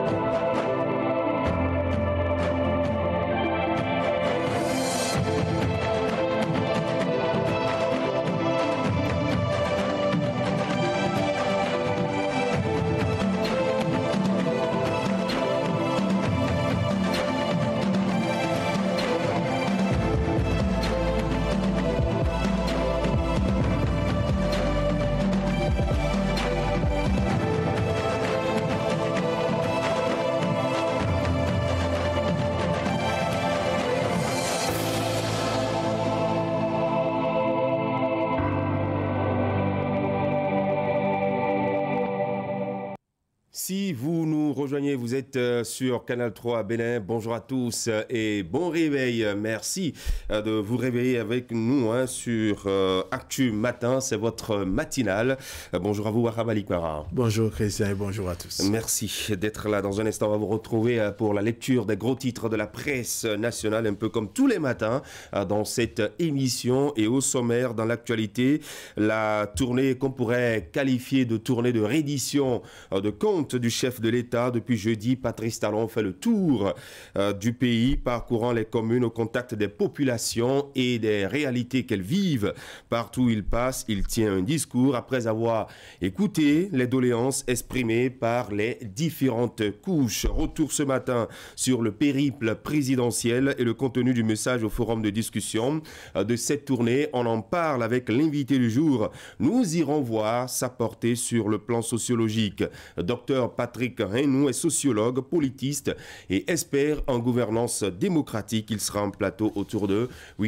Si vous nous rejoignez, vous êtes sur Canal 3 Bénin. Bonjour à tous et bon réveil. Merci de vous réveiller avec nous sur Actu Matin. C'est votre matinale. Bonjour à vous, Wahab Alikmara. Bonjour Christian et bonjour à tous. Merci d'être là. Dans un instant, on va vous retrouver pour la lecture des gros titres de la presse nationale, un peu comme tous les matins dans cette émission. Et au sommaire, dans l'actualité, la tournée qu'on pourrait qualifier de tournée de reddition de comptes du chef de l'État. Depuis jeudi, Patrice Talon fait le tour du pays, parcourant les communes au contact des populations et des réalités qu'elles vivent. Partout où il passe, il tient un discours après avoir écouté les doléances exprimées par les différentes couches. Retour ce matin sur le périple présidentiel et le contenu du message au forum de discussion de cette tournée. On en parle avec l'invité du jour. Nous irons voir sa portée sur le plan sociologique. Docteur Patrick Henou est sociologue, politiste et expert en gouvernance démocratique. Il sera en plateau autour de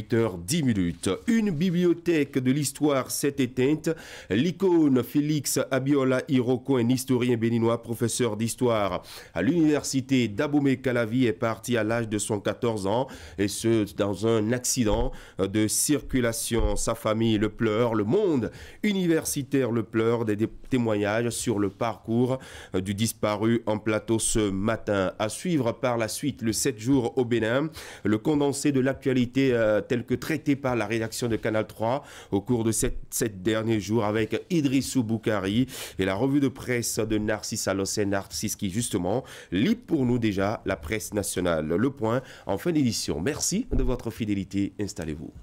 8h10. Une bibliothèque de l'histoire s'est éteinte. L'icône Félix Abiola Iroko, un historien béninois, professeur d'histoire à l'université d'Abomey-Calavi, est parti à l'âge de 114 ans et ce dans un accident de circulation. Sa famille le pleure, le monde universitaire le pleure. Des témoignages sur le parcours du disparu en plateau ce matin. À suivre par la suite le 7 jours au Bénin, le condensé de l'actualité tel que traité par la rédaction de Canal 3 au cours de ces 7 derniers jours avec Idrissou Boukari et la revue de presse de Narcisse Alossé, Narcisse qui justement lit pour nous déjà la presse nationale. Le point en fin d'édition. Merci de votre fidélité. Installez-vous.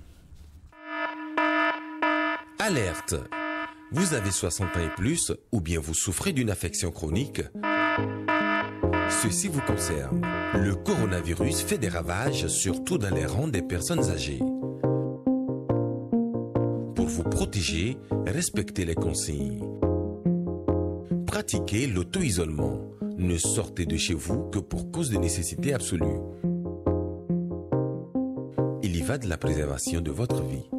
Alerte! Vous avez 60 ans et plus, ou bien vous souffrez d'une affection chronique? Ceci vous concerne. Le coronavirus fait des ravages, surtout dans les rangs des personnes âgées. Pour vous protéger, respectez les consignes. Pratiquez l'auto-isolement. Ne sortez de chez vous que pour cause de nécessité absolue. Il y va de la préservation de votre vie.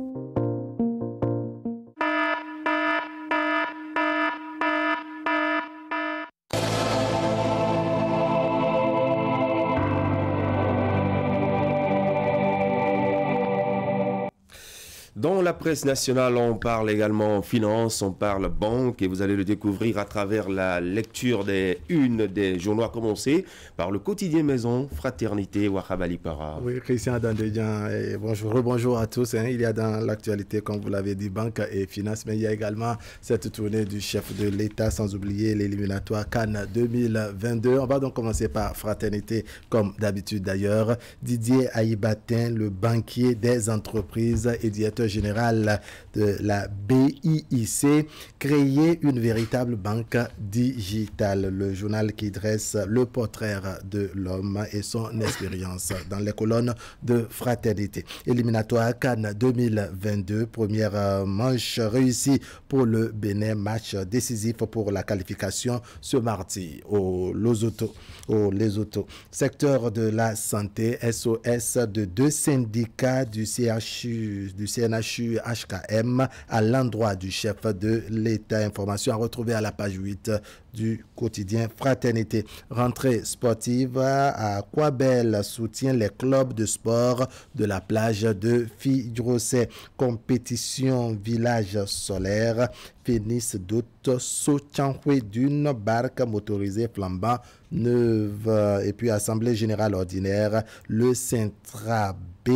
Dans la presse nationale, on parle également finance, on parle banque et vous allez le découvrir à travers la lecture des unes des journaux, à commencer par le quotidien Maison, Fraternité, Wahab Alikmara. Oui, Christian Dandédian, bonjour à tous. Il y a dans l'actualité, comme vous l'avez dit, banque et finance, mais il y a également cette tournée du chef de l'État, sans oublier l'éliminatoire Cannes 2022. On va donc commencer par Fraternité, comme d'habitude d'ailleurs. Didier Aïbatin, le banquier des entreprises et directeur général de la BIIC, créer une véritable banque digitale. Le journal qui dresse le portrait de l'homme et son expérience dans les colonnes de Fraternité. Éliminatoire Cannes 2022, première manche réussie pour le Bénin, match décisif pour la qualification ce mardi au Lesotho. Secteur de la santé, SOS de 2 syndicats du CNHU HKM à l'endroit du chef de l'État. Information à retrouver à la page 8 du quotidien Fraternité. Rentrée sportive à Kwabel soutient les clubs de sport de la plage de Fidrosset. Compétition village solaire. Fénis d'août, Sochankwe d'une barque motorisée flambant neuve. Et puis assemblée générale ordinaire, le Centra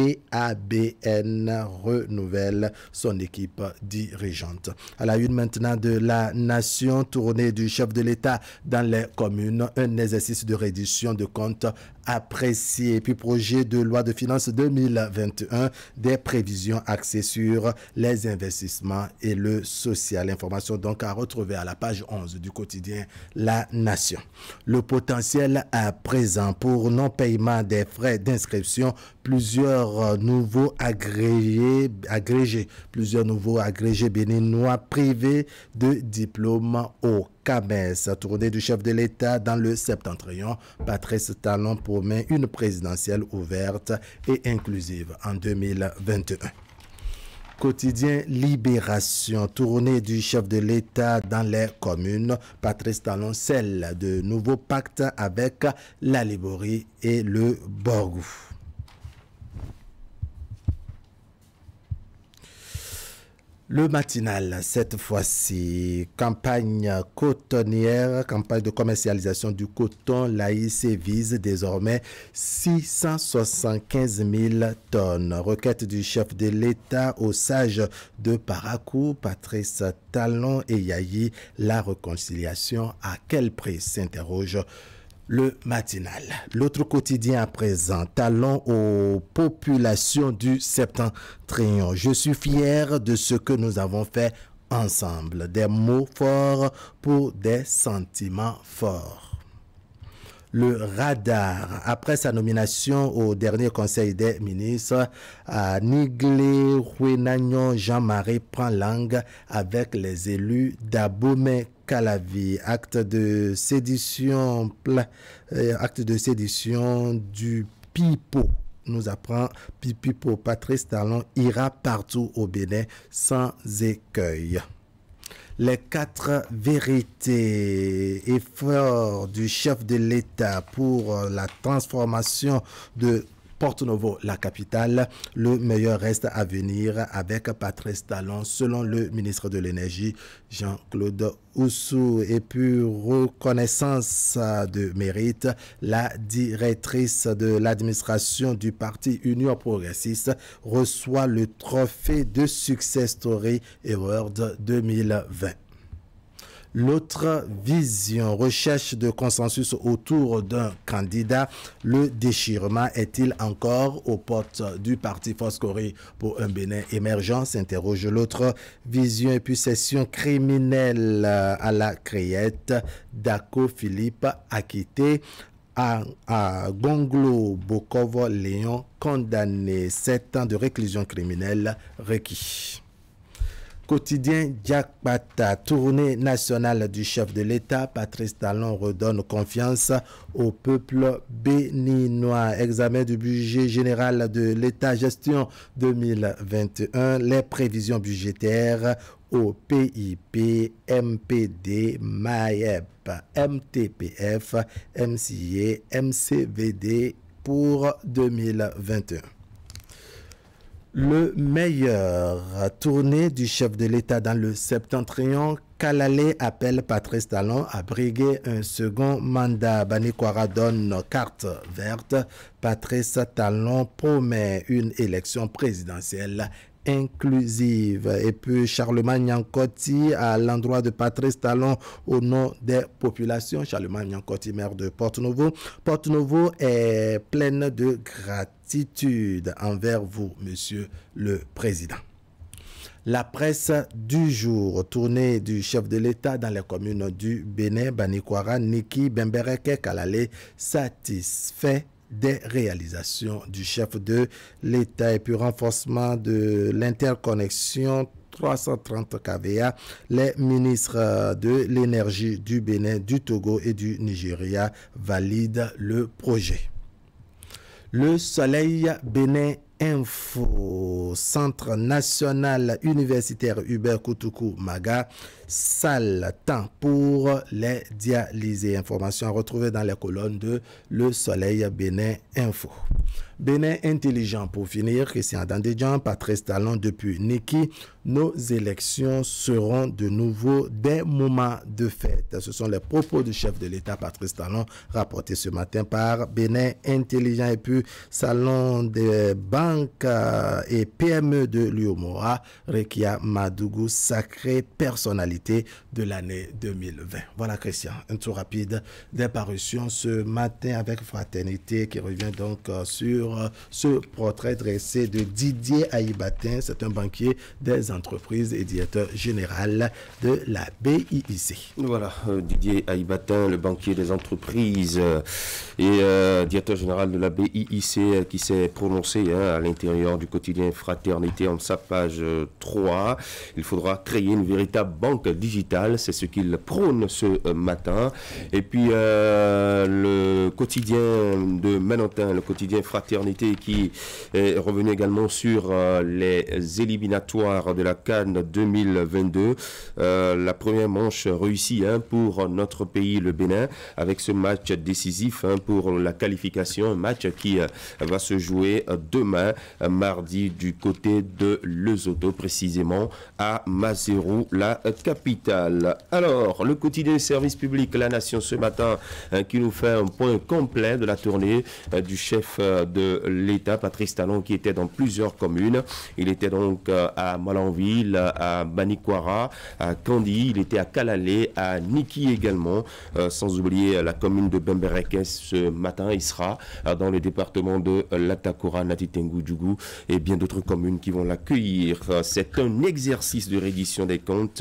BABN renouvelle son équipe dirigeante. À la une maintenant de la Nation, tournée du chef de l'État dans les communes, un exercice de reddition de comptes apprécié. Puis projet de loi de finances 2021, des prévisions axées sur les investissements et le social. Information donc à retrouver à la page 11 du quotidien La Nation. Le potentiel à présent pour non-paiement des frais d'inscription, plusieurs nouveaux agrégés béninois privés de diplôme au CAMES. Tournée du chef de l'État dans le septentrion, Patrice Talon promet une présidentielle ouverte et inclusive en 2021. Quotidien Libération, tournée du chef de l'État dans les communes, Patrice Talon scelle de nouveaux pactes avec la Liborie et le Borgou. Le matinal, cette fois-ci, campagne cotonnière, campagne de commercialisation du coton, l'AIC vise désormais 675 000 tonnes. Requête du chef de l'État au sage de Parakou, Patrice Talon et Yayi, la réconciliation à quel prix s'interroge le matinal. L'autre quotidien à présent, Talon aux populations du septentrion. Je suis fier de ce que nous avons fait ensemble. Des mots forts pour des sentiments forts. Le radar, après sa nomination au dernier conseil des ministres, Niglé Huenagnon Jean-Marie prend langue avec les élus d'Abomey Calavi. Acte de sédition du Pipo. Nous apprend Pipo. Patrice Talon ira partout au Bénin sans écueil. Les 4 vérités, efforts du chef de l'État pour la transformation de Porto-Novo, la capitale, le meilleur reste à venir avec Patrice Talon, selon le ministre de l'Énergie, Jean-Claude Oussou. Et puis, reconnaissance de mérite, la directrice de l'administration du parti Union Progressiste reçoit le trophée de Success Story Award 2020. L'autre vision, recherche de consensus autour d'un candidat. Le déchirement est-il encore aux portes du parti Foscori pour un Bénin émergent, s'interroge l'autre vision. Et puis session criminelle à la Criette, Dako Philippe acquitté. À Gonglo Bokovo Léon condamné, 7 ans de réclusion criminelle requis. Quotidien Diakbata, tournée nationale du chef de l'État, Patrice Talon redonne confiance au peuple béninois. Examen du budget général de l'État, gestion 2021, les prévisions budgétaires au PIP, MPD, MAEP, MTPF, MCA, MCVD pour 2021. Le meilleur, tournée du chef de l'État dans le septentrion, Kalalé appelle Patrice Talon à briguer un second mandat. Banikwara donne carte verte. Patrice Talon promet une élection présidentielle inclusive. Et puis Charlemagne Nyankoti à l'endroit de Patrice Talon au nom des populations. Charlemagne Nyankoti, maire de Porto-Novo. Porto-Novo est pleine de gratitude envers vous, monsieur le président. La presse du jour, tournée du chef de l'État dans les communes du Bénin, Banikwara, Niki, Bembereke, Kalalé, satisfait des réalisations du chef de l'État. Et puis renforcement de l'interconnexion 330 kVA, les ministres de l'énergie du Bénin, du Togo et du Nigeria valident le projet. Le Soleil Bénin Info, Centre national universitaire Hubert Koutoukou Maga, salle temps pour les dialysés. Information à retrouver dans les colonnes de Le Soleil Bénin Info. Bénin intelligent pour finir, Christian Dandédian, Patrice Talon depuis Niki. Nos élections seront de nouveau des moments de fête. Ce sont les propos du chef de l'État, Patrice Talon, rapportés ce matin par Bénin intelligent. Et puis, salon des banques et PME de l'UOMOA, Rekia Madougou, sacrée personnalité l'actualité de l'année 2020. Voilà Christian, un tour rapide des parutions ce matin avec Fraternité qui revient donc sur ce portrait dressé de Didier Aïbatin. C'est un banquier des entreprises et directeur général de la BIIC. Voilà, Didier Aïbatin, le banquier des entreprises et directeur général de la BIIC qui s'est prononcé à l'intérieur du quotidien Fraternité en sa page 3. Il faudra créer une véritable banque digitale, c'est ce qu'il prône ce matin. Et puis le quotidien de Menontin, le quotidien Fraternité qui est revenu également sur les éliminatoires de la CAN 2022. La première manche réussie pour notre pays, le Bénin, avec ce match décisif pour la qualification, un match qui va se jouer demain, mardi, du côté de Lesotho, précisément à Maseru, la capitale. Alors, le quotidien Service public La Nation ce matin qui nous fait un point complet de la tournée du chef de l'État, Patrice Talon, qui était dans plusieurs communes. Il était donc à Malanville, à Banikwara, à Kandi, il était à Kalalé, à Niki également, sans oublier la commune de Bembereke. Ce matin, il sera dans le département de Latakora, Natitengu, Djougou et bien d'autres communes qui vont l'accueillir. C'est un exercice de reddition des comptes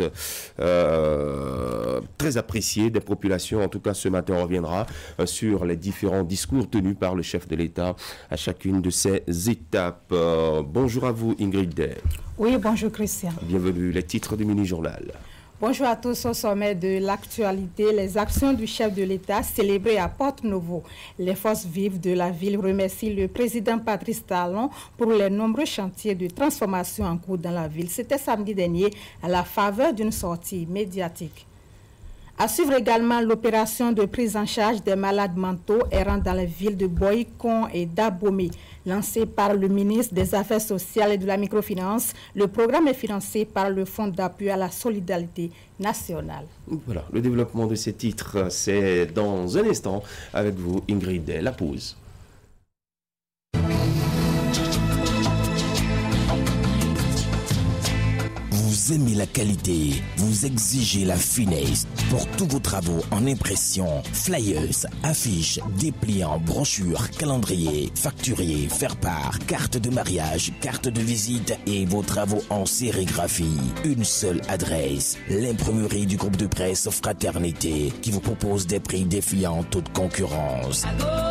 très apprécié des populations. En tout cas, ce matin, on reviendra sur les différents discours tenus par le chef de l'État à chacune de ces étapes. Bonjour à vous, Ingrid Day. Oui, bonjour Christian. Bienvenue, les titres du mini-journal. Bonjour à tous. Au sommet de l'actualité, les actions du chef de l'État célébrées à Porto-Novo. Les forces vives de la ville remercient le président Patrice Talon pour les nombreux chantiers de transformation en cours dans la ville. C'était samedi dernier à la faveur d'une sortie médiatique. À suivre également l'opération de prise en charge des malades mentaux errant dans les villes de Boïkon et d'Abomey. Lancé par le ministre des Affaires sociales et de la microfinance, le programme est financé par le Fonds d'appui à la solidarité nationale. Voilà, le développement de ces titres, c'est dans un instant avec vous, Ingrid. La pause. Vous aimez la qualité, vous exigez la finesse. Pour tous vos travaux en impression, flyers, affiches, dépliants, brochures, calendriers, facturiers, faire-part, carte de mariage, carte de visite et vos travaux en sérigraphie. Une seule adresse, l'imprimerie du groupe de presse Fraternité qui vous propose des prix défiant toute concurrence.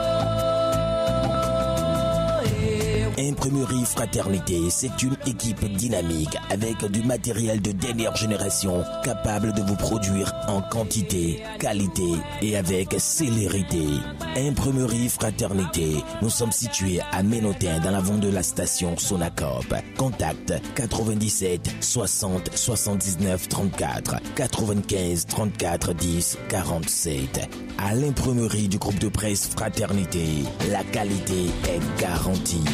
Imprimerie Fraternité, c'est une équipe dynamique avec du matériel de dernière génération capable de vous produire en quantité, qualité et avec célérité. Imprimerie Fraternité, nous sommes situés à Menontin dans l'avant de la station Sonacop. Contact 97 60 79 34 95 34 10 47. À l'imprimerie du groupe de presse Fraternité, la qualité est garantie.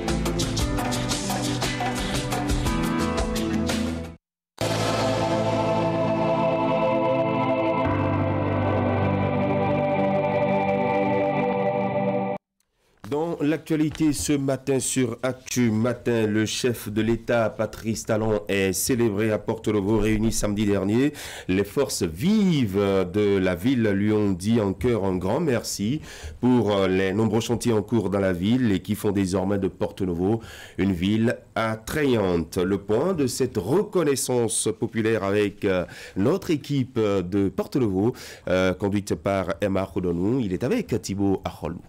Dans l'actualité ce matin sur Actu Matin, le chef de l'État, Patrice Talon, est célébré à Porto-Novo, réuni samedi dernier. Les forces vives de la ville lui ont dit en cœur un grand merci pour les nombreux chantiers en cours dans la ville et qui font désormais de Porto-Novo une ville attrayante. Le point de cette reconnaissance populaire avec notre équipe de Porto-Novo, conduite par Emma Khodonou. Il est avec Thibaut Acholou.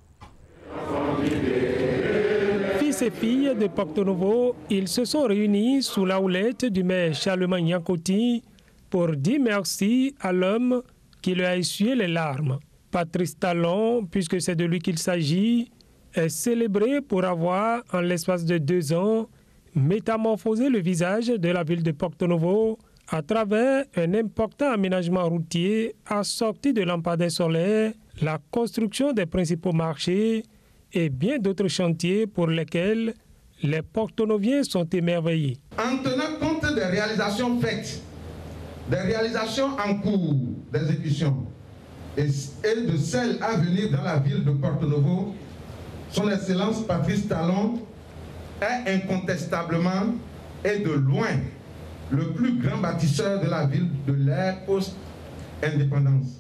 Fils et filles de Porto-Novo, ils se sont réunis sous la houlette du maire Charlemagne Yankoti pour dire merci à l'homme qui lui a essuyé les larmes. Patrice Talon, puisque c'est de lui qu'il s'agit, est célébré pour avoir, en l'espace de 2 ans, métamorphosé le visage de la ville de Porto-Novo à travers un important aménagement routier assorti de lampadaires solaires, la construction des principaux marchés et bien d'autres chantiers pour lesquels les Porto-Noviens sont émerveillés. En tenant compte des réalisations faites, des réalisations en cours d'exécution et de celles à venir dans la ville de Porto-Novo, son Excellence Patrice Talon est incontestablement et de loin le plus grand bâtisseur de la ville de l'ère post-indépendance.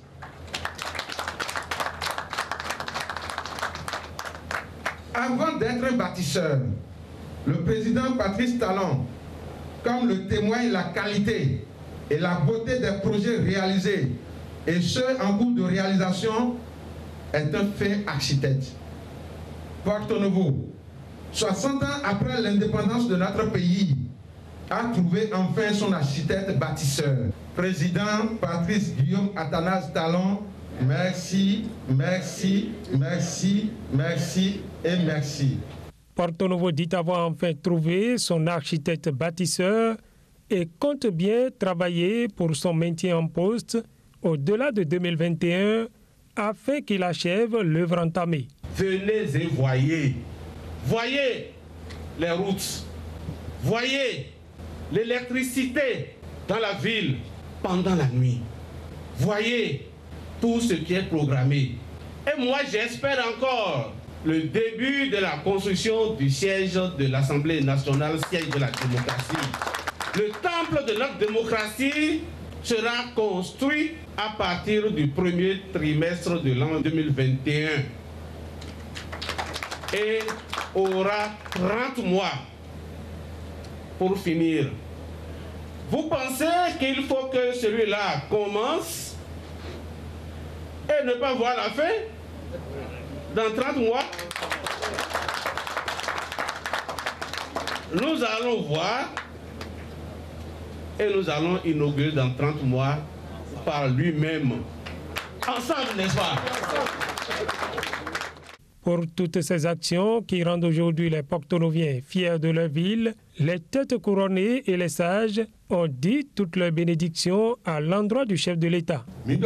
Avant d'être un bâtisseur, le président Patrice Talon, comme le témoigne la qualité et la beauté des projets réalisés et ceux en cours de réalisation, est un fin architecte. Porto Novo, 60 ans après l'indépendance de notre pays, a trouvé enfin son architecte bâtisseur. Président Patrice Guillaume Athanase Talon, merci, merci, merci, merci et merci. Porto Novo dit avoir enfin trouvé son architecte bâtisseur et compte bien travailler pour son maintien en poste au-delà de 2021 afin qu'il achève l'œuvre entamée. Venez et voyez les routes, voyez l'électricité dans la ville pendant la nuit, voyez tout ce qui est programmé. Et moi j'espère encore le début de la construction du siège de l'Assemblée nationale, siège de la démocratie. Le temple de notre démocratie sera construit à partir du premier trimestre de l'an 2021 et aura 30 mois pour finir. Vous pensez qu'il faut que celui-là commence et ne pas voir la fin dans 30 mois? Nous allons voir et nous allons inaugurer dans 30 mois par lui-même. Ensemble, n'est-ce pas? Pour toutes ces actions qui rendent aujourd'hui les Porto-Noviens fiers de leur ville, les têtes couronnées et les sages ont dit toutes leurs bénédictions à l'endroit du chef de l'État.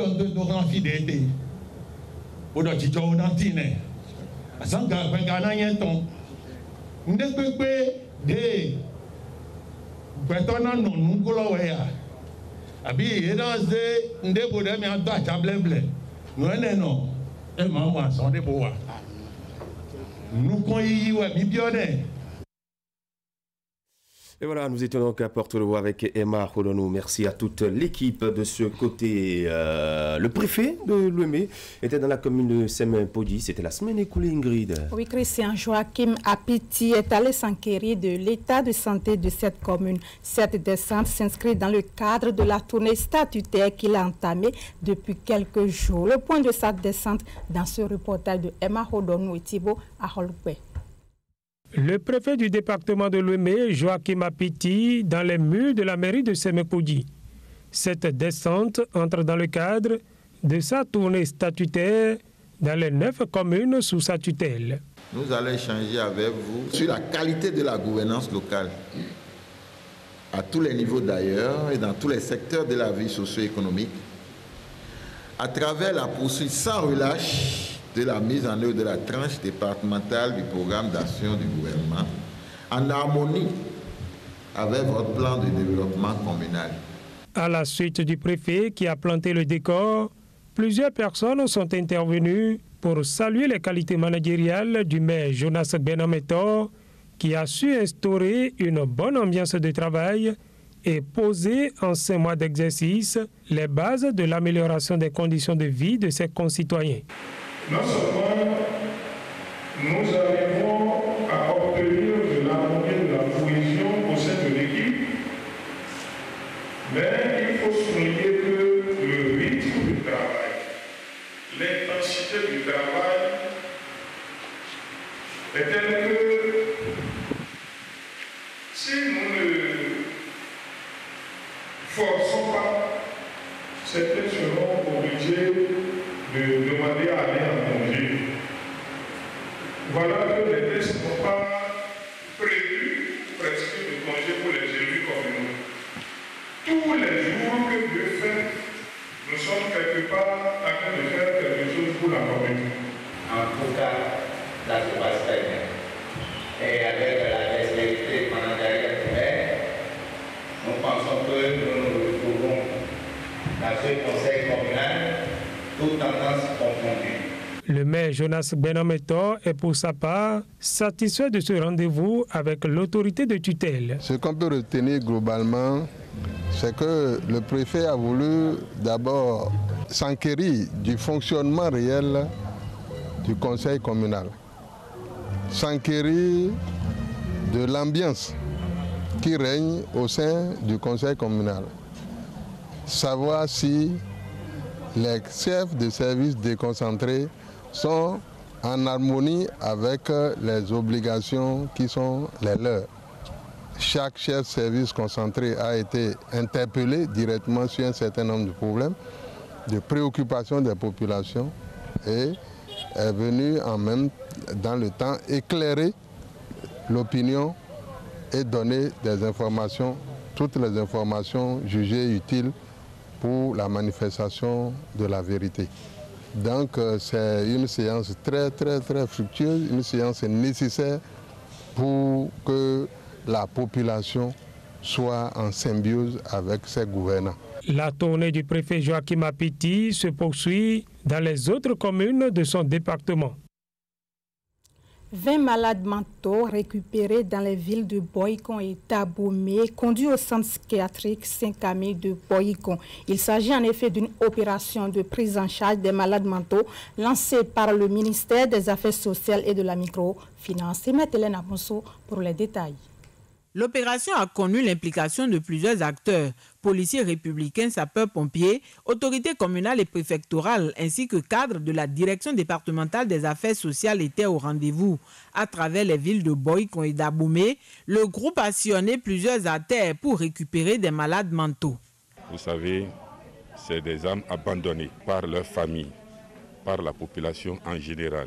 Et voilà, nous étions donc à Porto Novo avec Emma Holonou. Merci à toute l'équipe de ce côté. Le préfet de Lomé était dans la commune de Semen-Podi. C'était la semaine écoulée, Ingrid. Oui, Christian Joachim Apiti est allé s'enquérir de l'état de santé de cette commune. Cette descente s'inscrit dans le cadre de la tournée statutaire qu'il a entamée depuis quelques jours. Le point de sa descente dans ce reportage de Emma Holonou et Thibaut Aholpe. Le préfet du département de Lomé, Joachim Apiti, dans les murs de la mairie de Semen-Podi. Cette descente entre dans le cadre de sa tournée statutaire dans les 9 communes sous sa tutelle. Nous allons échanger avec vous sur la qualité de la gouvernance locale, à tous les niveaux d'ailleurs et dans tous les secteurs de la vie socio-économique, à travers la poursuite sans relâche de la mise en œuvre de la tranche départementale du programme d'action du gouvernement, en harmonie avec votre plan de développement communal. À la suite du préfet qui a planté le décor, plusieurs personnes sont intervenues pour saluer les qualités managériales du maire Jonas Benametor, qui a su instaurer une bonne ambiance de travail et poser en 5 mois d'exercice les bases de l'amélioration des conditions de vie de ses concitoyens. Non seulement nous arrivons à obtenir de l'harmonie et de la cohésion au sein de l'équipe, mais il faut souligner que le rythme du travail, l'intensité du travail est telle que si nous ne forçons pas, certains seront obligés de demander à aller en congé. Voilà que les textes n'ont pas prévu presque de congé pour les élus communaux. Tous les jours que Dieu fait, nous sommes quelque part en train de faire quelque chose pour la commune. En tout cas, ça se passe très bien. Et avec la dextérité managériale du maire, nous pensons que nous nous retrouvons dans ce conseil communal. Le maire Jonas Benametor est pour sa part satisfait de ce rendez-vous avec l'autorité de tutelle. Ce qu'on peut retenir globalement, c'est que le préfet a voulu d'abord s'enquérir du fonctionnement réel du conseil communal, s'enquérir de l'ambiance qui règne au sein du conseil communal, savoir si les chefs de services déconcentrés sont en harmonie avec les obligations qui sont les leurs. Chaque chef de service concentré a été interpellé directement sur un certain nombre de problèmes, de préoccupations des populations et est venu en même dans le temps éclairer l'opinion et donner des informations, toutes les informations jugées utiles pour la manifestation de la vérité. Donc c'est une séance très fructueuse, une séance nécessaire pour que la population soit en symbiose avec ses gouvernants. La tournée du préfet Joachim Apiti se poursuit dans les autres communes de son département. 20 malades mentaux récupérés dans les villes de Boycon et Daboumé conduits au centre psychiatrique Saint-Camille de Boycon. Il s'agit en effet d'une opération de prise en charge des malades mentaux lancée par le ministère des Affaires sociales et de la microfinance. C'est Maître Hélène Abonso pour les détails. L'opération a connu l'implication de plusieurs acteurs, policiers républicains, sapeurs-pompiers, autorités communales et préfectorales, ainsi que cadres de la direction départementale des affaires sociales étaient au rendez-vous. À travers les villes de Boycon et d'Aboumé, le groupe a sillonné plusieurs artères pour récupérer des malades mentaux. Vous savez, c'est des âmes abandonnées par leur famille, par la population en général,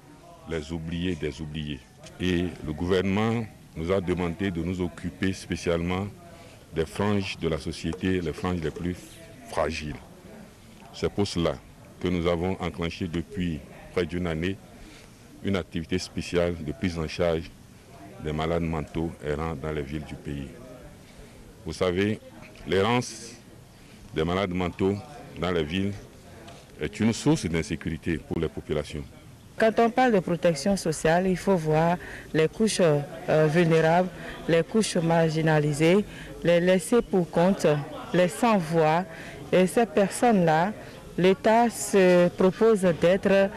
les oubliés des oubliés. Et le gouvernement nous a demandé de nous occuper spécialement des franges de la société, les franges les plus fragiles. C'est pour cela que nous avons enclenché depuis près d'une année une activité spéciale de prise en charge des malades mentaux errant dans les villes du pays. Vous savez, l'errance des malades mentaux dans les villes est une source d'insécurité pour les populations. Quand on parle de protection sociale, il faut voir les couches vulnérables, les couches marginalisées, les laissés pour compte, les sans-voix. Et ces personnes-là, l'État se propose d'être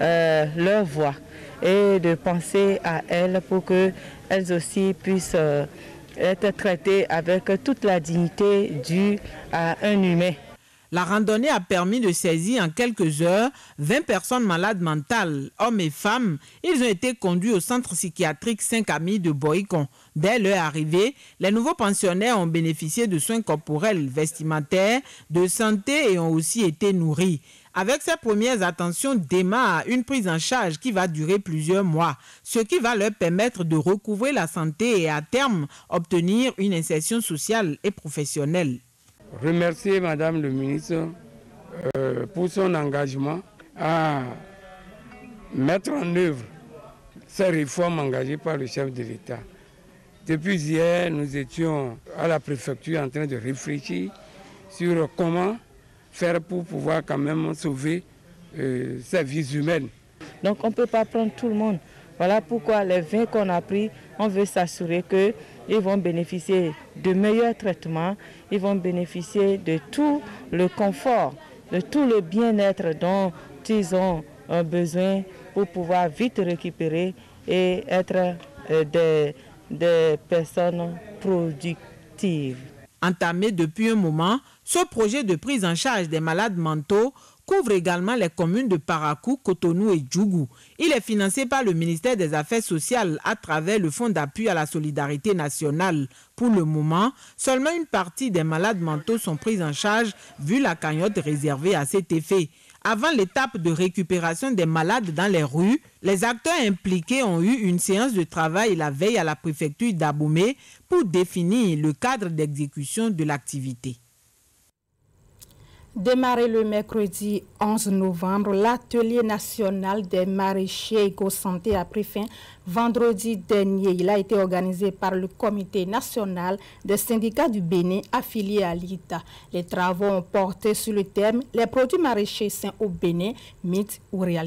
leur voix et de penser à elles pour qu'elles aussi puissent être traitées avec toute la dignité due à un humain. La randonnée a permis de saisir en quelques heures 20 personnes malades mentales, hommes et femmes. Ils ont été conduits au centre psychiatrique Saint-Camille de Boycon. Dès leur arrivée, les nouveaux pensionnaires ont bénéficié de soins corporels, vestimentaires, de santé et ont aussi été nourris. Avec ces premières attentions démarre une prise en charge qui va durer plusieurs mois, ce qui va leur permettre de recouvrer la santé et à terme obtenir une insertion sociale et professionnelle. Remercier Madame le ministre pour son engagement à mettre en œuvre ces réformes engagées par le chef de l'État. Depuis hier, nous étions à la préfecture en train de réfléchir sur comment faire pour pouvoir quand même sauver ces vies humaines. Donc on ne peut pas prendre tout le monde. Voilà pourquoi les 20 qu'on a pris, on veut s'assurer qu'ils vont bénéficier de meilleurs traitements, ils vont bénéficier de tout le confort, de tout le bien-être dont ils ont besoin pour pouvoir vite récupérer et être des personnes productives. Entamé depuis un moment, ce projet de prise en charge des malades mentaux couvre également les communes de Parakou, Cotonou et Djougou. Il est financé par le ministère des Affaires sociales à travers le Fonds d'appui à la solidarité nationale. Pour le moment, seulement une partie des malades mentaux sont prises en charge vu la cagnotte réservée à cet effet. Avant l'étape de récupération des malades dans les rues, les acteurs impliqués ont eu une séance de travail la veille à la préfecture d'Aboumé pour définir le cadre d'exécution de l'activité. Démarré le mercredi 11 novembre, l'atelier national des maraîchers éco-santé a pris fin vendredi dernier. Il a été organisé par le comité national des syndicats du Bénin affilié à l'ITA. Les travaux ont porté sur le thème « Les produits maraîchers sains au Bénin, mythe ou réalité ».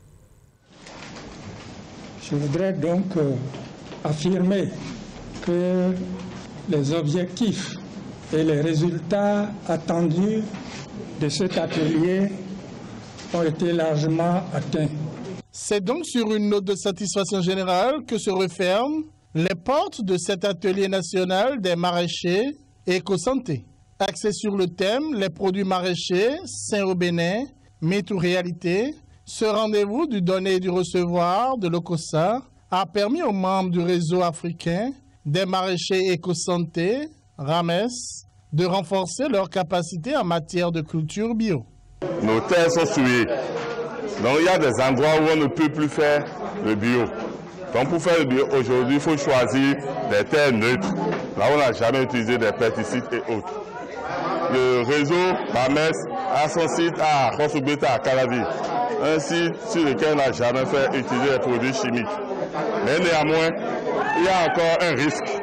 Je voudrais donc affirmer que les objectifs et les résultats attendus de cet atelier ont été largement atteints. C'est donc sur une note de satisfaction générale que se referment les portes de cet atelier national des maraîchers éco-santé. Axé sur le thème « Les produits maraîchers sains au Bénin, mythe ou réalité », ce rendez-vous du donner et du recevoir de l'OCOSA a permis aux membres du réseau africain des maraîchers éco-santé, RAMES, de renforcer leur capacité en matière de culture bio. Nos terres sont souillées. Donc il y a des endroits où on ne peut plus faire le bio. Donc pour faire le bio, aujourd'hui, il faut choisir des terres neutres, là où on n'a jamais utilisé des pesticides et autres. Le réseau RAMES a son site à Rosubeta à Calavi, un site sur lequel on n'a jamais fait utiliser des produits chimiques. Mais néanmoins, il y a encore un risque.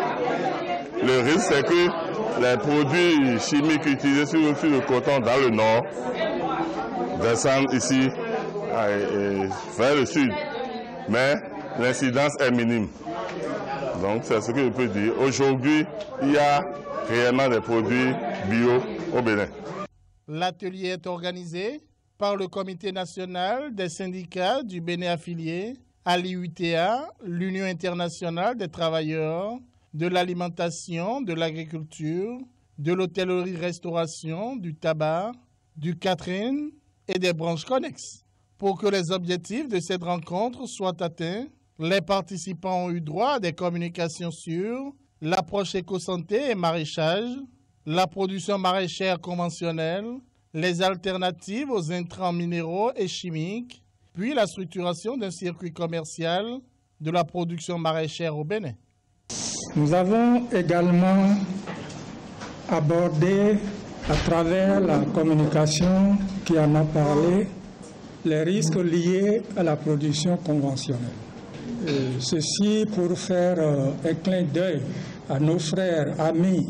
Le risque, c'est que les produits chimiques utilisés sur le coton dans le nord descendent ici vers le sud. Mais l'incidence est minime. Donc c'est ce que je peux dire. Aujourd'hui, il y a réellement des produits bio au Bénin. L'atelier est organisé par le Comité national des syndicats du Bénin affilié à l'IUTA, l'Union internationale des travailleurs de l'alimentation, de l'agriculture, de l'hôtellerie-restauration, du tabac, du catering et des branches connexes. Pour que les objectifs de cette rencontre soient atteints, les participants ont eu droit à des communications sur l'approche éco-santé et maraîchage, la production maraîchère conventionnelle, les alternatives aux intrants minéraux et chimiques, puis la structuration d'un circuit commercial de la production maraîchère au Bénin. Nous avons également abordé à travers la communication qui en a parlé les risques liés à la production conventionnelle. Et ceci pour faire un clin d'œil à nos frères, amis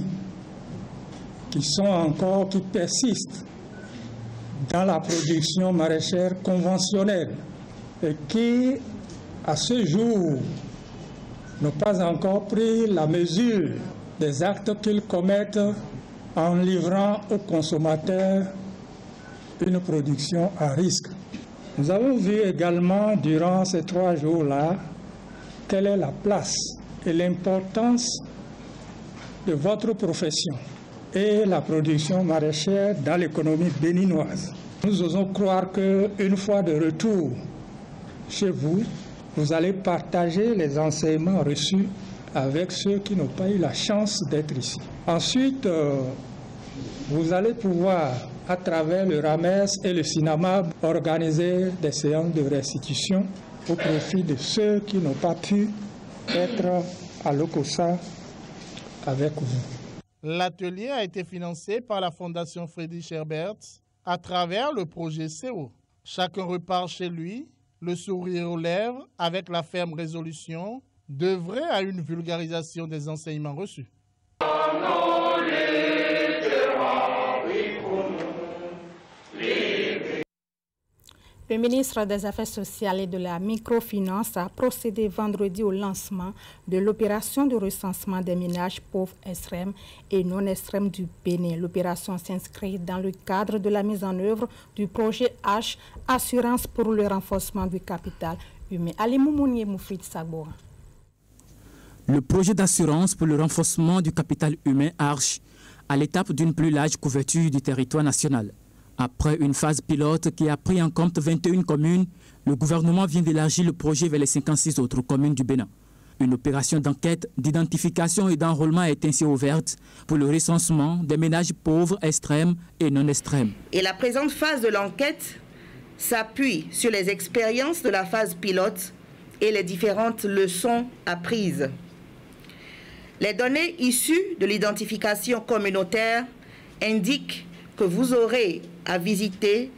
qui persistent dans la production maraîchère conventionnelle et qui, à ce jour, n'ont pas encore pris la mesure des actes qu'ils commettent en livrant aux consommateurs une production à risque. Nous avons vu également durant ces 3 jours-là quelle est la place et l'importance de votre profession et la production maraîchère dans l'économie béninoise. Nous osons croire qu'une fois de retour chez vous, vous allez partager les enseignements reçus avec ceux qui n'ont pas eu la chance d'être ici. Ensuite, vous allez pouvoir, à travers le RAMES et le CINAMAB, organiser des séances de restitution au profit de ceux qui n'ont pas pu être à l'OCOSA avec vous. L'atelier a été financé par la Fondation Friedrich Herbert à travers le projet CO. Chacun repart chez lui, le sourire aux lèvres, avec la ferme résolution d'œuvrer à une vulgarisation des enseignements reçus. Le ministre des Affaires sociales et de la microfinance a procédé vendredi au lancement de l'opération de recensement des ménages pauvres extrêmes et non extrêmes du Bénin. L'opération s'inscrit dans le cadre de la mise en œuvre du projet H, Assurance pour le renforcement du capital humain. Ali Moumounié Moufid Sabora. Le projet d'assurance pour le renforcement du capital humain ARCH à l'étape d'une plus large couverture du territoire national. Après une phase pilote qui a pris en compte 21 communes, le gouvernement vient d'élargir le projet vers les 56 autres communes du Bénin. Une opération d'enquête, d'identification et d'enrôlement est ainsi ouverte pour le recensement des ménages pauvres, extrêmes et non extrêmes. Et la présente phase de l'enquête s'appuie sur les expériences de la phase pilote et les différentes leçons apprises. Les données issues de l'identification communautaire indiquent que vous aurez à visiter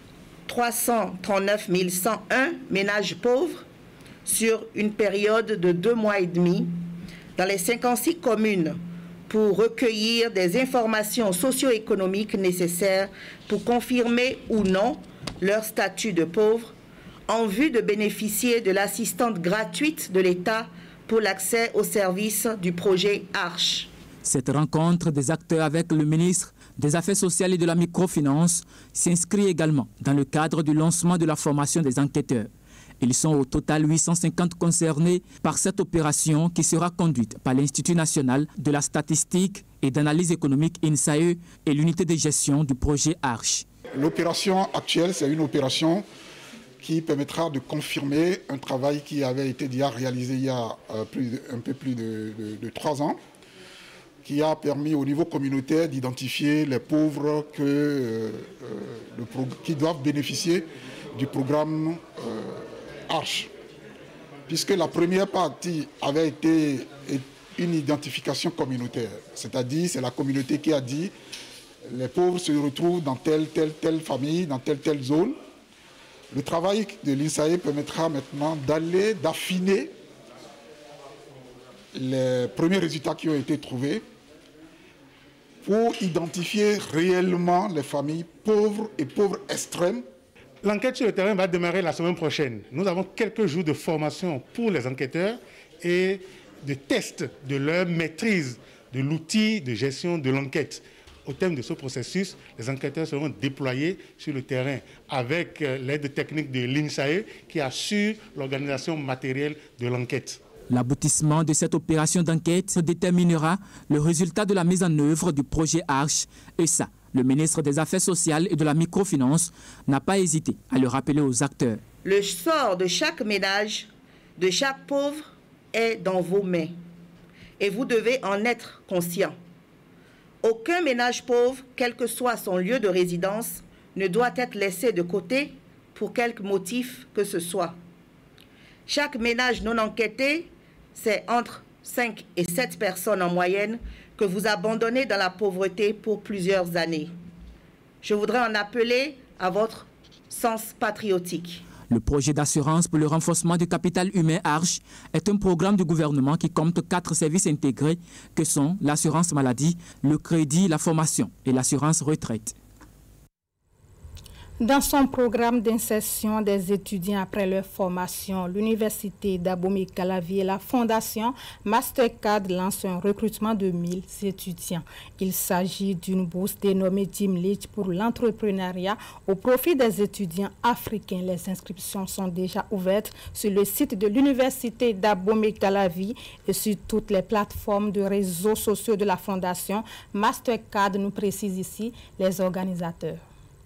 339 101 ménages pauvres sur une période de 2 mois et demi dans les 56 communes pour recueillir des informations socio-économiques nécessaires pour confirmer ou non leur statut de pauvre en vue de bénéficier de l'assistance gratuite de l'État pour l'accès aux services du projet ARCH. Cette rencontre des acteurs avec le ministre des Affaires sociales et de la microfinance s'inscrit également dans le cadre du lancement de la formation des enquêteurs. Ils sont au total 850 concernés par cette opération qui sera conduite par l'Institut national de la statistique et d'analyse économique INSAE et l'unité de gestion du projet ARCH. L'opération actuelle, c'est une opération qui permettra de confirmer un travail qui avait été déjà réalisé il y a un peu plus de 3 ans, qui a permis au niveau communautaire d'identifier les pauvres qui doivent bénéficier du programme ARCH. Puisque la première partie avait été une identification communautaire, c'est-à-dire c'est la communauté qui a dit les pauvres se retrouvent dans telle famille, dans telle zone. Le travail de l'INSAE permettra maintenant d'affiner les premiers résultats qui ont été trouvés pour identifier réellement les familles pauvres et pauvres extrêmes. L'enquête sur le terrain va démarrer la semaine prochaine. Nous avons quelques jours de formation pour les enquêteurs et de tests de leur maîtrise de l'outil de gestion de l'enquête. Au terme de ce processus, les enquêteurs seront déployés sur le terrain avec l'aide technique de l'INSAE qui assure l'organisation matérielle de l'enquête. L'aboutissement de cette opération d'enquête déterminera le résultat de la mise en œuvre du projet ARCH. Et ça, le ministre des Affaires sociales et de la microfinance n'a pas hésité à le rappeler aux acteurs. Le sort de chaque ménage, de chaque pauvre, est dans vos mains. Et vous devez en être conscient. Aucun ménage pauvre, quel que soit son lieu de résidence, ne doit être laissé de côté pour quelque motif que ce soit. Chaque ménage non enquêté, c'est entre 5 et 7 personnes en moyenne que vous abandonnez dans la pauvreté pour plusieurs années. Je voudrais en appeler à votre sens patriotique. Le projet d'assurance pour le renforcement du capital humain ARCH est un programme du gouvernement qui compte 4 services intégrés que sont l'assurance maladie, le crédit, la formation et l'assurance retraite. Dans son programme d'insertion des étudiants après leur formation, l'Université d'Abomey-Calavi et la Fondation Mastercard lancent un recrutement de 1000 étudiants. Il s'agit d'une bourse dénommée Jimlich pour l'entrepreneuriat au profit des étudiants africains. Les inscriptions sont déjà ouvertes sur le site de l'Université d'Abomey-Calavi et sur toutes les plateformes de réseaux sociaux de la Fondation Mastercard, nous précisent ici les organisateurs.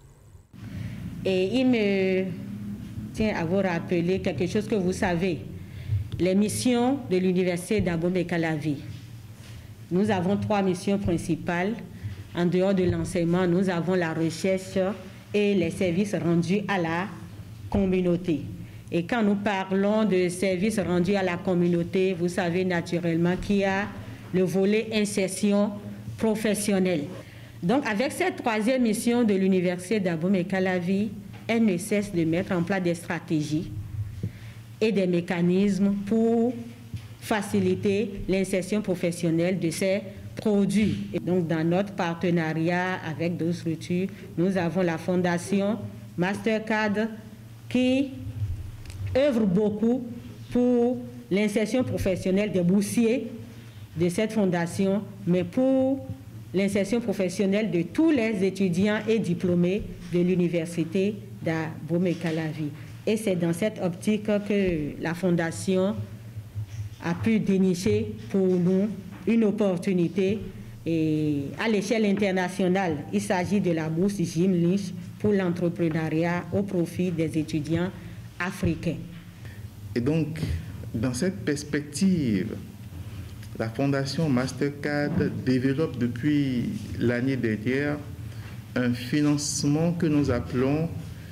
Et il me tient à vous rappeler quelque chose que vous savez, les missions de l'Université d'Abomey-Calavi. Nous avons 3 missions principales. En dehors de l'enseignement, nous avons la recherche et les services rendus à la communauté. Et quand nous parlons de services rendus à la communauté, vous savez naturellement qu'il y a le volet insertion professionnelle. Donc, avec cette 3e mission de l'Université d'Abomey-Calavi, elle ne cesse de mettre en place des stratégies et des mécanismes pour faciliter l'insertion professionnelle de ces produits. Et donc, dans notre partenariat avec d'autres structures, nous avons la Fondation Mastercard qui œuvre beaucoup pour l'insertion professionnelle des boursiers de cette fondation, mais pour l'insertion professionnelle de tous les étudiants et diplômés de l'Université d'Abomey-Calavi. Et c'est dans cette optique que la Fondation a pu dénicher pour nous une opportunité et à l'échelle internationale. Il s'agit de la bourse Jimlich pour l'entrepreneuriat au profit des étudiants africains. Et donc, dans cette perspective, la Fondation Mastercard développe depuis l'année dernière un financement que nous appelons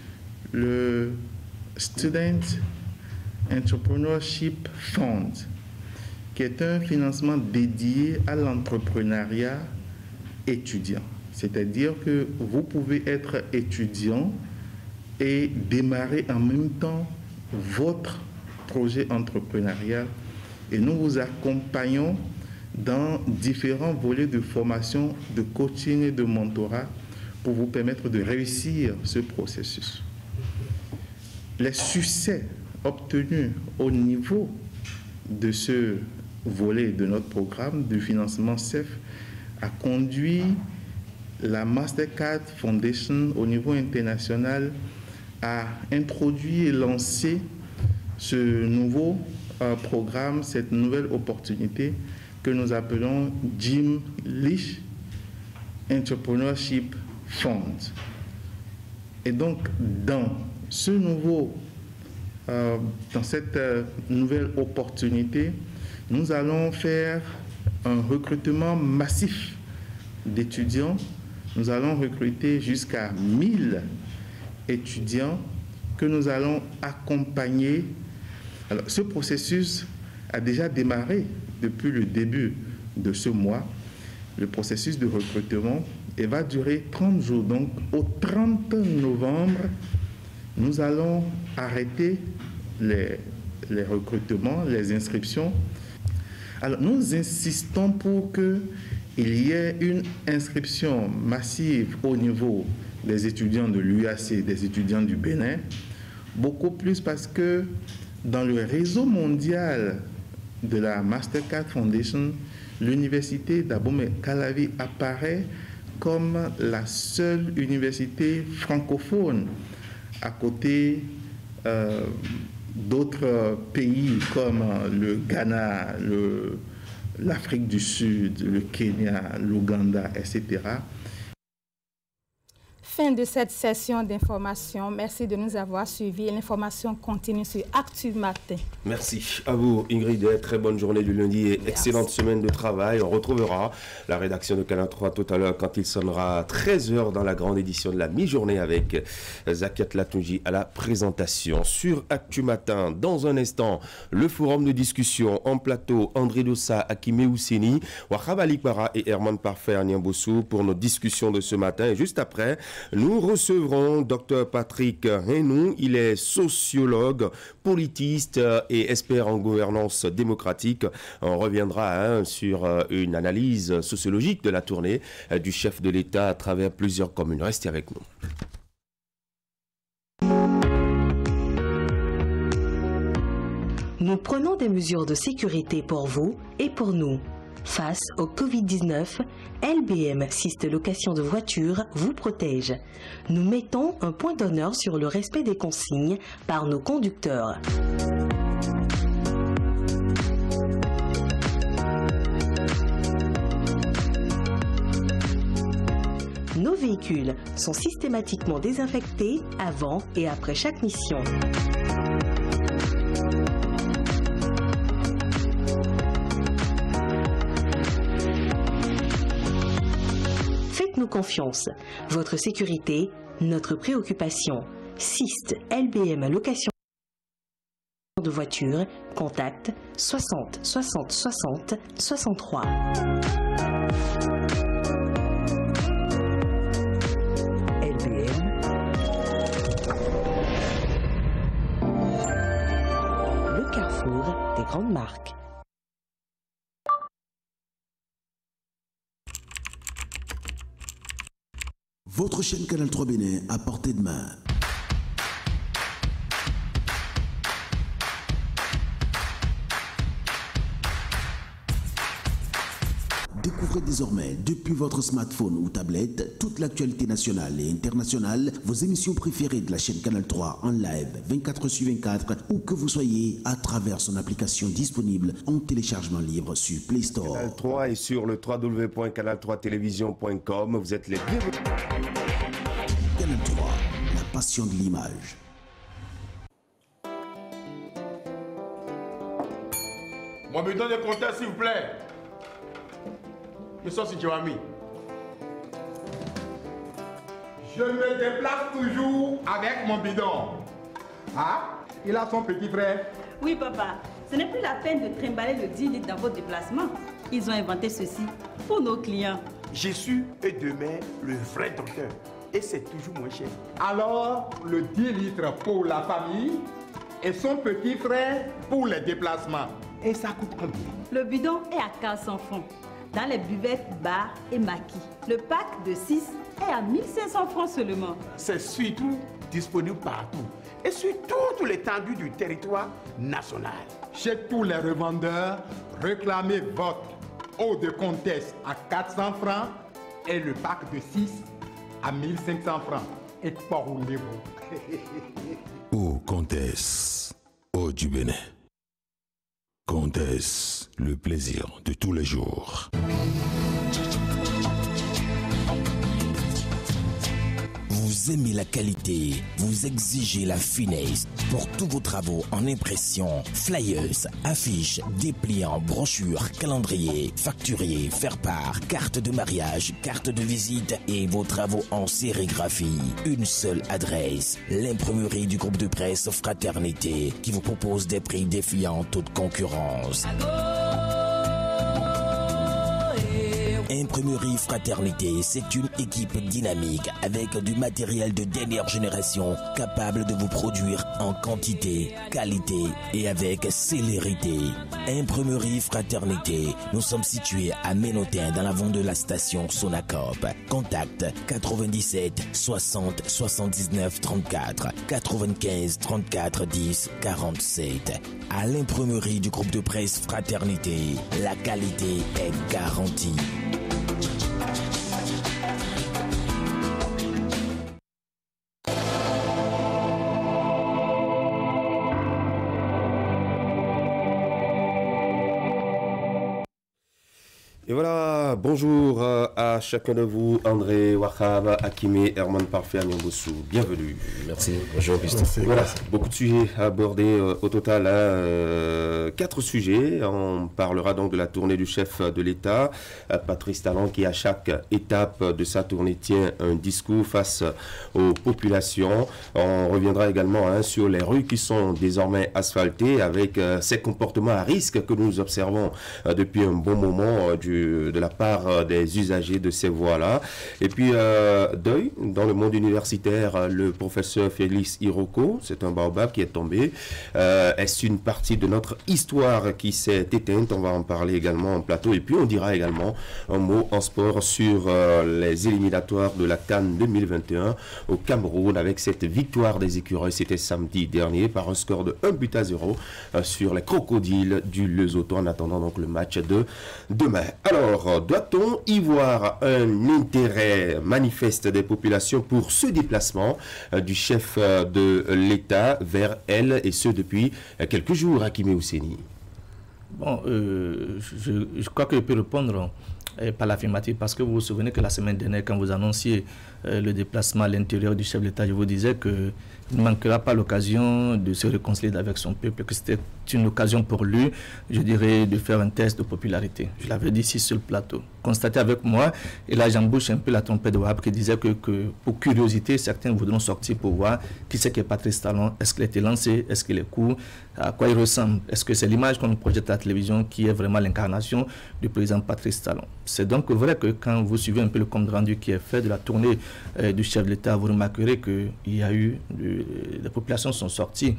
le Student Entrepreneurship Fund, qui est un financement dédié à l'entrepreneuriat étudiant. C'est-à-dire que vous pouvez être étudiant et démarrer en même temps votre projet entrepreneurial. Et nous vous accompagnons dans différents volets de formation, de coaching et de mentorat pour vous permettre de réussir ce processus. Les succès obtenus au niveau de ce volet de notre programme de financement CEF a conduit la Mastercard Foundation au niveau international à introduire et lancer ce nouveau programme, cette nouvelle opportunité que nous appelons Jim Lich Entrepreneurship Fund. Et donc, dans cette nouvelle opportunité, nous allons faire un recrutement massif d'étudiants. Nous allons recruter jusqu'à 1000 étudiants que nous allons accompagner. Alors, ce processus a déjà démarré depuis le début de ce mois, le processus de recrutement, et va durer 30 jours. Donc, au 30 novembre, nous allons arrêter les recrutements, les inscriptions. Alors, nous insistons pour qu'il y ait une inscription massive au niveau des étudiants de l'UAC, des étudiants du Bénin, beaucoup plus parce que dans le réseau mondial de la Mastercard Foundation, l'université d'Abomey-Calavi apparaît comme la seule université francophone à côté d'autres pays comme le Ghana, l'Afrique du Sud, le Kenya, l'Ouganda, etc. Fin de cette session d'information. Merci de nous avoir suivis. L'information continue sur Actu Matin. Merci à vous, Ingrid. Très bonne journée du lundi et excellente semaine de travail. On retrouvera la rédaction de Canal 3 tout à l'heure quand il sonnera 13h dans la grande édition de la mi-journée avec Zakiat Latunji à la présentation. Sur Actu Matin, dans un instant, le forum de discussion en plateau, André Dossa, Akime Ousseni, Wakhabali Para et Herman Parfait à Niambossou pour nos discussions de ce matin. Et juste après, nous recevrons Dr Patrick Hénou. Il est sociologue, politiste et expert en gouvernance démocratique. On reviendra sur une analyse sociologique de la tournée du chef de l'État à travers plusieurs communes. Restez avec nous. Nous prenons des mesures de sécurité pour vous et pour nous. Face au Covid-19, LBM Syste Location de voitures vous protège. Nous mettons un point d'honneur sur le respect des consignes par nos conducteurs. Nos véhicules sont systématiquement désinfectés avant et après chaque mission. Faites-nous confiance. Votre sécurité, notre préoccupation. Syste LBM Location de voitures. Contact 60 60 60 63. LBM. Le carrefour des grandes marques. Votre chaîne Canal 3 Bénin à portée de main. Découvrez désormais, depuis votre smartphone ou tablette, toute l'actualité nationale et internationale, vos émissions préférées de la chaîne Canal 3 en live 24/24, où que vous soyez, à travers son application disponible en téléchargement libre sur Play Store. Canal 3 et sur le www.canal3television.com. Vous êtes les bienvenus. Canal 3, la passion de l'image. Mon bidon de compteur, s'il vous plaît. Je suis Situami. Je me déplace toujours avec mon bidon. Ah, il a son petit frère. Oui, papa. Ce n'est plus la peine de trimballer le 10 litres dans votre déplacement. Ils ont inventé ceci pour nos clients. Jésus est demain le vrai docteur. Et c'est toujours moins cher. Alors, le 10 litres pour la famille et son petit frère pour les déplacements. Et ça coûte combien? Le bidon est à 400 francs. Dans les buvettes, bars et maquis. Le pack de 6 est à 1500 francs seulement. C'est surtout disponible partout et sur toute l'étendue du territoire national. Chez tous les revendeurs, réclamez votre eau de comtesse à 400 francs et le pack de 6 à 1500 francs. Et pas roulez-vous. Eau comtesse, eau du Bénin. Comtesse, le plaisir de tous les jours. Vous aimez la qualité, vous exigez la finesse. Pour tous vos travaux en impression, flyers, affiches, dépliants, brochures, calendriers, facturiers, faire-part, carte de mariage, carte de visite et vos travaux en sérigraphie. Une seule adresse, l'imprimerie du groupe de presse Fraternité qui vous propose des prix défiant toute concurrence. Imprimerie Fraternité, c'est une équipe dynamique avec du matériel de dernière génération capable de vous produire en quantité, qualité et avec célérité. Imprimerie Fraternité, nous sommes situés à Ménotin dans l'avant de la station Sonacop. Contact 97 60 79 34 95 34 10 47. À l'imprimerie du groupe de presse Fraternité, la qualité est garantie. Et voilà, bonjour à chacun de vous, André, Wahab, Hakimé, Herman Parfait, Amionbossou. Bienvenue. Merci, bonjour Christophe. Voilà, beaucoup de sujets à aborder au total. 4 sujets. On parlera donc de la tournée du chef de l'État, Patrice Talon, qui à chaque étape de sa tournée tient un discours face aux populations. On reviendra également sur les rues qui sont désormais asphaltées avec ces comportements à risque que nous observons depuis un bon moment de la part des usagers de ces voies-là. Et puis, deuil, dans le monde universitaire, le professeur Félix Iroko, c'est un baobab qui est tombé. Est-ce une partie de notre histoire qui s'est éteinte? On va en parler également en plateau. Et puis, on dira également un mot en sport sur les éliminatoires de la CAN 2021 au Cameroun avec cette victoire des écureuils. C'était samedi dernier par un score de 1-0 sur les crocodiles du Lesotho en attendant donc le match de demain. Alors, doit-on y voir un intérêt manifeste des populations pour ce déplacement du chef de l'État vers elle, et ce depuis quelques jours, Hakimé Ousseni? Bon, je crois que je peux répondre par l'affirmative, parce que vous vous souvenez que la semaine dernière, quand vous annonciez le déplacement à l'intérieur du chef de l'État, je vous disais qu'il ne manquera pas l'occasion de se réconcilier avec son peuple, que c'était une occasion pour lui, je dirais, de faire un test de popularité. Je l'avais dit ici sur le plateau. Constatez avec moi, et là j'embouche un peu la trompette de Wahab qui disait que pour curiosité, certains voudront sortir pour voir qui c'est qui est Patrice Talon, est-ce qu'il a été lancé, est-ce qu'il est court, à quoi il ressemble, est-ce que c'est l'image qu'on projette à la télévision qui est vraiment l'incarnation du président Patrice Talon. C'est donc vrai que quand vous suivez un peu le compte rendu qui est fait de la tournée du chef de l'État, vous remarquerez qu'il y a eu, les populations sont sorties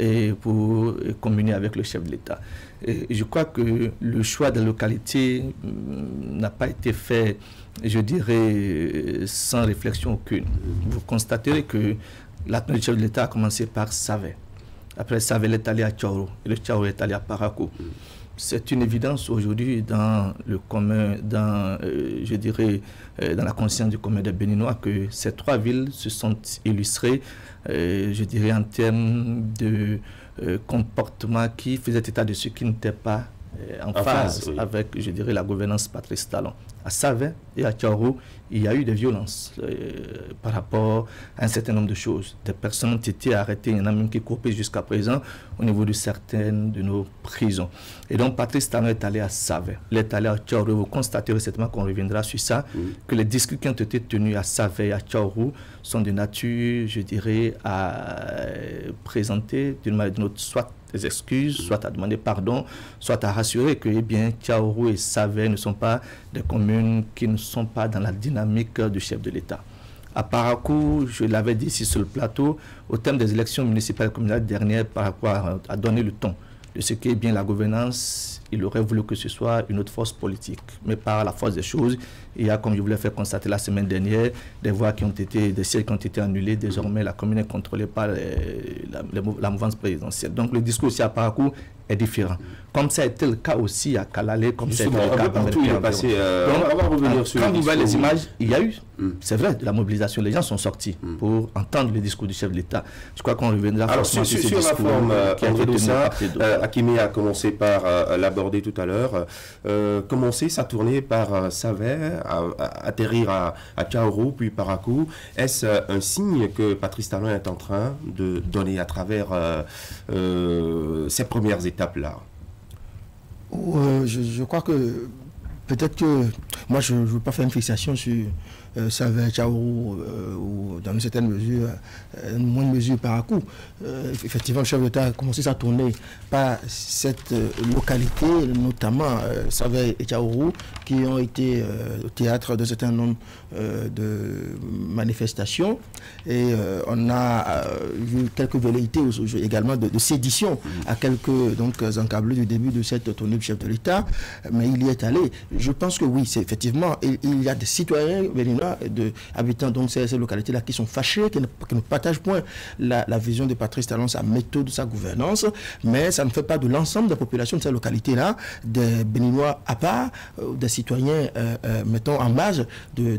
pour communier avec le chef de l'État. Et je crois que le choix de la localité n'a pas été fait, je dirais, sans réflexion aucune. Vous constaterez que la tournée du chef de l'État a commencé par Savé. Après Savé, elle est allée à Tchaouro, et le Tchaouro est allé à Parakou. C'est une évidence aujourd'hui dans le commun, je dirais, dans la conscience du commun des Béninois, que ces 3 villes se sont illustrées, je dirais, en termes de comportement qui faisait état de ce qui n'était pas en phase oui, avec, je dirais, la gouvernance Patrice Talon. À Savé et à Tchaouro, il y a eu des violences par rapport à un certain nombre de choses. Des personnes ont été arrêtées, il y en a même qui coupent jusqu'à présent au niveau de certaines de nos prisons. Et donc Patrice Talon est allé à Savé, il est allé à Tchaouro. Vous constatez certainement qu'on reviendra sur ça, que les discours qui ont été tenus à Savé et à Tchaouro sont de nature, je dirais, à présenter d'une manière ou d'une autre, soit des excuses, soit à demander pardon, soit à rassurer que Tchaouro et Savé ne sont pas des communes qui ne sont pas dans la dynamique du chef de l'État. À Parakou, je l'avais dit ici sur le plateau, au terme des élections municipales et communales dernières, Parakou a donné le ton de ce qu'est bien la gouvernance. Il aurait voulu que ce soit une autre force politique. Mais par la force des choses, il y a, comme je vous l'ai fait constater la semaine dernière, des voix qui ont été, des sièges qui ont été annulés. Désormais, la commune est contrôlée par la mouvance présidentielle. Donc le discours ici à Parakou est différent. Comme ça a été le cas aussi à Kalalé, comme ça a été le cas partout il est passé. Quand vous voyez les images, il y a eu, c'est vrai, de la mobilisation. Les gens sont sortis pour entendre le discours du chef de l'État. Je crois qu'on reviendra forcément sur ce discours. Sur la forme, André Doussa, Hakimi a commencé par l'aborder tout à l'heure, commencer sa tournée par Savé, atterrir à Tchaourou, puis Parakou. Est-ce un signe que Patrice Talon est en train de donner à travers ces premières étapes-là? Je crois que peut-être que moi je ne veux pas faire une fixation sur Savé, Tchaourou ou dans une certaine mesure, une moindre mesure Parakou. Effectivement, le chef d'État a commencé sa tournée par cette localité, notamment Savé et Tchaourou, qui ont été au théâtre d'un certain nombre de manifestations. Et on a vu quelques velléités également de sédition à quelques encablés du début de cette tournée du chef de l'État. Mais il y est allé. Je pense que oui, c'est effectivement, il y a des citoyens béninois, habitants de ces localités-là qui sont fâchés, qui ne partagent point la vision de Patrice Talon, sa méthode, sa gouvernance, mais ça ne fait pas de l'ensemble de la population de ces localités-là, des Béninois à part, des citoyens, mettons, en marge de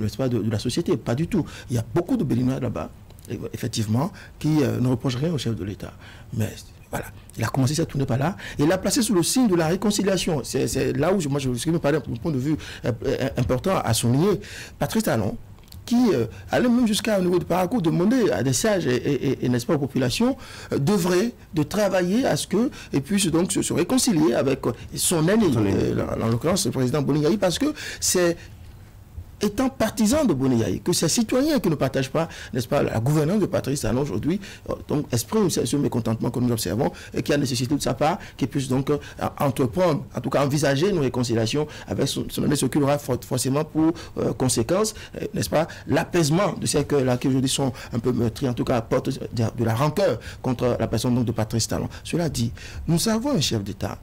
la société. Pas du tout. Il y a beaucoup de Béninois là-bas, effectivement, qui ne reprochent rien au chef de l'État. Mais voilà, il a commencé cette tournée par là, et il l'a placé sous le signe de la réconciliation. C'est là où ce qui me paraît un point de vue important à souligner. Patrice Talon, qui allait même jusqu'à au niveau de Parakou demander à des sages et n'est-ce pas aux populations d'œuvrer, de travailler à ce que et puisse donc se réconcilier avec son aîné, en l'occurrence le président Boni-Yayi, parce que c'est étant partisan de Boni-Yayi, que ces citoyens qui ne partagent pas, n'est-ce pas, la gouvernance de Patrice Talon aujourd'hui, donc expriment ce mécontentement que nous observons et qui a nécessité de sa part qu'il puisse donc entreprendre, en tout cas envisager une réconciliation avec son aîné, ce qui aura forcément pour conséquence, n'est-ce pas, l'apaisement de ces cœurs-là qui aujourd'hui sont un peu meurtris, en tout cas apportent de la rancœur contre la personne donc de Patrice Talon. Cela dit, nous avons un chef d'État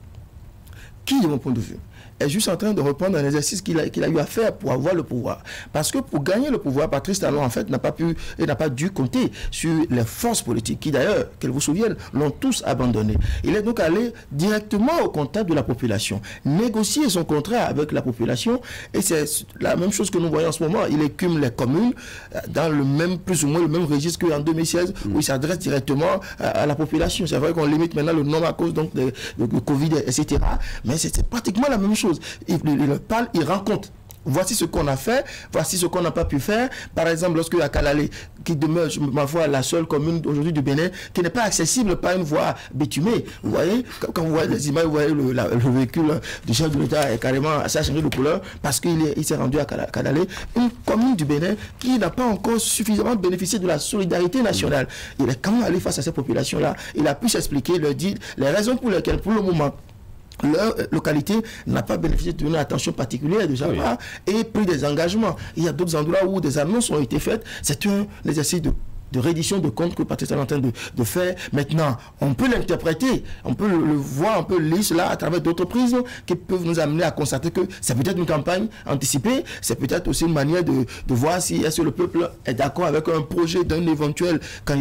qui, de mon point de vue, est juste en train de reprendre un exercice qu'il a eu à faire pour avoir le pouvoir. Parce que pour gagner le pouvoir, Patrice Talon, en fait, n'a pas dû compter sur les forces politiques qui, d'ailleurs, qu'elles vous souviennent, l'ont tous abandonné. Il est donc allé directement au contact de la population, négocier son contrat avec la population, et c'est la même chose que nous voyons en ce moment. Il écume les communes dans le même, plus ou moins le même registre qu'en 2016, où il s'adresse directement à la population. C'est vrai qu'on limite maintenant le nombre à cause donc de Covid, etc. Mais c'est pratiquement la même chose. Il parle, il rencontre. Voici ce qu'on a fait, voici ce qu'on n'a pas pu faire. Par exemple, lorsque à Kalalé, qui demeure, ma foi, la seule commune aujourd'hui du Bénin, qui n'est pas accessible par une voie bitumée. Vous voyez, quand vous voyez les images, vous voyez le véhicule du chef de l'État est carrément, ça a changé de couleur parce qu'il s'est rendu à Kalalé. Une commune du Bénin qui n'a pas encore suffisamment bénéficié de la solidarité nationale. Il est quand même allé face à ces populations-là. Il a pu s'expliquer, leur dire les raisons pour lesquelles, pour le moment, leur localité n'a pas bénéficié d'une attention particulière de sa part et pris des engagements. Il y a d'autres endroits où des annonces ont été faites. C'est un exercice de reddition de comptes que Patrice est en train de faire. Maintenant, on peut l'interpréter, on peut le voir un peu lisse là à travers d'autres prismes qui peuvent nous amener à constater que c'est peut-être une campagne anticipée, c'est peut-être aussi une manière de voir si est-ce que le peuple est d'accord avec un projet d'une éventuelle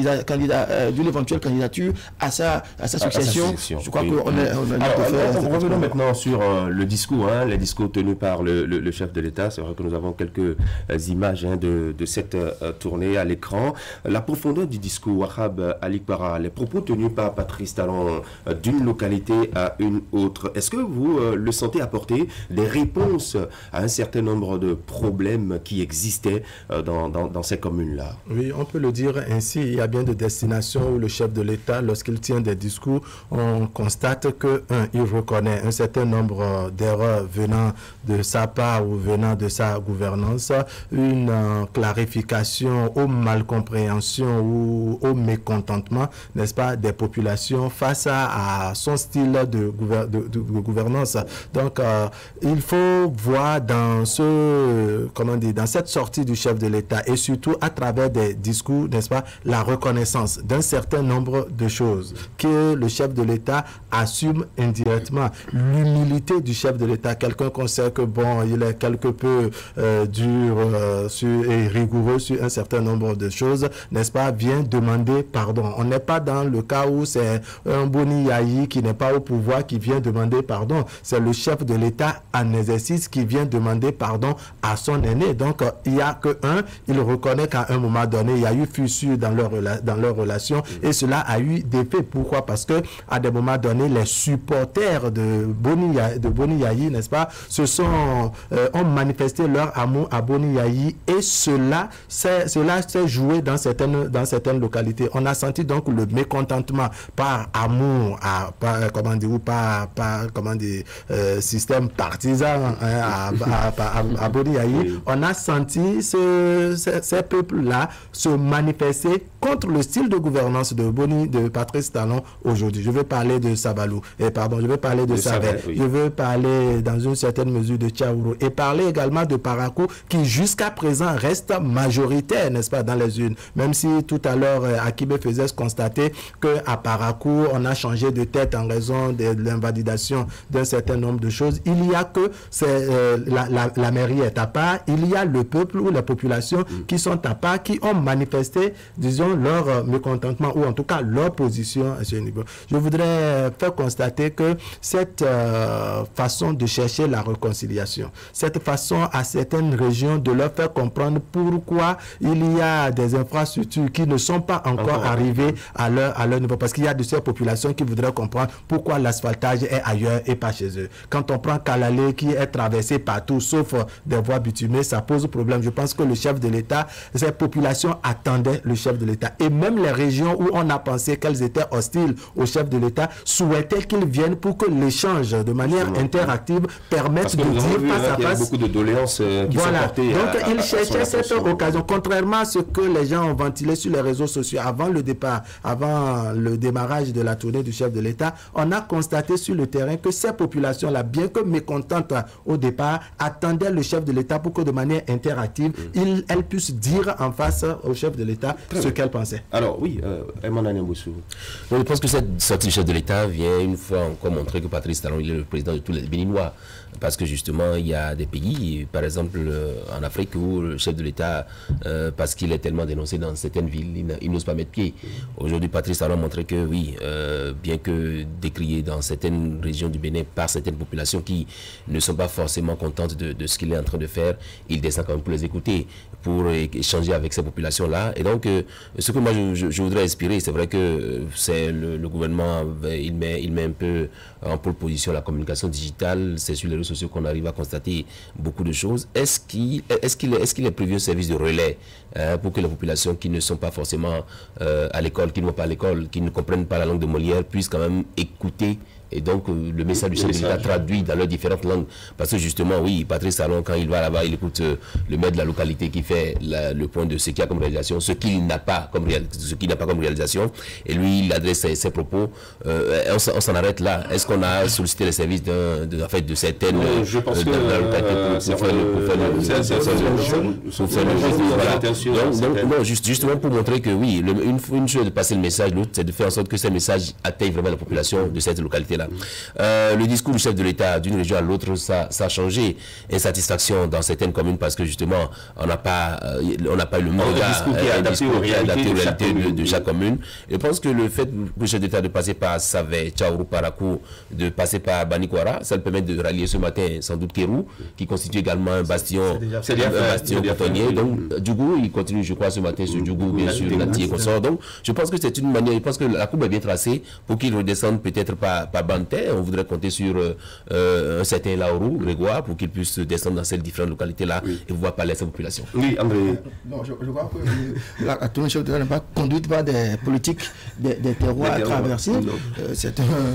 candidature à sa succession. Je crois qu'on revenons maintenant sur le discours, les discours tenus par le chef de l'État. C'est vrai que nous avons quelques images de cette tournée à l'écran. La profondeur du discours, Wahab Alikbara, les propos tenus par Patrice Talon d'une localité à une autre, est-ce que vous le sentez apporter des réponses à un certain nombre de problèmes qui existaient dans ces communes-là? Oui, on peut le dire ainsi. Il y a bien des destinations où le chef de l'État, lorsqu'il tient des discours, on constate qu'il reconnaît un certain nombre d'erreurs venant de sa part ou venant de sa gouvernance, une clarification aux malcompréhensions ou au mécontentement, n'est-ce pas, des populations face à son style de gouvernance. Donc, il faut voir dans dans cette sortie du chef de l'État et surtout à travers des discours, n'est-ce pas, la reconnaissance d'un certain nombre de choses que le chef de l'État assume indirectement. L'humilité du chef de l'État, quelqu'un qu'on sait que bon, il est quelque peu dur et rigoureux sur un certain nombre de choses, n'est-ce n'est-ce pas, vient demander pardon. On n'est pas dans le cas où c'est un Boni Yayi qui n'est pas au pouvoir qui vient demander pardon. C'est le chef de l'État en exercice qui vient demander pardon à son aîné. Donc, il n'y a que il reconnaît qu'à un moment donné, il y a eu fissure dans leur relation et cela a eu des faits. Pourquoi? Parce que à des moments donnés, les supporters de Boni Yayi, n'est-ce pas, ont manifesté leur amour à Boni Yayi et cela s'est joué dans certaines localités. On a senti donc le mécontentement par amour système partisan à Boni Yayi. On a senti ces peuples-là se manifester contre le style de gouvernance de Patrice Talon aujourd'hui. Je veux parler de Sabalou, je veux parler de Savé, je veux parler dans une certaine mesure de Tchaourou et parler également de Parakou qui jusqu'à présent reste majoritaire, n'est-ce pas, dans les urnes. Même si tout à l'heure Akibé faisait constater qu'à Parakou on a changé de tête en raison de l'invalidation d'un certain nombre de choses. Il y a que la mairie est à part, il y a le peuple ou les populations qui sont à part, qui ont manifesté, disons, leur mécontentement ou en tout cas leur position à ce niveau. Je voudrais faire constater que cette façon de chercher la réconciliation, cette façon à certaines régions de leur faire comprendre pourquoi il y a des infrastructures qui ne sont pas encore arrivées à leur niveau, parce qu'il y a de ces populations qui voudraient comprendre pourquoi l'asphaltage est ailleurs et pas chez eux. Quand on prend Kalalé qui est traversé partout sauf des voies bitumées, ça pose problème. Je pense que le chef de l'État, ces populations attendaient le chef de l'État. Et même les régions où on a pensé qu'elles étaient hostiles au chef de l'État souhaitaient qu'ils viennent pour que l'échange de manière interactive permette de dire face à face. Il y a beaucoup de doléances qui sont portées. Donc il cherchait cette occasion. Contrairement à ce que les gens ont ventilé sur les réseaux sociaux avant le départ, avant le démarrage de la tournée du chef de l'État, on a constaté sur le terrain que ces populations-là, bien que mécontentes au départ, attendaient le chef de l'État pour que de manière interactive, elles puissent dire en face au chef de l'État ce qu'elles pensaient. Alors oui, Emmanuel Mboussou. Je pense que cette sortie du chef de l'État vient une fois encore montrer que Patrice Talon il est le président de tous les Béninois. Parce que justement, il y a des pays, par exemple en Afrique, où le chef de l'État, parce qu'il est tellement dénoncé dans certaines villes, il n'ose pas mettre pied. Aujourd'hui, Patrice Talon a montré que oui, bien que décrié dans certaines régions du Bénin par certaines populations qui ne sont pas forcément contentes de ce qu'il est en train de faire, il descend quand même pour les écouter, pour échanger avec ces populations-là. Et donc, ce que moi je voudrais inspirer, c'est vrai que c'est le gouvernement, il met un peu en pole position la communication digitale, c'est sur les réseaux sociaux qu'on arrive à constater beaucoup de choses. Est-ce qu'il est prévu un service de relais pour que les populations qui ne sont pas forcément à l'école, qui ne vont pas à l'école, qui ne comprennent pas la langue de Molière, puissent quand même écouter et donc le message du chef de l'État traduit dans leurs différentes langues. Parce que justement, oui, Patrice Talon, quand il va là-bas, il écoute le maire de la localité qui fait le point de ce qu'il y a comme réalisation, ce qu'il n'a pas comme réalisation. Et lui, il adresse ses propos. On s'en arrête là. Est-ce qu'on a sollicité les services de certaines je pense que la localité pour faire justement pour montrer que oui, une chose de passer le message, l'autre, c'est de faire en sorte que ces messages atteignent vraiment la population de cette localité-là. Le discours du chef de l'État d'une région à l'autre, ça a changé. Insatisfaction dans certaines communes parce que justement, on n'a pas eu le même discours qui est adapté aux réalités de chaque commune. Je pense que le fait pour le chef d'État de passer par Savé, Tchaourou, Parakou, de passer par Banikwara, ça le permet de rallier ce matin sans doute Kérou, qui constitue également un bastion cotonnier. Donc, Djougou, il continue, je crois, ce matin sur Djougou, bien sûr, Nati et consort. Donc, je pense que c'est une manière, je pense que la courbe est bien tracée pour qu'il redescende peut-être pas Banté. On voudrait compter sur un certain Laourou, Grégoire, pour qu'il puisse descendre dans ces différentes localités-là et pouvoir parler à sa population. Oui, André. Non, je crois que la tournée chef de l'État n'est pas conduite par des politiques des terroirs à traverser. C'est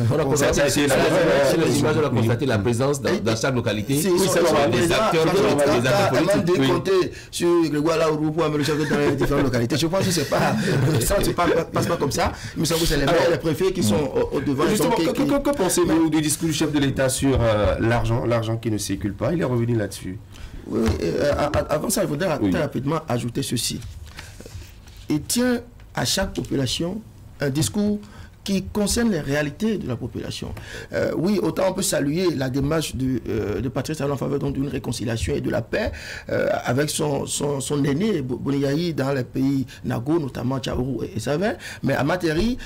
les images, on a constaté la présence dans chaque localité des acteurs politiques. De compter sur Grégoire Laourou pour amener le chef de l'État dans les différentes localités. Je pense que c'est pas, ça ne passe pas comme ça. Il me semble que c'est les maires, les préfets qui sont au devant. Justement, que pensez-vous du discours du chef de l'État sur l'argent qui ne circule pas? Il est revenu là-dessus. Oui, avant ça, il faudrait très rapidement ajouter ceci. Il tient à chaque population un discours qui concerne les réalités de la population. Oui, autant on peut saluer la démarche de Patrice Talon en faveur d'une réconciliation et de la paix avec son aîné Boniaï dans les pays Nago, notamment Tchaourou et Savin, mais à Materi,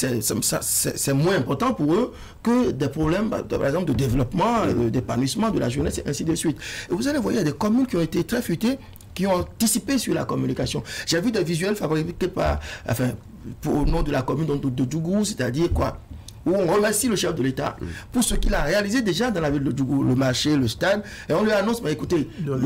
c'est moins important pour eux que des problèmes, par exemple, de développement, d'épanouissement de la jeunesse et ainsi de suite. Et vous allez voir, il y a des communes qui ont été très futées, qui ont anticipé sur la communication. J'ai vu des visuels fabriqués par, au nom de la commune de Djougou, c'est-à-dire quoi, où on remercie le chef de l'État pour ce qu'il a réalisé déjà dans la ville de Djougou, le marché, le stade, et on lui annonce, mais écoutez, nous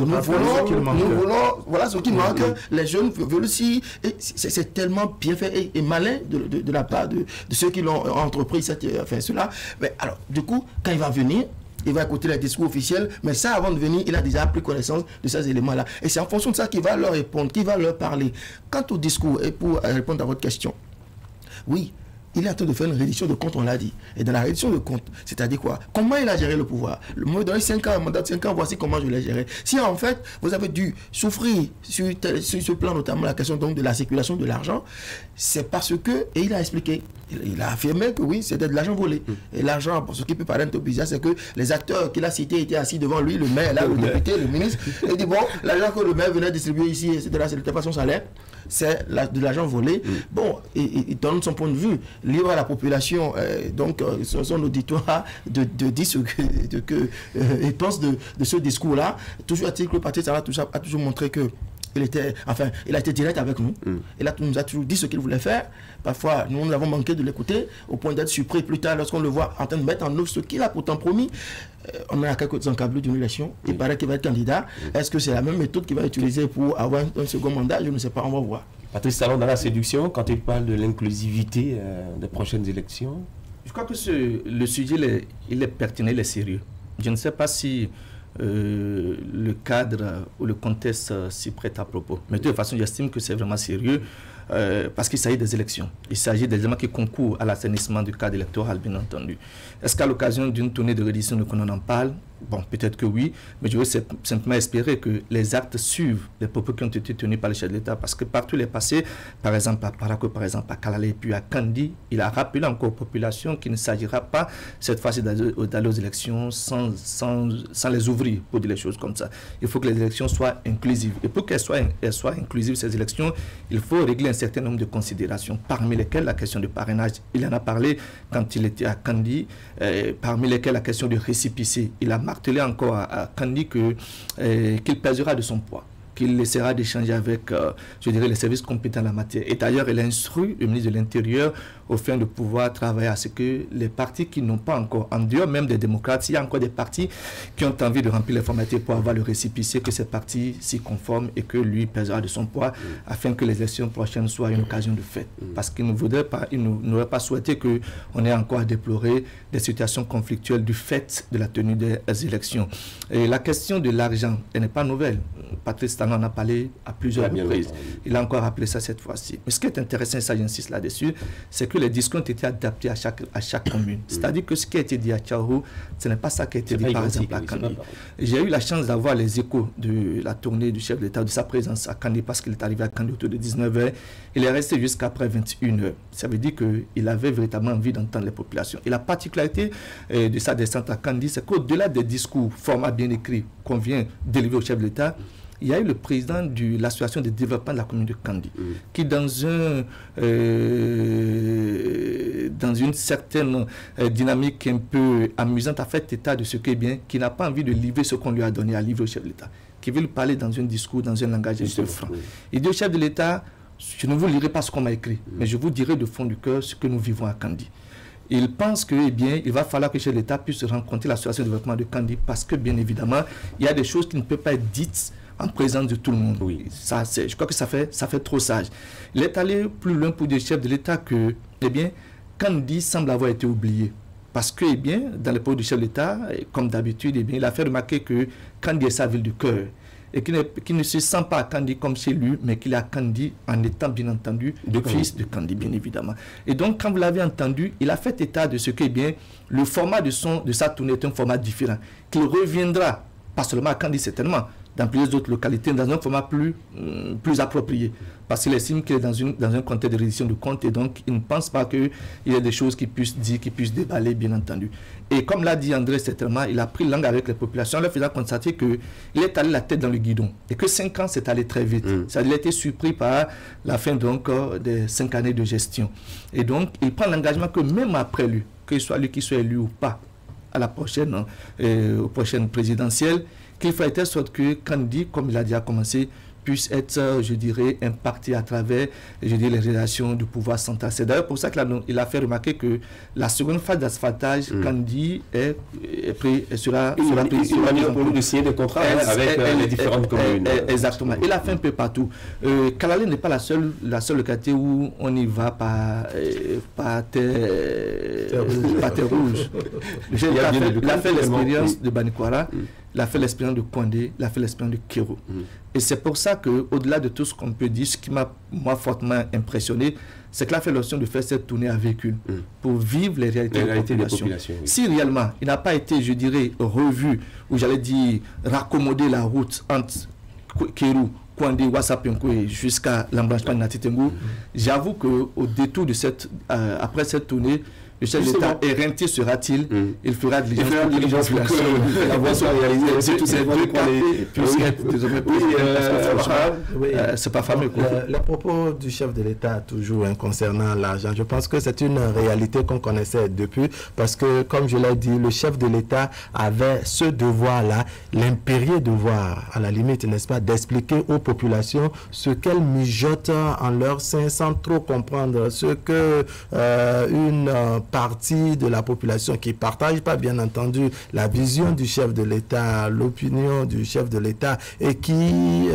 voulons, voilà ce qui manque, les jeunes veulent aussi, et c'est tellement bien fait et malin de la part de ceux qui l'ont entrepris, cela. Mais alors, du coup, quand il va venir, il va écouter les discours officiels, mais ça, avant de venir, il a déjà pris connaissance de ces éléments-là. Et c'est en fonction de ça qu'il va leur répondre, qu'il va leur parler. Quant au discours, et pour répondre à votre question, oui, il est en train de faire une reddition de compte, on l'a dit. Et dans la reddition de compte, c'est-à-dire quoi? Comment il a géré le pouvoir? Le moment donné 5 ans, un mandat de 5 ans, voici comment je l'ai géré. Si en fait, vous avez dû souffrir sur ce plan, notamment la question donc de la circulation de l'argent, c'est parce que, et il a expliqué, il a affirmé que oui, c'était de l'argent volé. Et l'argent, pour ce qui peut paraître un peu bizarre, c'est que les acteurs qu'il a cités étaient assis devant lui, le maire, là, le député, le ministre, et il dit bon, l'argent que le maire venait distribuer ici, c'était pas son salaire, c'est de l'argent volé. Bon, il donne son point de vue, libre à la population, donc son auditoire de dire ce qu'il pense de ce discours-là. Toujours à-t-il que le parti Sarah a toujours montré que il a été direct avec nous. Il nous a toujours dit ce qu'il voulait faire. Parfois, nous avons manqué de l'écouter au point d'être surpris plus tard lorsqu'on le voit en train de mettre en œuvre ce qu'il a pourtant promis. On a quelques encablures d'une élection. Il paraît qu'il va être candidat. Est-ce que c'est la même méthode qu'il va utiliser pour avoir un second mandat? Je ne sais pas, on va voir. Patrice Talon, dans la séduction, quand il parle de l'inclusivité des prochaines élections, je crois que le sujet, il est pertinent, il est sérieux. Je ne sais pas si le cadre ou le contexte s'y prête à propos. Mais de toute façon, j'estime que c'est vraiment sérieux parce qu'il s'agit des élections. Il s'agit des éléments qui concourent à l'assainissement du cadre électoral, bien entendu. Est-ce qu'à l'occasion d'une tournée de reddition qu'on en parle? Bon, peut-être que oui, mais je veux simplement espérer que les actes suivent les propos qui ont été tenus par le chef de l'État, parce que partout il est passé, par exemple à Parako, par exemple à Kalale, et puis à Kandi, il a rappelé encore aux populations qu'il ne s'agira pas cette fois-ci d'aller aux élections sans les ouvrir, pour dire les choses comme ça. Il faut que les élections soient inclusives. Et pour qu'elles soient inclusives, ces élections, il faut régler un certain nombre de considérations, parmi lesquelles la question du parrainage. Il en a parlé quand il était à Kandi, parmi lesquelles la question du récépissé. Il a martelé encore à Kandi qu'il pèsera de son poids, qu'il essaiera d'échanger avec, je dirais, les services compétents en la matière. Et d'ailleurs, il a instruit le ministre de l'Intérieur au fin de pouvoir travailler à ce que les partis qui n'ont pas encore, en dehors même des démocrates, s'il y a encore des partis qui ont envie de remplir les formalités pour avoir le récépissé, que ces partis s'y conforment et que lui pèsera de son poids afin que les élections prochaines soient une occasion de fête. Parce qu'il n'aurait pas souhaité qu'on ait encore à déplorer des situations conflictuelles du fait de la tenue des élections. Et la question de l'argent, elle n'est pas nouvelle. Patrice Talon en a parlé à plusieurs reprises. Il a encore rappelé ça cette fois-ci. Mais ce qui est intéressant, et ça j'insiste là-dessus, c'est que les discours ont été adaptés à chaque commune. C'est-à-dire que ce qui a été dit à Tchaourou, ce n'est pas ça qui a été dit par exemple à Kandi. J'ai eu la chance d'avoir les échos de la tournée du chef de l'État, de sa présence à Kandi, parce qu'il est arrivé à Kandi autour de 19h. Il est resté jusqu'après 21h. Ça veut dire qu'il avait véritablement envie d'entendre les populations. Et la particularité de sa descente à Kandi, c'est qu'au-delà des discours, format bien écrit, qu'on vient délivrer au chef de l'État, il y a eu le président de l'association de développement de la commune de Kandi, qui dans une certaine dynamique un peu amusante a fait état de ce qui est bien, qui n'a pas envie de livrer ce qu'on lui a donné à livrer au chef de l'État, qui veut lui parler dans un discours, dans un langage franc. Il dit au chef de l'État, je ne vous lirai pas ce qu'on m'a écrit, mais je vous dirai de fond du cœur ce que nous vivons à Kandi. Il pense que, il va falloir que le chef de l'État puisse rencontrer l'association de développement de Kandi, parce que, bien évidemment, il y a des choses qui ne peuvent pas être dites en présence de tout le monde. Oui. Ça, je crois que ça fait trop sage. Il est allé plus loin pour dire chef de l'État que, Kandi semble avoir été oublié. Parce que, dans le pays du chef de l'État, comme d'habitude, il a fait remarquer que Kandi est sa ville du cœur. Et qu'il ne se sent pas à Kandi comme chez lui, mais qu'il est à Kandi en étant, bien entendu, le fils de Kandi, bien évidemment. Et donc, quand vous l'avez entendu, il a fait état de ce que, le format de sa tournée est un format différent, qu'il reviendra, pas seulement à Kandi certainement, dans plusieurs autres localités dans un format plus approprié. Parce qu'il estime qu'il est dans un contexte de reddition de comptes et donc il ne pense pas qu'il y ait des choses qui puissent dire, qui puissent déballer, bien entendu. Et comme l'a dit André, certainement, il a pris langue avec les populations, leur faisant constater qu'il est allé la tête dans le guidon et que 5 ans, c'est allé très vite. Ça a été surpris par la fin donc des 5 années de gestion. Et donc, il prend l'engagement que même après lui, qu'il soit lui qui soit élu ou pas, à la prochaine, aux prochaines présidentielles, qu'il faille telle sorte que Kandi, comme il a déjà commencé, puisse être, je dirais, impacté à travers, je dirais, les relations du pouvoir central. C'est d'ailleurs pour ça qu'il a fait remarquer que la seconde phase d'asphaltage, Kandi sera prise pour lui de signer des contrats avec les différentes communes. Exactement. Il a fait un peu partout. Kalale n'est pas la seule localité où on y va par terre rouge. Il a fait l'expérience de Banikwara, il a fait l'expérience de Kondé, il a fait l'expérience de Kero. Et c'est pour ça qu'au-delà de tout ce qu'on peut dire, ce qui m'a moi fortement impressionné, c'est qu'il a fait l'option de faire cette tournée à véhicule pour vivre les réalités des populations. Oui. Si réellement il n'a pas été, je dirais, revu, ou j'allais dire, raccommodé la route entre Kero, Kondé, Wassapenko jusqu'à l'embranchement de Natitengo, j'avoue qu'au détour de après cette tournée, le chef de l'État éreinté sera-t-il? Il fera de diligence pour que la voie soit réalisée. C'est tous ces deux cas puissent être désormais c'est pas fameux. Les propos du chef de l'État toujours concernant l'argent, je pense que c'est une réalité qu'on connaissait depuis, parce que, comme je l'ai dit, le chef de l'État avait ce devoir-là, l'impérieux devoir, à la limite, n'est-ce pas, d'expliquer aux populations ce qu'elles mijotent en leur sein sans trop comprendre ce que une partie de la population qui ne partage pas, bien entendu, la vision du chef de l'État, l'opinion du chef de l'État, et qui,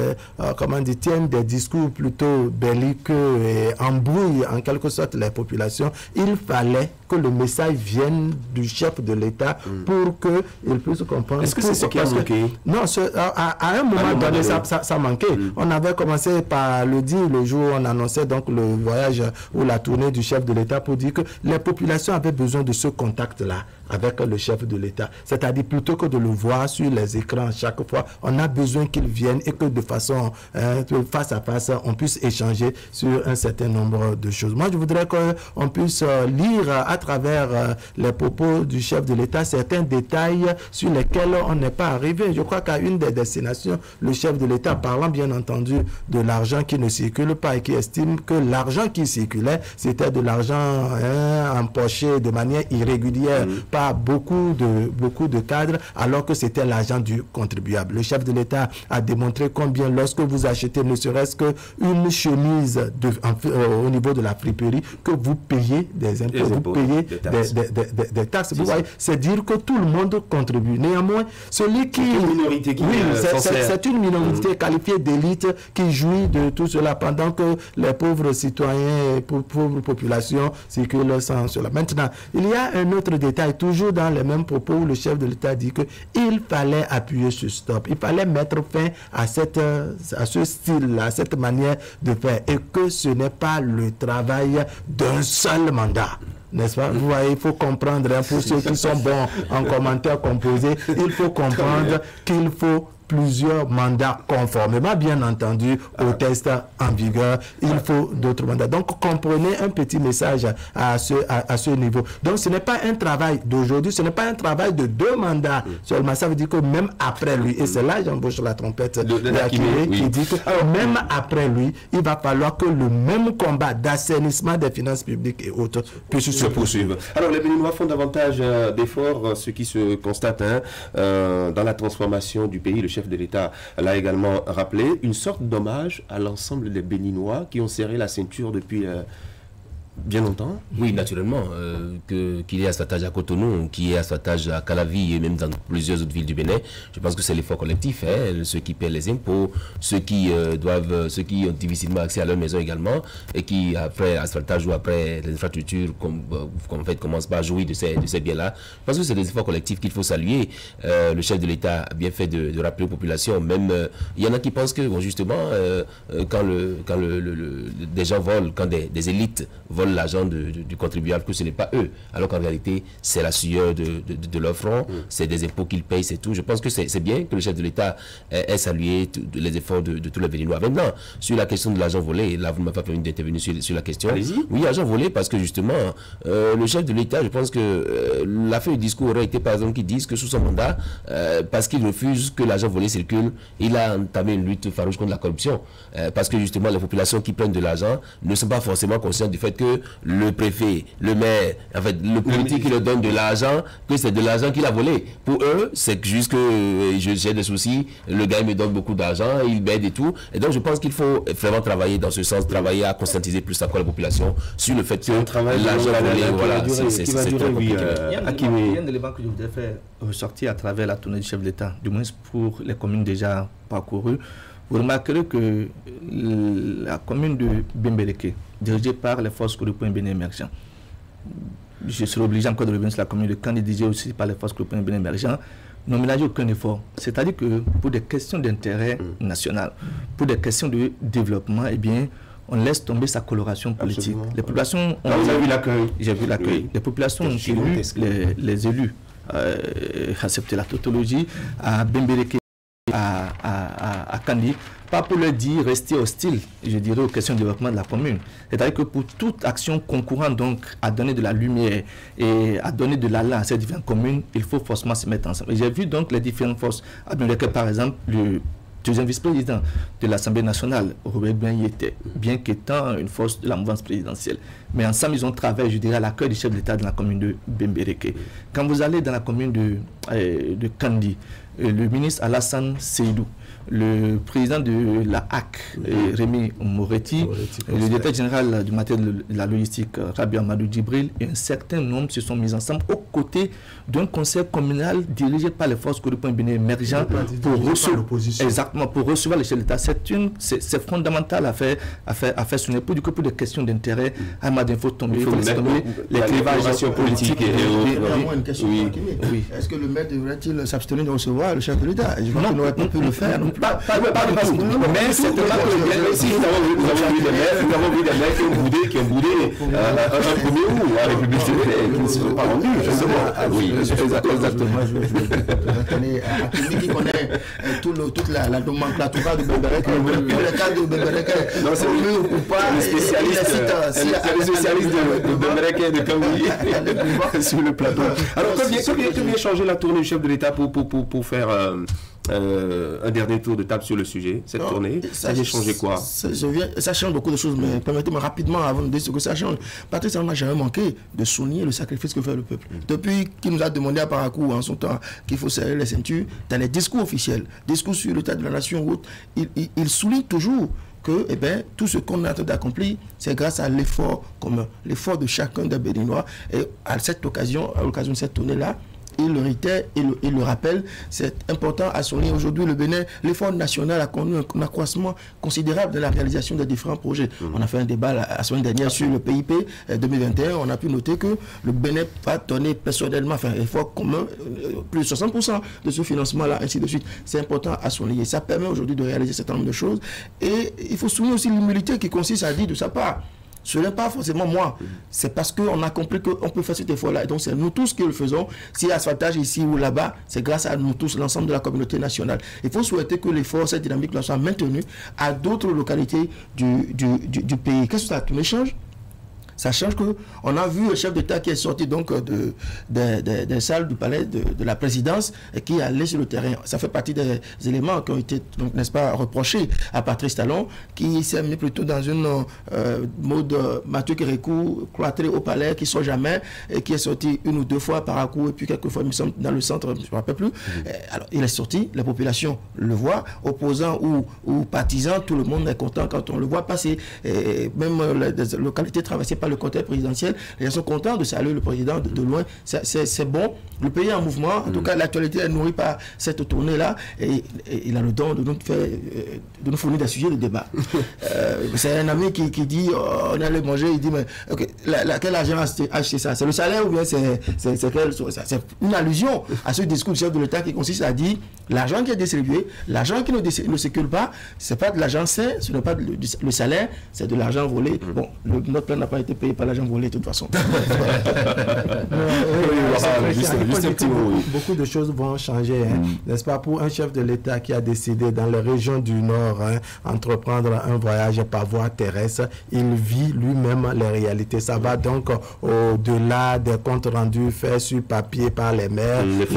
tiennent des discours plutôt belliqueux et embrouillent en quelque sorte les populations. Il fallait que le message vienne du chef de l'État pour qu'ils puissent comprendre. Est-ce que c'est ce qui a manqué? Non, à un moment donné, ça manquait. On avait commencé par le dire le jour où on annonçait donc le voyage ou la tournée du chef de l'État pour dire que les populations avaient besoin de ce contact-là avec le chef de l'État. C'est-à-dire, plutôt que de le voir sur les écrans chaque fois, on a besoin qu'il vienne et que de façon face à face, on puisse échanger sur un certain nombre de choses. Moi, je voudrais qu'on puisse lire à travers les propos du chef de l'État certains détails sur lesquels on n'est pas arrivé. Je crois qu'à une des destinations, le chef de l'État, parlant bien entendu de l'argent qui ne circule pas et qui estime que l'argent qui circulait, c'était de l'argent empoché de manière irrégulière par beaucoup de cadres, alors que c'était l'argent du contribuable. Le chef de l'État a démontré combien, lorsque vous achetez ne serait-ce qu'une chemise au niveau de la friperie, que vous payez des impôts, vous payez des taxes. Vous voyez, c'est dire que tout le monde contribue. Néanmoins, celui qui... C'est une minorité qui c'est une minorité qualifiée d'élite qui jouit de tout cela, pendant que les pauvres citoyens et pauvres populations circulent sans cela. Maintenant, il y a un autre détail, toujours dans les mêmes propos, où le chef de l'État dit qu'il fallait appuyer ce stop. Il fallait mettre fin à ce style-là, à cette manière de faire, et que ce n'est pas le travail d'un seul mandat. N'est-ce pas? Vous voyez, il faut comprendre, pour ceux qui sont bons en commentaires composés, il faut comprendre qu'il faut plusieurs mandats conformément, bien entendu, au test en vigueur. Il faut d'autres mandats. Donc, comprenez un petit message à ce niveau. Donc, ce n'est pas un travail d'aujourd'hui, ce n'est pas un travail de 2 mandats seulement. Ça veut dire que même après lui, et c'est là, j'embauche la trompette qui dit que même après lui, il va falloir que le même combat d'assainissement des finances publiques et autres puisse se poursuivre. Alors, les Béninois font davantage d'efforts, ce qui se constate dans la transformation du pays. Le chef de l'État l'a également rappelé, une sorte d'hommage à l'ensemble des Béninois qui ont serré la ceinture depuis bien longtemps. Oui, naturellement, qu'il y ait asphaltage à Cotonou, qu'il y ait asphaltage à Calavi et même dans plusieurs autres villes du Bénin. Je pense que c'est l'effort collectif, ceux qui paient les impôts, ceux qui ont difficilement accès à leur maison également, et qui après asphaltage ou après les infrastructures commencent pas à jouir de ces biens-là. Je pense que c'est des efforts collectifs qu'il faut saluer. Le chef de l'État a bien fait de rappeler aux populations. Même il y en a qui pensent que justement quand des gens volent, quand des élites volent volent l'argent du contribuable, que ce n'est pas eux. Alors qu'en réalité, c'est la sueur de leur front, c'est des impôts qu'ils payent, c'est tout. Je pense que c'est bien que le chef de l'État ait salué les efforts de tous les Béninois. Maintenant, sur la question de l'argent volé, là, vous ne m'avez pas permis d'intervenir sur la question. Oui, argent volé, parce que justement, le chef de l'État, je pense que l'affaire du discours aurait été, par exemple, qui disent que sous son mandat, parce qu'il refuse que l'argent volé circule, il a entamé une lutte farouche contre la corruption. Parce que justement, les populations qui prennent de l'argent ne sont pas forcément conscientes du fait que le préfet, le maire, en fait, le politique qui leur donne de l'argent, que c'est de l'argent qu'il a volé. Pour eux, c'est juste que j'ai des soucis, le gars il me donne beaucoup d'argent, il m'aide et tout. Et donc, je pense qu'il faut vraiment travailler dans ce sens, travailler à conscientiser plus encore la population sur le fait que l'argent volé, voilà, c'est très compliqué. Il y a un élément que je voudrais faire ressortir à travers la tournée du chef de l'État, du moins pour les communes déjà parcourues. Vous remarquerez que la commune de Bembereke, dirigée par les forces Kouroupouen Bénin émergents, je serai obligé encore de revenir sur la commune de Kandi, dirigée aussi par les forces Kouroupouen Bénin émergents, n'ont ménagé aucun effort. C'est-à-dire que pour des questions d'intérêt national, pour des questions de développement, eh bien, on laisse tomber sa coloration politique. Les populations ont... Vous avez vu l'accueil. J'ai vu l'accueil. Oui. Les populations ont élu les élus accepter la tautologie à Bembereke, à Kandi, pas pour leur dire rester hostile, je dirais, aux questions de développement de la commune. C'est-à-dire que pour toute action concourant donc à donner de la lumière et à donner de l'allant à ces différentes communes, il faut forcément se mettre ensemble. Et j'ai vu donc les différentes forces, à Bembereke par exemple, le deuxième vice-président de l'Assemblée nationale, Robert Ben, était, bien qu'étant une force de la mouvance présidentielle. Mais ensemble, ils ont travaillé, je dirais, à l'accueil du chef de l'État de la commune de Bembereke. Quand vous allez dans la commune de Kandi, le ministre Alassane Seydou, le président de la HAC, Rémi Moretti, le directeur général du matériel de la logistique, Rabi Amadou Djibril, et un certain nombre se sont mis ensemble aux côtés d'un conseil communal dirigé par les forces Kouroupouen Bénin émergents pour recevoir le chef de l'État. C'est fondamental à faire souligner pour des questions d'intérêt. Il faut tomber les clivages politiques. Est-ce que le maire devrait-il s'abstenir de recevoir le chef de l'État? Je crois qu'il n'aurait pas pu le faire. Pas du tout. Mais c'est pas que si nous avons vu des maires qui ont boudé un premier ou la République qui ne se sont pas rendus. Oui, exactement. Je qui connaît toute la nomenclature de Bembereke, le cas de Bembereke, non, c'est lui ou pas, les spécialistes de Bembereke et de Kaoui sur le plateau. Alors, que vient changer la tournée du chef de l'État pour faire un dernier tour de table sur le sujet, cette tournée, ça vient changer quoi? Ça change beaucoup de choses, mais permettez-moi rapidement, avant de dire ce que ça change. Patrice Talon n'a jamais manqué de souligner le sacrifice que fait le peuple. Depuis qu'il nous a demandé à Parakou en son temps qu'il faut serrer les ceintures, dans les discours officiels, discours sur l'état de la nation ou autre, il souligne toujours que tout ce qu'on a d'accomplir, c'est grâce à l'effort commun, l'effort de chacun des Béninois. Et à l'occasion de cette tournée-là, il le réitère et le rappelle, c'est important à souligner aujourd'hui le Bénin, l'effort national a connu un accroissement considérable de la réalisation des différents projets. On a fait un débat la semaine dernière sur le PIP 2021, on a pu noter que le Bénin va donner personnellement, un effort commun, plus de 60% de ce financement-là, ainsi de suite. C'est important à souligner. Ça permet aujourd'hui de réaliser un certain nombre de choses. Et il faut souligner aussi l'humilité qui consiste à dire de sa part, ce n'est pas forcément moi, c'est parce qu'on a compris qu'on peut faire cet effort-là. Et donc, c'est nous tous qui le faisons. S'il y a asphaltage ici ou là-bas, c'est grâce à nous tous, l'ensemble de la communauté nationale. Il faut souhaiter que l'effort, cette dynamique-là soit maintenue à d'autres localités du pays. Qu'est-ce que ça change? Ça change qu'on a vu le chef d'État qui est sorti donc des salles du palais de la présidence et qui est allé sur le terrain. Ça fait partie des éléments qui ont été, n'est-ce pas, reprochés à Patrice Talon, qui s'est mis plutôt dans une mode Mathieu Kérékou, cloîtré au palais, qui ne sort jamais, et qui est sorti une ou deux fois par un coup, et puis quelques fois, il me semble, dans le centre, je ne me rappelle plus. Alors, il est sorti, la population le voit, opposants ou partisans, tout le monde est content quand on le voit passer. Et même les localités traversées par le côté présidentiel, les gens sont contents de saluer le président de loin. C'est bon Le pays est en mouvement. En tout cas, l'actualité est nourrie par cette tournée-là. Et il a le don de nous fournir des sujets de débat. C'est un ami qui dit, on allait manger, il dit, mais quel argent a acheté ça? C'est le salaire ou bien c'est une allusion à ce discours du chef de l'État qui consiste à dire, l'argent qui est distribué, l'argent qui ne circule pas, c'est pas de l'argent sain, ce n'est pas le salaire, c'est de l'argent volé. Bon, notre plan n'a pas été payé par l'argent volé de toute façon. Beaucoup de choses vont changer, n'est-ce pas, pour un chef de l'État qui a décidé dans les régions du Nord entreprendre un voyage par voie terrestre. Il vit lui-même les réalités. Ça va donc au-delà des comptes rendus faits sur papier par les maires, les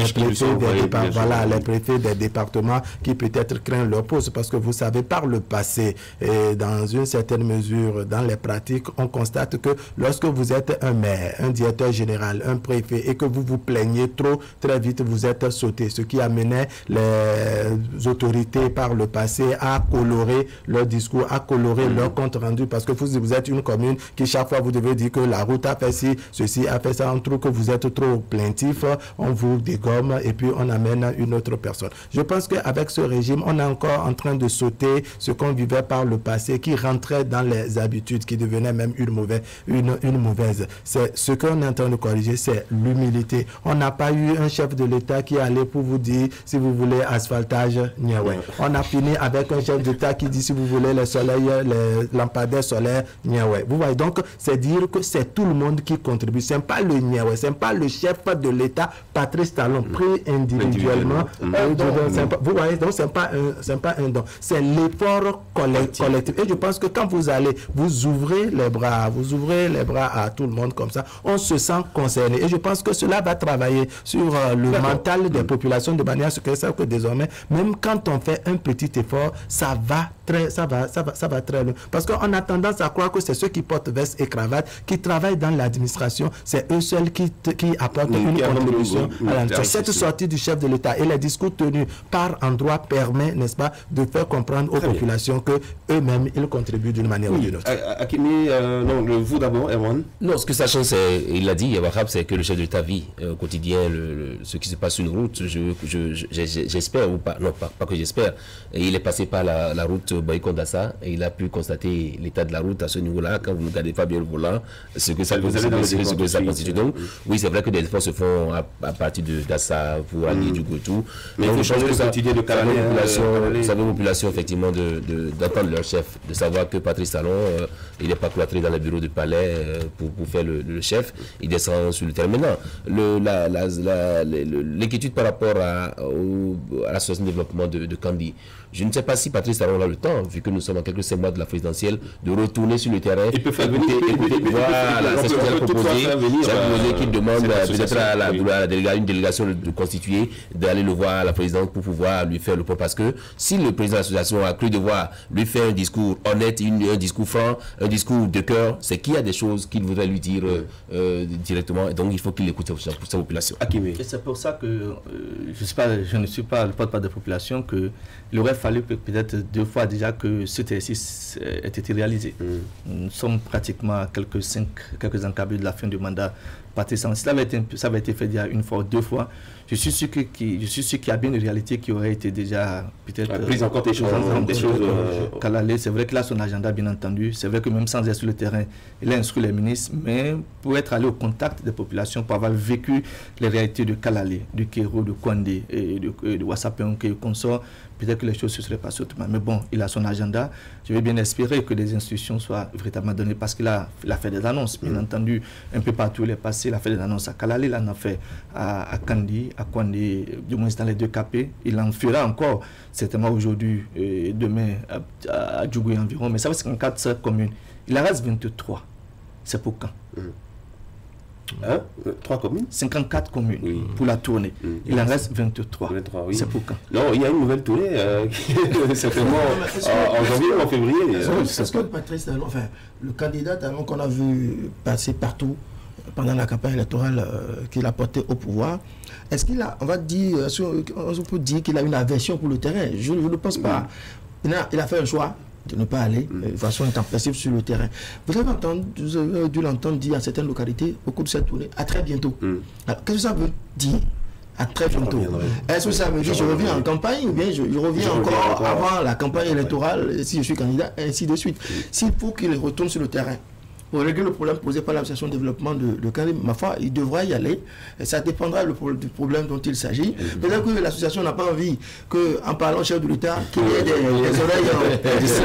préfets des départements qui peut-être craignent leur poste, parce que vous savez, par le passé et dans une certaine mesure dans les pratiques, on constate que lorsque vous êtes un maire, un directeur général, un préfet et que vous vous plaignez trop, très vite vous êtes sauté, ce qui amenait les autorités par le passé à colorer leur discours, à colorer leur compte rendu, parce que vous êtes une commune qui chaque fois vous devez dire que la route a fait ci, ceci a fait ça, on trouve que vous êtes trop plaintif, on vous dégomme et puis on amène une autre personne. Je pense qu'avec ce régime, on est encore en train de sauter ce qu'on vivait par le passé, qui rentrait dans les habitudes, qui devenait même une mauvaise. C'est ce qu'on est en train de corriger, c'est l'humilité. On n'a pas eu un chef de l'État qui allait pour vous dire, si vous voulez asphaltage, niaoué. On a fini avec un chef d'État qui dit, si vous voulez les lampadaires solaires, niaoué. Vous voyez, donc c'est dire que c'est tout le monde qui contribue. Ce n'est pas le niaoué, ce n'est pas le chef de l'État, Patrice Talon, pris individuellement. Vous voyez, donc ce n'est pas un don. C'est l'effort collectif. Et je pense que quand vous allez, vous ouvrez les bras à tout le monde comme ça, on se sent concerné. Et je pense que cela va travailler sur le mental des populations de manière à ce que désormais, même quand on fait un petit effort, ça va très loin. Parce qu'on a tendance à croire que c'est ceux qui portent veste et cravate, qui travaillent dans l'administration, c'est eux seuls qui apportent une contribution à l'administration. Cette sortie du chef de l'État et les discours tenus par endroit permet, n'est-ce pas, de faire comprendre aux populations que eux-mêmes, ils contribuent d'une manière ou d'une autre. Akimi, vous d'abord, Erwan. Non, ce que ça change, il l'a dit, c'est que le chef de l'État vit au quotidien ce qui se passe sur une route. J'espère, ou pas, non, pas que j'espère. Il est passé par la route Baïkondassa et il a pu constater l'état de la route à ce niveau-là. Quand vous ne regardez pas bien le volant, ce que ça constitue. Donc, oui, c'est vrai que des efforts se font à partir de Dassa pour aller du Gotou. Mais il faut changer le quotidien de Kalalé. Vous avez une population, effectivement, d'entendre leur chef, de savoir que Patrice Talon, il n'est pas cloîtré dans les bureaux du palais pour faire le chef. Il descend sur le terrain. Maintenant, l'inquiétude par rapport à l'association de développement de Kandi, je ne sais pas si Patrice Talon a le temps, vu que nous sommes en quelques 5 mois de la présidentielle, de retourner sur le terrain. Il peut faire venir. Voilà, c'est ce qu'il a proposé. C'est proposé qu'il demande peut-être à une délégation de constituer, d'aller le voir à la présidente pour pouvoir lui faire le point. Parce que si le président de l'association a cru devoir lui faire un discours honnête, un discours franc, un discours de cœur, c'est qu'il y a des choses qu'il voudrait lui dire directement. Et donc il faut qu'il écoute sa population. Et c'est pour ça que je ne suis pas le porte-parole des populations, qu'il aurait fallu peut-être 2 fois déjà que ce exercice ait été réalisé. Nous sommes pratiquement à quelques encablures de la fin du mandat. Si ça avait été fait déjà 1 fois ou 2 fois, je suis sûr qu'il y a bien une réalité qui aurait été déjà peut-être prise en compte des choses. C'est vrai qu'il a son agenda, bien entendu. C'est vrai que même sans être sur le terrain, il a instruit les ministres, mais pour être allé au contact des populations, pour avoir vécu les réalités de Kalalé, du Kéro, de Kwandé et de Wassapéonke et consort, peut-être que les choses se seraient passées autrement. Mais bon, il a son agenda. Je vais bien espérer que les institutions soient véritablement données, parce qu'il a fait des annonces, bien entendu, un peu partout il est passé. Il a fait des annonces à Kalalé, il en a fait à Kandi, à Kwandé, du moins dans les 2 capés. Il en fera encore, certainement aujourd'hui et demain à Djougoué environ. Mais ça va, 54 communes. Il en reste 23. C'est pour quand? 3 communes 54 communes pour la tournée. Il en reste 23. C'est pour quand? Non, il y a une nouvelle tournée certainement en janvier ou en février. Est-ce que Patrice Talon, le candidat Talon qu'on a vu passer partout pendant la campagne électorale qu'il a porté au pouvoir, est-ce qu'il a, on peut dire qu'il a une aversion pour le terrain? Je ne pense pas. Il a fait un choix de ne pas aller de façon intempestive sur le terrain. Vous avez dû l'entendre dire à certaines localités au cours de cette tournée, à très bientôt. Alors, qu'est-ce que ça veut dire? À très bientôt. Est-ce que ça veut dire je reviens en campagne ou bien je reviens encore avant la campagne électorale si je suis candidat, et ainsi de suite. S'il faut qu'il retourne sur le terrain pour régler le problème posé par l'association de développement de Karim, ma foi, il devra y aller. Et ça dépendra du problème dont il s'agit. Peut-être que l'association n'a pas envie qu'en parlant chef de l'État, qu'il y ait des oreilles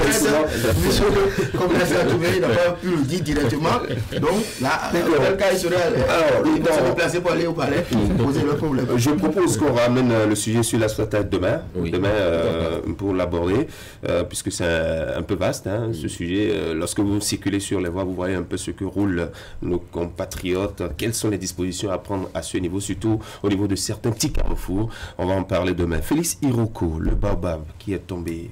comme l'a fait à Toumé, il n'a pas pu le dire directement. Donc là, dans quel cas il serait se déplacer pour aller au palais pour poser le problème. Je propose qu'on ramène le sujet sur la SWATAG demain, pour l'aborder, puisque c'est un peu vaste, ce sujet. Lorsque vous circulez sur les voies, vous voyez un peu ce que roulent nos compatriotes, quelles sont les dispositions à prendre à ce niveau, surtout au niveau de certains petits carrefours. On va en parler demain. Félix Iroko, le baobab qui est tombé,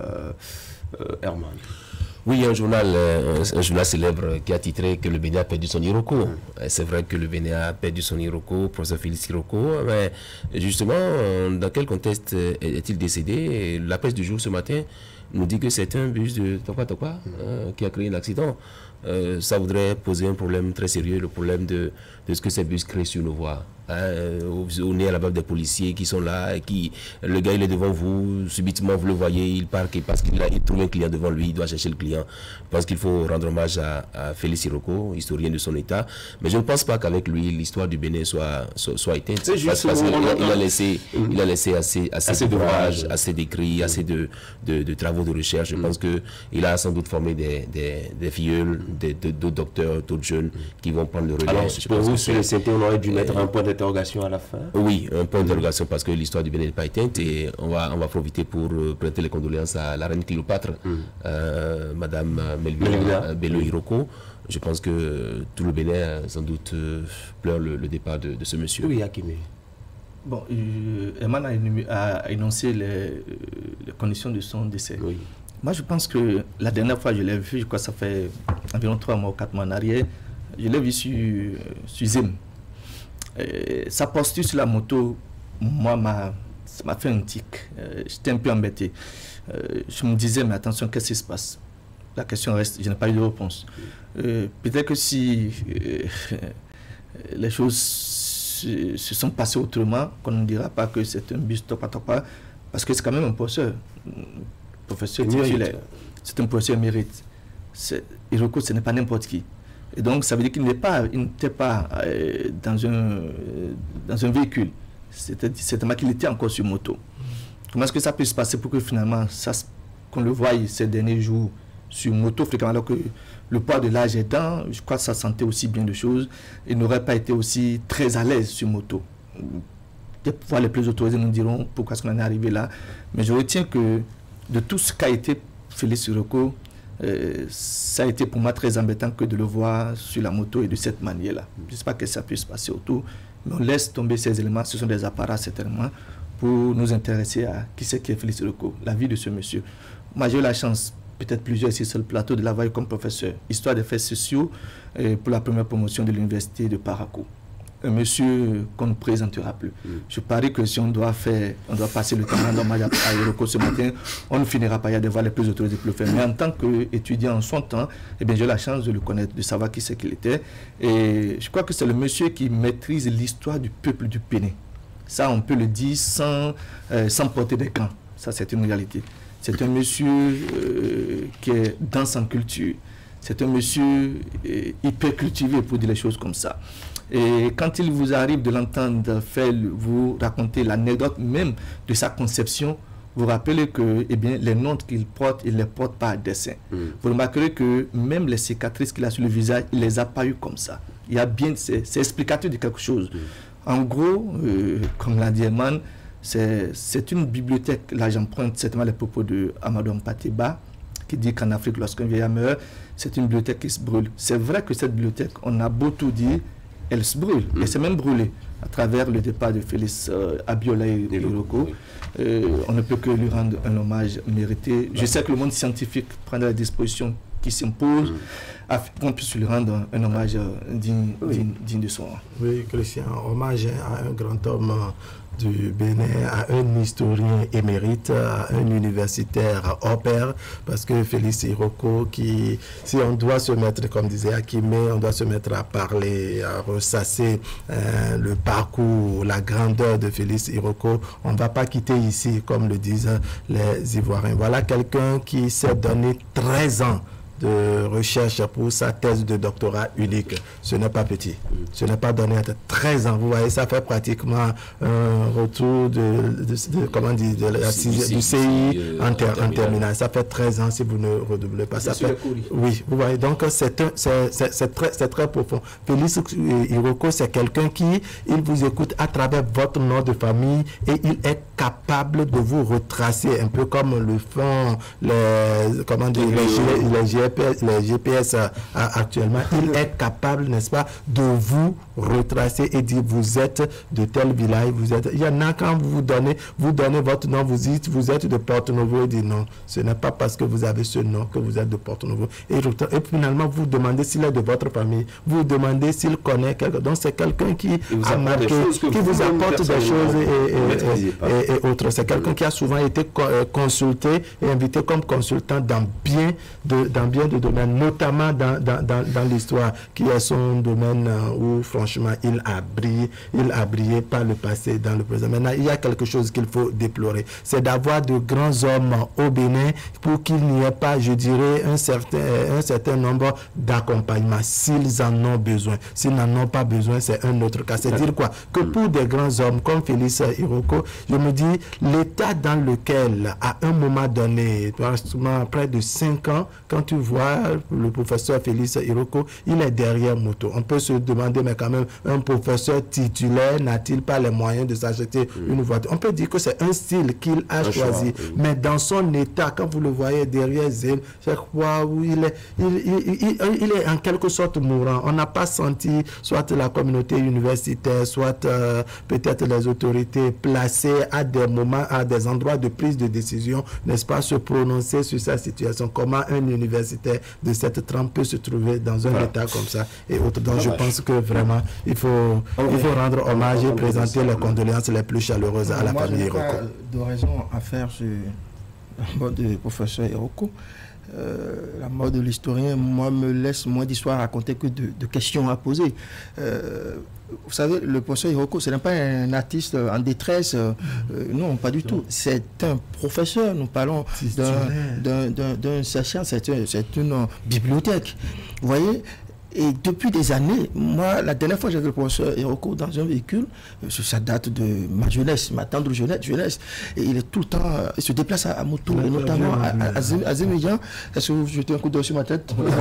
Herman. Oui, un journal célèbre qui a titré que le Bénin a perdu son Iroko. C'est vrai que le Bénin a perdu son Iroko, professeur Félix Iroko, mais justement, dans quel contexte est-il décédé? La presse du jour ce matin nous dit que c'est un bus de Tokwa qui a créé un accident. Ça voudrait poser un problème très sérieux, le problème de ce que ces bus créent sur nos voies. On est à la base des policiers qui sont là, et le gars il est devant vous, subitement vous le voyez, il part parce qu'il trouve un client devant lui, il doit chercher le client. Je pense qu'il faut rendre hommage à Félix Iroko, historien de son état, mais je ne pense pas qu'avec lui l'histoire du Bénin soit éteinte. Il a laissé assez d'ouvrages, assez d'écrits, assez de travaux de recherche. Je pense qu'il a sans doute formé des filleuls, d'autres docteurs, d'autres jeunes qui vont prendre le relais. Alors, pour vous, sur les CT, on aurait dû mettre un point d'interrogation à la fin. Oui, un point d'interrogation parce que l'histoire du Bénin n'est pas éteinte et on va profiter pour prêter les condoléances à la reine Cléopâtre, Madame Melvina Bello Iroko. Je pense que tout le Bénin, sans doute, pleure le départ de ce monsieur. Oui, Hakimi. Bon, Herman a énoncé les conditions de son décès. Oui. Moi, je pense que la dernière fois, je l'ai vu, je crois que ça fait environ 3 mois ou 4 mois en arrière, je l'ai vu sur Zim. Sa posture sur la moto, moi, ça m'a fait un tic. J'étais un peu embêté. Je me disais, mais attention, qu'est-ce qui se passe? La question reste, je n'ai pas eu de réponse. Peut-être que si les choses se sont passées autrement, qu'on ne dira pas que c'est un bus Topa, parce que c'est quand même un professeur titulaire. C'est un professeur mérite. Iroko, ce n'est pas n'importe qui. Et donc, ça veut dire qu'il n'était pas dans un véhicule. C'était qu'il était encore sur moto. Comment est-ce que ça peut se passer pour que finalement, qu'on le voie ces derniers jours sur moto, fréquemment, alors que le poids de l'âge aidant, je crois que ça sentait aussi bien de choses. Il n'aurait pas été aussi très à l'aise sur moto. Des fois, les plus autorisés nous diront pourquoi est-ce qu'on en est arrivé là. Mais je retiens que de tout ce qu'a été Félix Iroko, ça a été pour moi très embêtant que de le voir sur la moto et de cette manière-là. Je ne sais pas que ça puisse passer autour, mais on laisse tomber ces éléments, ce sont des apparats certainement, pour nous intéresser à qui c'est qui est Félix Iroko, la vie de ce monsieur. Moi j'ai eu la chance, peut-être plusieurs ici sur le plateau, de l'avoir comme professeur, histoire des faits sociaux pour la première promotion de l'université de Parakou. Un monsieur qu'on ne présentera plus. Je parie que si on doit passer le temps dans hommage à Iroko ce matin, on ne finira pas, il y a des voix les plus autorisées pour le faire. Mais en tant qu'étudiant en son temps, eh bien, j'ai eu la chance de le connaître, de savoir qui c'est qu'il était. Et je crois que c'est le monsieur qui maîtrise l'histoire du peuple du Bénin. Ça, on peut le dire sans porter des gants. Ça, c'est une réalité. C'est un monsieur qui est dans sa culture. C'est un monsieur hyper cultivé, pour dire les choses comme ça. Et quand il vous arrive de l'entendre vous raconter l'anecdote même de sa conception, vous rappelez que les noms qu'il porte, il ne les porte pas à dessein. Vous remarquerez que même les cicatrices qu'il a sur le visage, il ne les a pas eues comme ça. Il y a bien, c'est explicatif de quelque chose. En gros, comme l'a dit Herman, c'est une bibliothèque. Là, j'emprunte certainement les propos de Amadou Mpateba, qui dit qu'en Afrique, lorsqu'un vieillard meurt, c'est une bibliothèque qui se brûle. C'est vrai que cette bibliothèque, on a beau tout dire, elle se brûle. Elle s'est même brûlée à travers le départ de Félix Abiola et Iroko. On ne peut que lui rendre un hommage mérité. Je sais que le monde scientifique prendra la disposition qui s'impose afin qu'on puisse lui rendre un hommage digne de son nom. Oui, Christian, hommage à un grand homme du Bénin, à un historien émérite, à un universitaire hors pair, parce que Félix Iroko, si on doit se mettre, comme disait Akimé, on doit se mettre à parler, à ressasser le parcours, la grandeur de Félix Iroko, on ne va pas quitter ici, comme le disent les Ivoiriens. Voilà quelqu'un qui s'est donné 13 ans de recherche pour sa thèse de doctorat unique. Ce n'est pas petit. Ce n'est pas donné à 13 ans. Vous voyez, ça fait pratiquement un retour comment dire, du CI en terminale. Ça fait 13 ans si vous ne redoublez pas. Ça fait, oui, vous voyez, donc c'est très profond. Félix Iroko, c'est quelqu'un qui, il vous écoute à travers votre nom de famille et il est capable de vous retracer, un peu comme le font les GPS actuellement. Il est capable, n'est-ce pas, de vous retracer et dire vous êtes de tel village, vous êtes. Il y en a quand vous donnez votre nom, vous dites vous êtes de Porto-Novo, il dit non, ce n'est pas parce que vous avez ce nom que vous êtes de Porto-Novo. Et finalement vous demandez s'il est de votre famille, vous demandez s'il connaît quelqu'un. Donc c'est quelqu'un qui a marqué, qui vous apporte des choses et autres. C'est quelqu'un qui a souvent été consulté et invité comme consultant dans bien de domaines, notamment dans l'histoire, qui est son domaine où franchement il a brillé par le passé, dans le présent. Maintenant, il y a quelque chose qu'il faut déplorer, c'est d'avoir de grands hommes au Bénin pour qu'il n'y ait pas, je dirais, un certain nombre d'accompagnements, s'ils en ont besoin. S'ils n'en ont pas besoin, c'est un autre cas. C'est-à-dire quoi? Que pour des grands hommes comme Félix Iroko, je me dis, l'état dans lequel, à un moment donné, près de 5 ans, quand tu vois le professeur Félix Iroko, il est derrière moto. On peut se demander, mais quand même, un professeur titulaire n'a-t-il pas les moyens de s'acheter une voiture? On peut dire que c'est un style qu'il a choisi. Mais dans son état, quand vous le voyez derrière Zél, chaque fois où il est en quelque sorte mourant. On n'a pas senti soit la communauté universitaire, soit peut-être les autorités placées à des moments, à des endroits de prise de décision, n'est-ce pas, se prononcer sur sa situation. Comment un universitaire de cette trempe peut se trouver dans un état comme ça et autres. Donc je pense que vraiment il faut rendre hommage et présenter les condoléances les plus chaleureuses à la famille Iroko. De raison à faire sur la mort du professeur Iroko. La mort de l'historien, moi, me laisse moins d'histoires à raconter que de questions à poser. Vous savez, le professeur Iroko, ce n'est pas un artiste en détresse, non, pas du tout. C'est un professeur, nous parlons d'un sachant, c'est une bibliothèque. Vous voyez? Et depuis des années, moi, la dernière fois que j'ai vu le professeur Iroko dans un véhicule, ça date de ma jeunesse, ma tendre jeunesse, et il est tout le temps, il se déplace à moto, et notamment à Zémédian. Est-ce que vous jetez un coup d'œil sur ma tête? Non,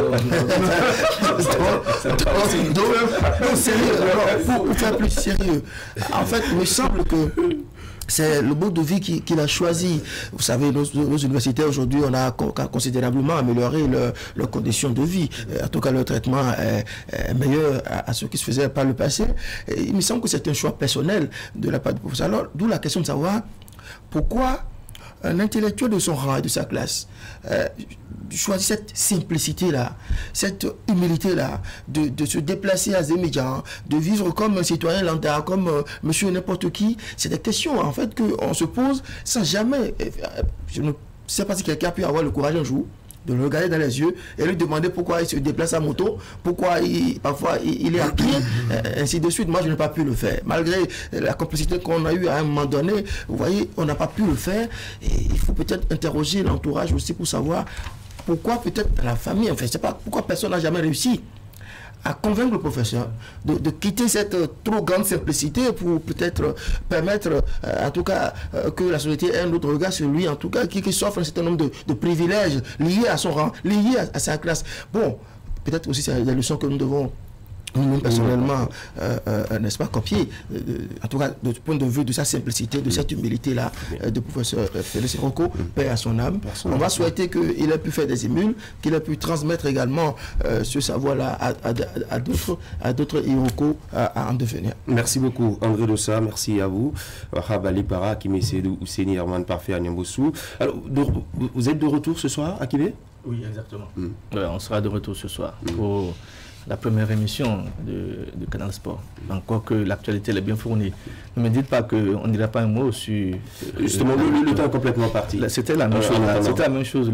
sérieux, pour faire plus sérieux. En fait, il me semble que c'est le mode de vie qu'il a choisi. Vous savez, nos universités aujourd'hui, on a considérablement amélioré leurs conditions de vie. En tout cas, le traitement est meilleur à ce qui se faisait par le passé. Et il me semble que c'est un choix personnel de la part du professeur. Alors, d'où la question de savoir pourquoi un intellectuel de son rang et de sa classe choisit cette simplicité-là, cette humilité-là, de se déplacer à Zémédian, de vivre comme un citoyen lambda, comme monsieur n'importe qui. C'est des questions, en fait, qu'on se pose sans jamais... Je ne sais pas si quelqu'un a pu avoir le courage un jour de le regarder dans les yeux et lui demander pourquoi il se déplace à moto, pourquoi parfois il est à pied, ainsi de suite. Moi, je n'ai pas pu le faire. Malgré la complicité qu'on a eue à un moment donné, vous voyez, on n'a pas pu le faire. Et il faut peut-être interroger l'entourage aussi pour savoir pourquoi peut-être la famille, en fait, je ne sais pas pourquoi personne n'a jamais réussi à convaincre le professeur de quitter cette trop grande simplicité pour peut-être permettre, en tout cas, que la société ait un autre regard sur lui, en tout cas, qui s'offre un certain nombre de privilèges liés à son rang, liés à sa classe. Bon, peut-être aussi c'est des leçons que nous devons nous personnellement, n'est-ce pas, copier, en tout cas, du point de vue de sa simplicité, de cette humilité-là, de professeur Félix Iroko, paix à son âme. On va souhaiter qu'il ait pu faire des émules, qu'il ait pu transmettre également ce savoir-là à d'autres Iroko à en devenir. Merci beaucoup, André Dossa, merci à vous. Rabali Para, Akimé Sédou, Ouseni Herman Parfait, Agnamboussou. Alors, vous êtes de retour ce soir, Akimé? Oui, exactement. On sera de retour ce soir pour la première émission de Canal Sport. Encore que l'actualité elle est bien fournie. Ne me dites pas qu'on ne dira pas un mot sur... Justement, le temps est complètement parti. C'était la même chose. C'était la même chose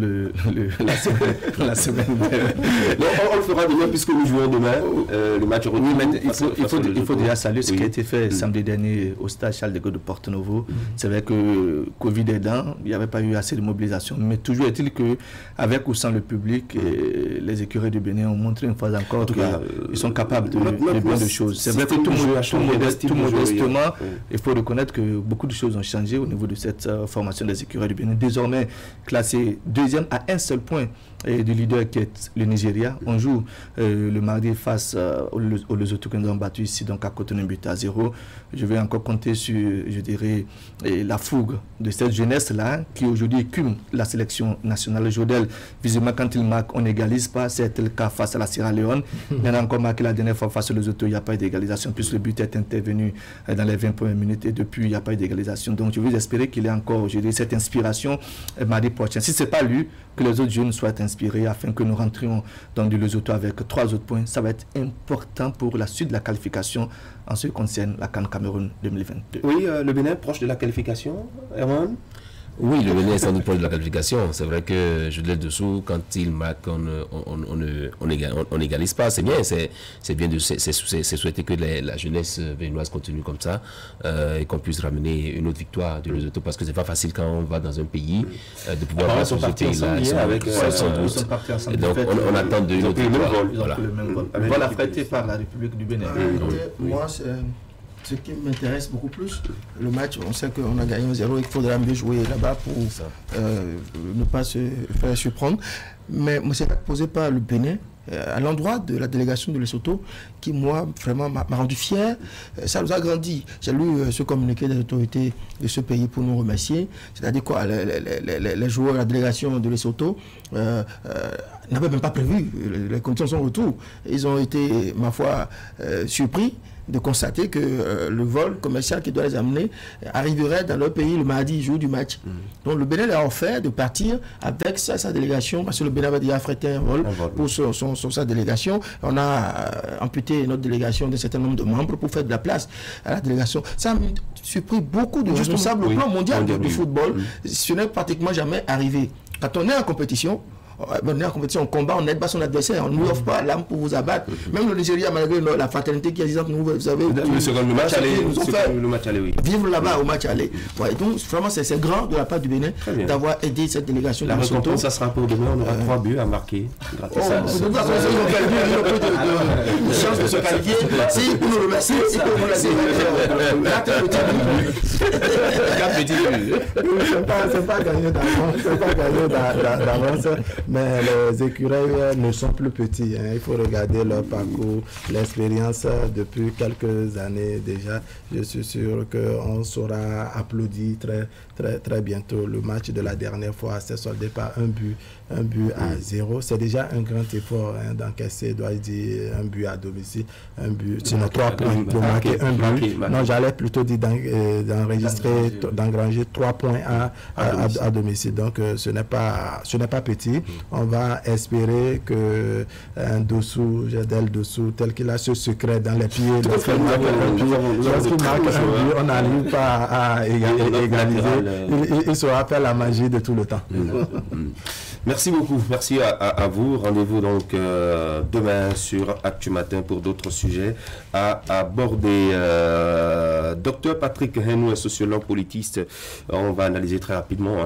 la semaine dernière. On le fera demain puisque nous jouons demain le match retour. Oui, mais il faut déjà saluer ce qui a été fait samedi dernier au stade Charles de Gaulle de Porto-Novo. C'est vrai que Covid aidant, il n'y avait pas eu assez de mobilisation. Mais toujours est-il qu'avec ou sans le public, les écuries du Bénin ont montré une fois encore qu'ils sont capables de bien de choses. C'est vrai que tout modestement, il faut reconnaître que beaucoup de choses ont changé au niveau de cette formation des écuries du Bénin. Désormais classé deuxième à un seul point du leader qui est le Nigeria. On joue le mardi face aux Lesotho qui nous ont battu ici donc à Cotonou, but à 0. Je vais encore compter sur, je dirais, la fougue de cette jeunesse-là qui aujourd'hui écume la sélection nationale. Jodel, visiblement quand il marque, on n'égalise pas. C'était le cas face à la Sierra Leone. Il a encore marqué la dernière fois face aux Lesotho, il n'y a pas eu d'égalisation puisque le but est intervenu dans les 20 premières minutes et depuis il n'y a pas eu d'égalisation. Donc je veux espérer qu'il ait encore, je dirais, cette inspiration mardi prochain. Si ce n'est pas lui, que les autres jeunes soient inspirés afin que nous rentrions dans du Lesotho avec 3 autres points. Ça va être important pour la suite de la qualification en ce qui concerne la CAN Cameroun 2022. Oui, le Bénin proche de la qualification, Erwan? Oui, le Bénin est sans doute proche de la qualification. C'est vrai que je l'ai dessous, quand il marque, on n'égalise pas. C'est bien, c'est bien de souhaiter que la jeunesse béninoise continue comme ça et qu'on puisse ramener une autre victoire du Lesotho parce que c'est pas facile quand on va dans un pays de pouvoir voir ce pays-là. Sans doute. Donc on attend une autre victoire. Le vol affrété par la République du Bénin. Moi, ce qui m'intéresse beaucoup plus, le match, on sait qu'on a gagné 0, il faudra mieux jouer là-bas pour ne pas se faire surprendre. Mais c'est posé par le Bénin, à l'endroit de la délégation de Lesotho, qui, moi, vraiment m'a rendu fier. Ça nous a grandi. J'ai lu ce communiqué des autorités de ce pays pour nous remercier. C'est-à-dire quoi, les joueurs de la délégation de Lesotho n'avaient même pas prévu les conditions de son retour. Ils ont été, ma foi, surpris de constater que le vol commercial qui doit les amener arriverait dans leur pays le mardi, jour du match. Donc le Bénin leur a offert de partir avec sa délégation, parce que le Bénin avait déjà affrété un vol pour sa délégation. On a amputé notre délégation d'un certain nombre de membres pour faire de la place à la délégation. Ça a surpris beaucoup de responsables au plan mondial du football. Ce n'est pratiquement jamais arrivé. Quand on est en compétition, on combat, on aide pas son adversaire, on ne lui offre pas l'arme pour vous abattre. Même le Nigeria, malgré la fraternité qui existe entre nous, vous savez, le match aller, oui. Vivre là-bas au match aller. Ouais, donc vraiment c'est grand de la part du Bénin d'avoir aidé cette délégation. La récompense, ça sera pour demain, on aura 3 buts à marquer. De toute façon, ils ont plus de chance de se qualifier. Si vous nous remerciez, si vous nous laissez 4 petits buts. C'est pas gagné d'avance. Mais les écureuils ne sont plus petits. Il faut regarder leur parcours, l'expérience depuis quelques années déjà. Je suis sûr qu'on sera applaudi très bientôt. Le match de la dernière fois s'est soldé par un but à 0. C'est déjà un grand effort d'encaisser, dois-je dire, un but à domicile, un but, sinon 3 points pour marquer un but. Non, j'allais plutôt dire d'engranger 3 points à domicile. Donc ce n'est pas petit. On va espérer que Jadel Dossou, tel qu'il a ce secret dans les pieds, lorsqu'il marque un but, on n'arrive pas à égaliser. Il saura faire la magie de tout le temps. Merci beaucoup. Merci à vous. Rendez-vous donc demain sur Actu Matin pour d'autres sujets à aborder. Docteur Patrick Henou est sociologue politiste. On va analyser très rapidement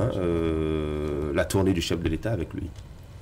la tournée du chef de l'État avec lui.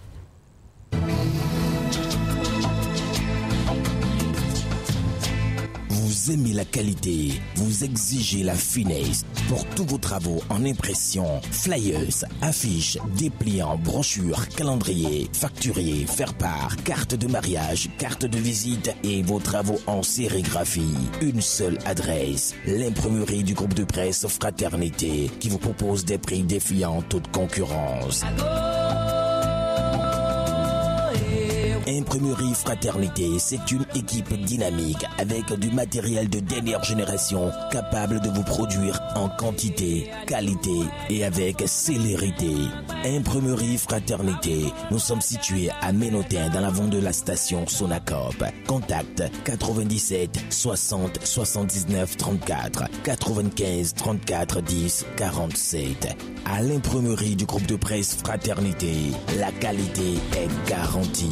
Vous aimez la qualité, vous exigez la finesse. Pour tous vos travaux en impression, flyers, affiches, dépliants, brochures, calendriers, facturiers, faire-part, carte de mariage, carte de visite et vos travaux en sérigraphie. Une seule adresse, l'imprimerie du groupe de presse Fraternité qui vous propose des prix défiant toute concurrence. Imprimerie Fraternité, c'est une équipe dynamique avec du matériel de dernière génération capable de vous produire en quantité, qualité et avec célérité. Imprimerie Fraternité, nous sommes situés à Ménotin dans l'avant de la station Sonacop. Contact 97 60 79 34 95 34 10 47. À l'imprimerie du groupe de presse Fraternité, la qualité est garantie.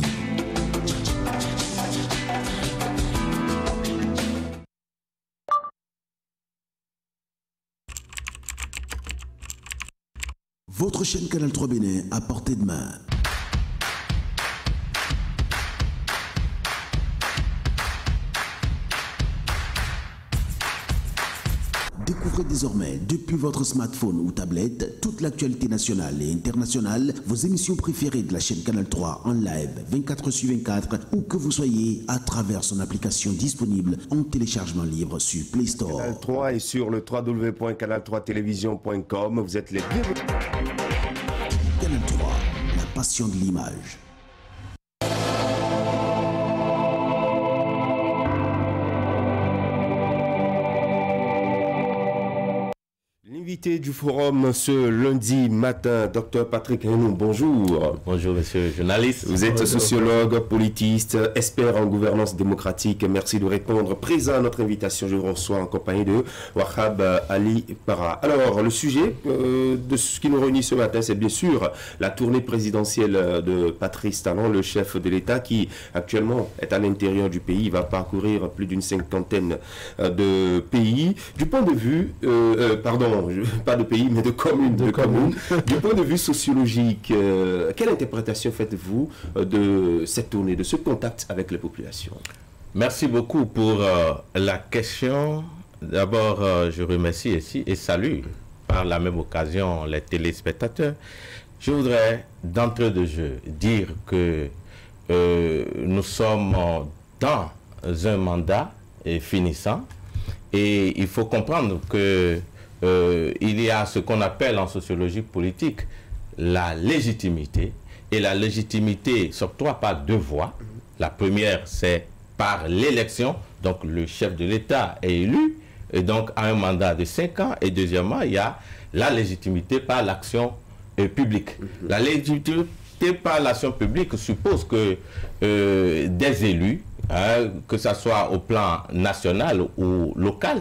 Votre chaîne Canal 3 Bénin à portée de main. Découvrez désormais, depuis votre smartphone ou tablette, toute l'actualité nationale et internationale, vos émissions préférées de la chaîne Canal 3 en live 24/24, où que vous soyez, à travers son application disponible en téléchargement libre sur Play Store. Canal 3 et sur le www.canal3television.com. Vous êtes les bienvenus. Canal 3, la passion de l'image. L'invité du forum ce lundi matin, Dr Patrick Henou, bonjour. Bonjour monsieur le journaliste. Vous êtes sociologue, politiste, expert en gouvernance démocratique. Merci de répondre présent à notre invitation. Je vous reçois en compagnie de Wahab Ali Para. Alors, le sujet de ce qui nous réunit ce matin, c'est bien sûr la tournée présidentielle de Patrice Talon, le chef de l'État qui actuellement est à l'intérieur du pays. Il va parcourir plus d'une 50aine de pays. Du point de vue, pas de pays, mais de communes. Du point de vue sociologique, quelle interprétation faites-vous de cette tournée, de ce contact avec les populations? Merci beaucoup pour la question. D'abord, je remercie ici et salue par la même occasion les téléspectateurs. Je voudrais d'entrée de jeu dire que nous sommes dans un mandat finissant et il faut comprendre que il y a ce qu'on appelle en sociologie politique la légitimité, et la légitimité s'octroie par deux voies. La première, c'est par l'élection, donc le chef de l'État est élu, et donc a un mandat de 5 ans, et deuxièmement, il y a la légitimité par l'action publique. La légitimité par l'action publique suppose que des élus, que ce soit au plan national ou local,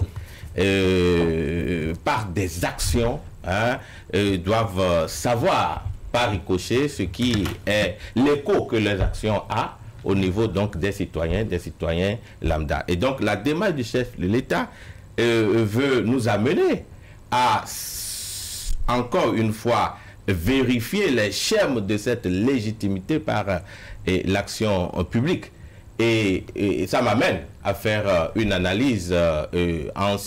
par des actions, doivent savoir par ricochet ce qui est l'écho que les actions ont au niveau donc des citoyens lambda. Et donc la démarche du chef de l'État veut nous amener à encore une fois vérifier les schèmes de cette légitimité par l'action publique. Et ça m'amène à faire une analyse en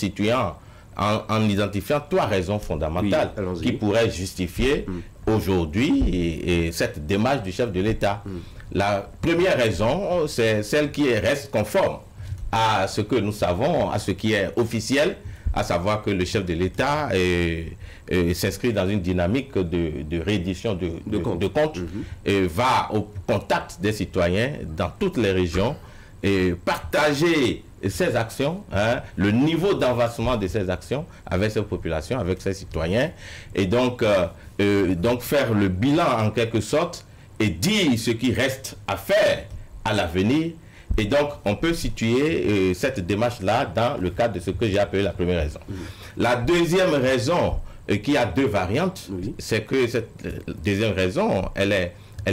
identifiant 3 raisons fondamentales qui pourraient justifier aujourd'hui cette démarche du chef de l'État. La première raison, c'est celle qui reste conforme à ce que nous savons, à ce qui est officiel, à savoir que le chef de l'État s'inscrit dans une dynamique de reddition de comptes, et va au contact des citoyens dans toutes les régions et partager ses actions, le niveau d'avancement de ses actions avec ses populations, avec ses citoyens, et donc faire le bilan en quelque sorte et dire ce qui reste à faire à l'avenir. Et donc, on peut situer cette démarche-là dans le cadre de ce que j'ai appelé la première raison. La deuxième raison, qui a 2 variantes, c'est que cette deuxième raison, elle est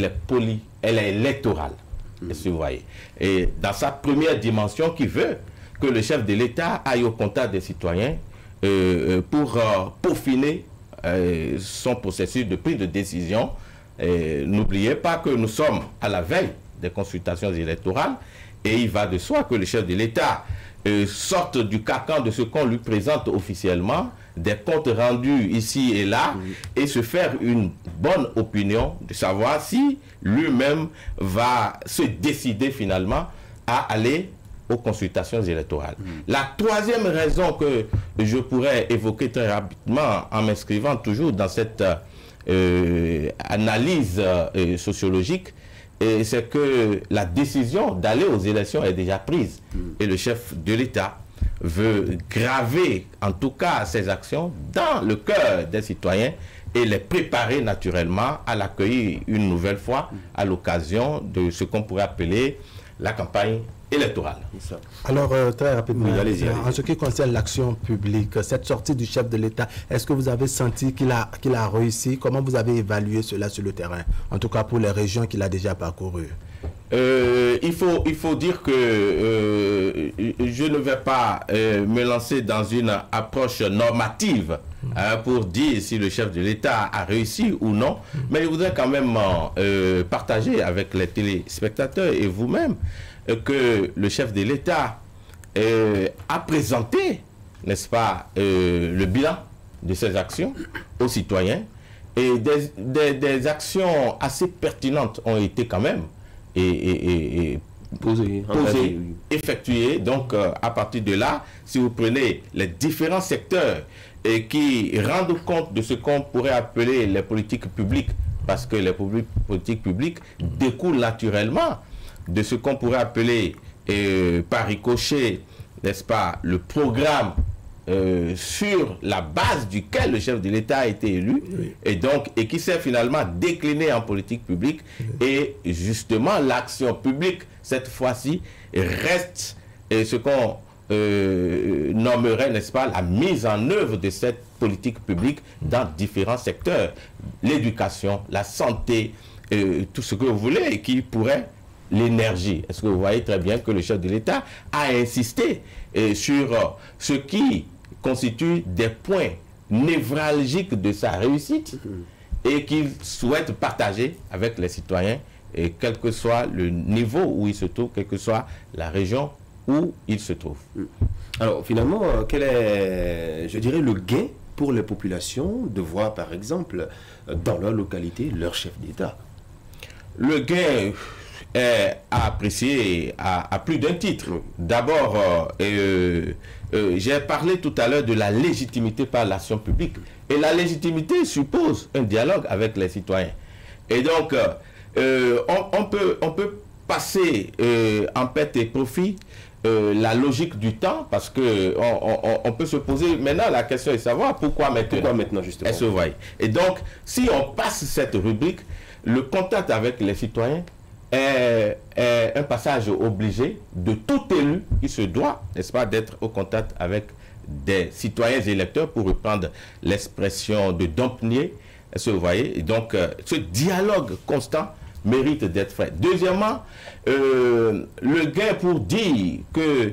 électorale, si vous voyez. Et dans sa première dimension, qui veut que le chef de l'État aille au contact des citoyens pour peaufiner son processus de prise de décision. N'oubliez pas que nous sommes à la veille des consultations électorales, et il va de soi que le chef de l'État sorte du carcan de ce qu'on lui présente officiellement, des comptes rendus ici et là, et se faire une bonne opinion de savoir si lui-même va se décider finalement à aller aux consultations électorales. La troisième raison que je pourrais évoquer très rapidement en m'inscrivant toujours dans cette analyse sociologique, et c'est que la décision d'aller aux élections est déjà prise. Et le chef de l'État veut graver, en tout cas, ses actions dans le cœur des citoyens et les préparer naturellement à l'accueillir une nouvelle fois à l'occasion de ce qu'on pourrait appeler la campagne électorale. Alors, très rapidement, allez-y. En ce qui concerne l'action publique, cette sortie du chef de l'État, est-ce que vous avez senti qu'il a réussi? Comment vous avez évalué cela sur le terrain, en tout cas pour les régions qu'il a déjà parcourues? Il faut dire que je ne vais pas me lancer dans une approche normative pour dire si le chef de l'État a réussi ou non, mais je voudrais quand même partager avec les téléspectateurs et vous-même que le chef de l'État a présenté, n'est-ce pas, le bilan de ses actions aux citoyens, et des actions assez pertinentes ont été quand même posées, effectuées. Donc, à partir de là, si vous prenez les différents secteurs qui rendent compte de ce qu'on pourrait appeler les politiques publiques, parce que les politiques publiques découlent naturellement de ce qu'on pourrait appeler par ricochet, n'est-ce pas, le programme sur la base duquel le chef de l'État a été élu, et qui s'est finalement décliné en politique publique. Et justement, l'action publique, cette fois-ci, reste ce qu'on nommerait, n'est-ce pas, la mise en œuvre de cette politique publique dans différents secteurs. L'éducation, la santé, tout ce que vous voulez, et qui pourrait, l'énergie. Est-ce que vous voyez très bien que le chef de l'État a insisté sur ce qui constitue des points névralgiques de sa réussite et qu'il souhaite partager avec les citoyens, et quel que soit le niveau où il se trouve, quelle que soit la région où il se trouve. Alors finalement, quel est, je dirais, le gain pour les populations de voir par exemple dans leur localité leur chef d'État? Le gain est à apprécier à plus d'un titre. D'abord, j'ai parlé tout à l'heure de la légitimité par l'action publique. Et la légitimité suppose un dialogue avec les citoyens. Et donc, on peut passer en perte et profit la logique du temps, parce que on peut se poser maintenant la question de savoir pourquoi maintenant. Pourquoi maintenant, justement. Et donc, si on passe cette rubrique, le contact avec les citoyens est un passage obligé de tout élu qui se doit, n'est-ce pas, d'être au contact avec des citoyens électeurs, pour reprendre l'expression de Dampnier. Est-ce que vous voyez? Et donc, ce dialogue constant mérite d'être fait. Deuxièmement, le gain pour dire que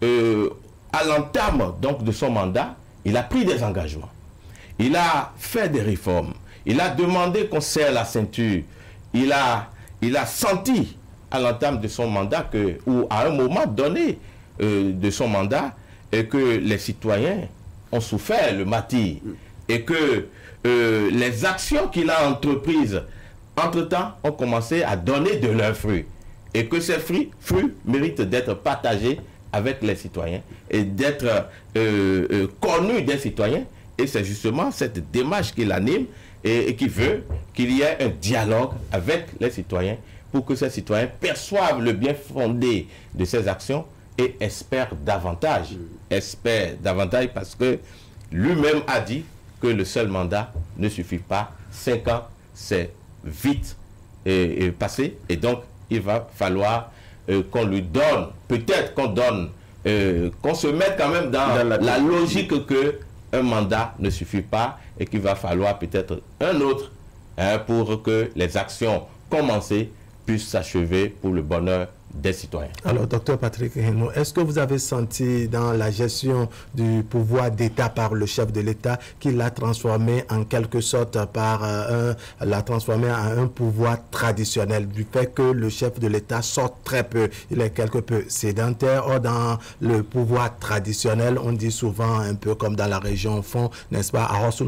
à l'entame donc de son mandat, il a pris des engagements, il a fait des réformes, il a demandé qu'on serre la ceinture, il a senti à l'entame de son mandat ou à un moment donné de son mandat, que les citoyens ont souffert le martyre, et que les actions qu'il a entreprises entre-temps ont commencé à donner de leurs fruits, et que ces fruits méritent d'être partagés avec les citoyens et d'être connus des citoyens. Et c'est justement cette démarche qui l'anime et qui veut qu'il y ait un dialogue avec les citoyens, pour que ces citoyens perçoivent le bien fondé de ces actions et espèrent davantage. Espèrent davantage, parce que lui-même a dit que le seul mandat ne suffit pas. 5 ans, c'est vite passé, et donc il va falloir qu'on lui donne, peut-être qu'on se mette quand même dans la logique que un mandat ne suffit pas, et qu'il va falloir peut-être un autre pour que les actions commencées puissent s'achever pour le bonheur des citoyens. Alors, docteur Patrick Héno, est-ce que vous avez senti dans la gestion du pouvoir d'État par le chef de l'État qu'il l'a transformé en quelque sorte l'a transformé en un pouvoir traditionnel, du fait que le chef de l'État sort très peu, il est quelque peu sédentaire? Or, dans le pouvoir traditionnel, on dit souvent, un peu comme dans la région fond, n'est-ce pas,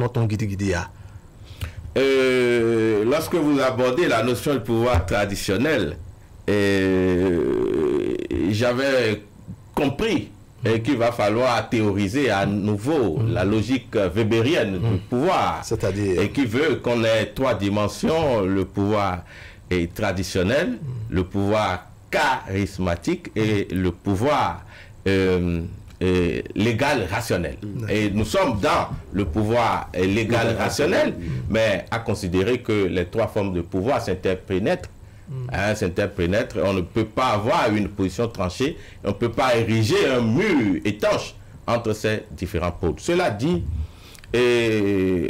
lorsque vous abordez la notion de pouvoir traditionnel, j'avais compris qu'il va falloir théoriser à nouveau la logique weberienne du pouvoir, c'est-à-dire, et qui veut qu'on ait 3 dimensions: le pouvoir traditionnel, le pouvoir charismatique et le pouvoir légal rationnel. Et nous sommes dans le pouvoir légal rationnel, mais à considérer que les trois formes de pouvoir s'interpénètrent. On ne peut pas avoir une position tranchée, on ne peut pas ériger un mur étanche entre ces différents pôles. Cela dit, lui-même,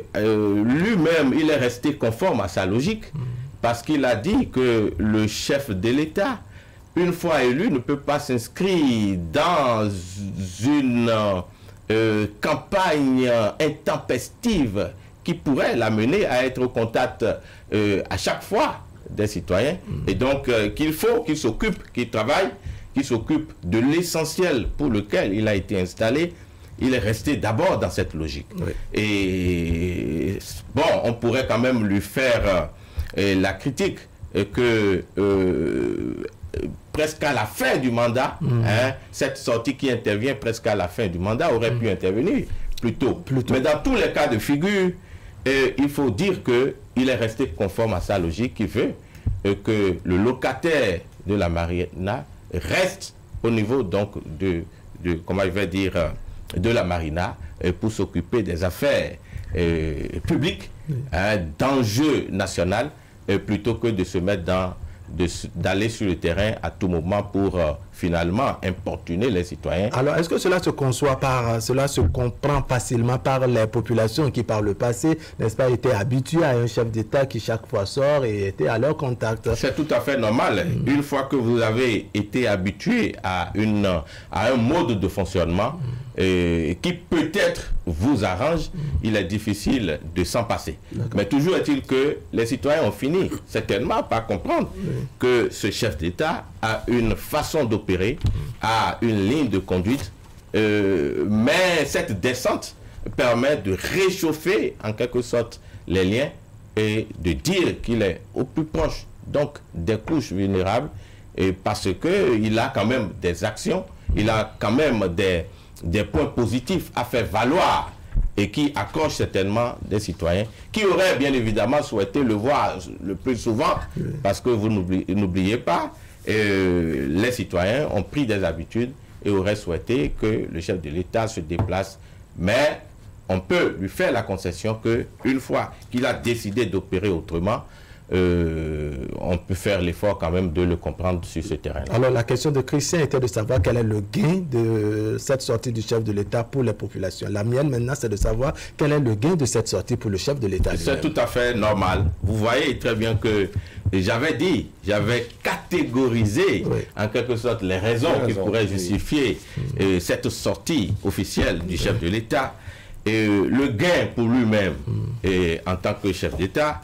il est resté conforme à sa logique, parce qu'il a dit que le chef de l'État, une fois élu, ne peut pas s'inscrire dans une campagne intempestive qui pourrait l'amener à être au contact à chaque fois des citoyens. Et donc, qu'il faut qu'il s'occupe, qu'il travaille, qu'il s'occupe de l'essentiel pour lequel il a été installé. Il est resté d'abord dans cette logique. Oui. Et bon, on pourrait quand même lui faire la critique que presque à la fin du mandat, cette sortie qui intervient presque à la fin du mandat aurait pu intervenir plus tôt. Mais dans tous les cas de figure, il faut dire qu'il est resté conforme à sa logique qui veut que le locataire de la marina reste au niveau donc de comment je vais dire, de la marina pour s'occuper des affaires publiques, d'enjeux nationaux, plutôt que de se mettre d'aller sur le terrain à tout moment pour finalement importuner les citoyens. Alors, est-ce que cela se conçoit cela se comprend facilement par les populations qui, par le passé, n'est-ce pas, étaient habituées à un chef d'État qui chaque fois sort et était à leur contact? C'est tout à fait normal. Une fois que vous avez été habitué à un mode de fonctionnement qui peut-être vous arrange, il est difficile de s'en passer. Mais toujours est-il que les citoyens ont fini certainement par comprendre que ce chef d'État a une façon d'opérer, a une ligne de conduite, mais cette descente permet de réchauffer en quelque sorte les liens et de dire qu'il est au plus proche donc des couches vulnérables, et parce qu'il a quand même des actions, il a quand même des points positifs à faire valoir et qui accrochent certainement des citoyens qui auraient bien évidemment souhaité le voir le plus souvent, parce que vous n'oubliez pas, les citoyens ont pris des habitudes et auraient souhaité que le chef de l'État se déplace, mais on peut lui faire la concession qu'une fois qu'il a décidé d'opérer autrement, on peut faire l'effort quand même de le comprendre sur ce terrain. Alors la question de Christian était de savoir quel est le gain de cette sortie du chef de l'État pour les populations. La mienne maintenant, c'est de savoir quel est le gain de cette sortie pour le chef de l'État. C'est tout à fait normal. Vous voyez très bien que j'avais catégorisé en quelque sorte les raisons qui pourraient justifier cette sortie officielle du chef de l'État. Le gain pour lui-même en tant que chef d'État,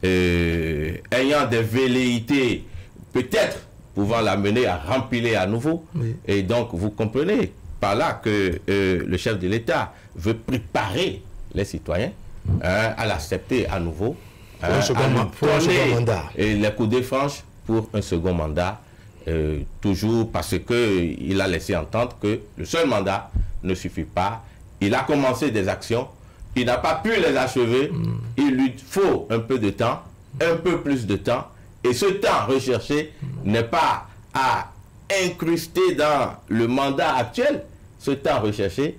ayant des velléités peut-être pouvant l'amener à rempiler à nouveau. Et donc vous comprenez par là que le chef de l'État veut préparer les citoyens à l'accepter à nouveau, pour un second mandat. Et les coups de franche pour un second mandat, toujours parce qu'il a laissé entendre que le seul mandat ne suffit pas. Il a commencé des actions, il n'a pas pu les achever, il lui faut un peu de temps, un peu plus de temps, et ce temps recherché n'est pas à incruster dans le mandat actuel. Ce temps recherché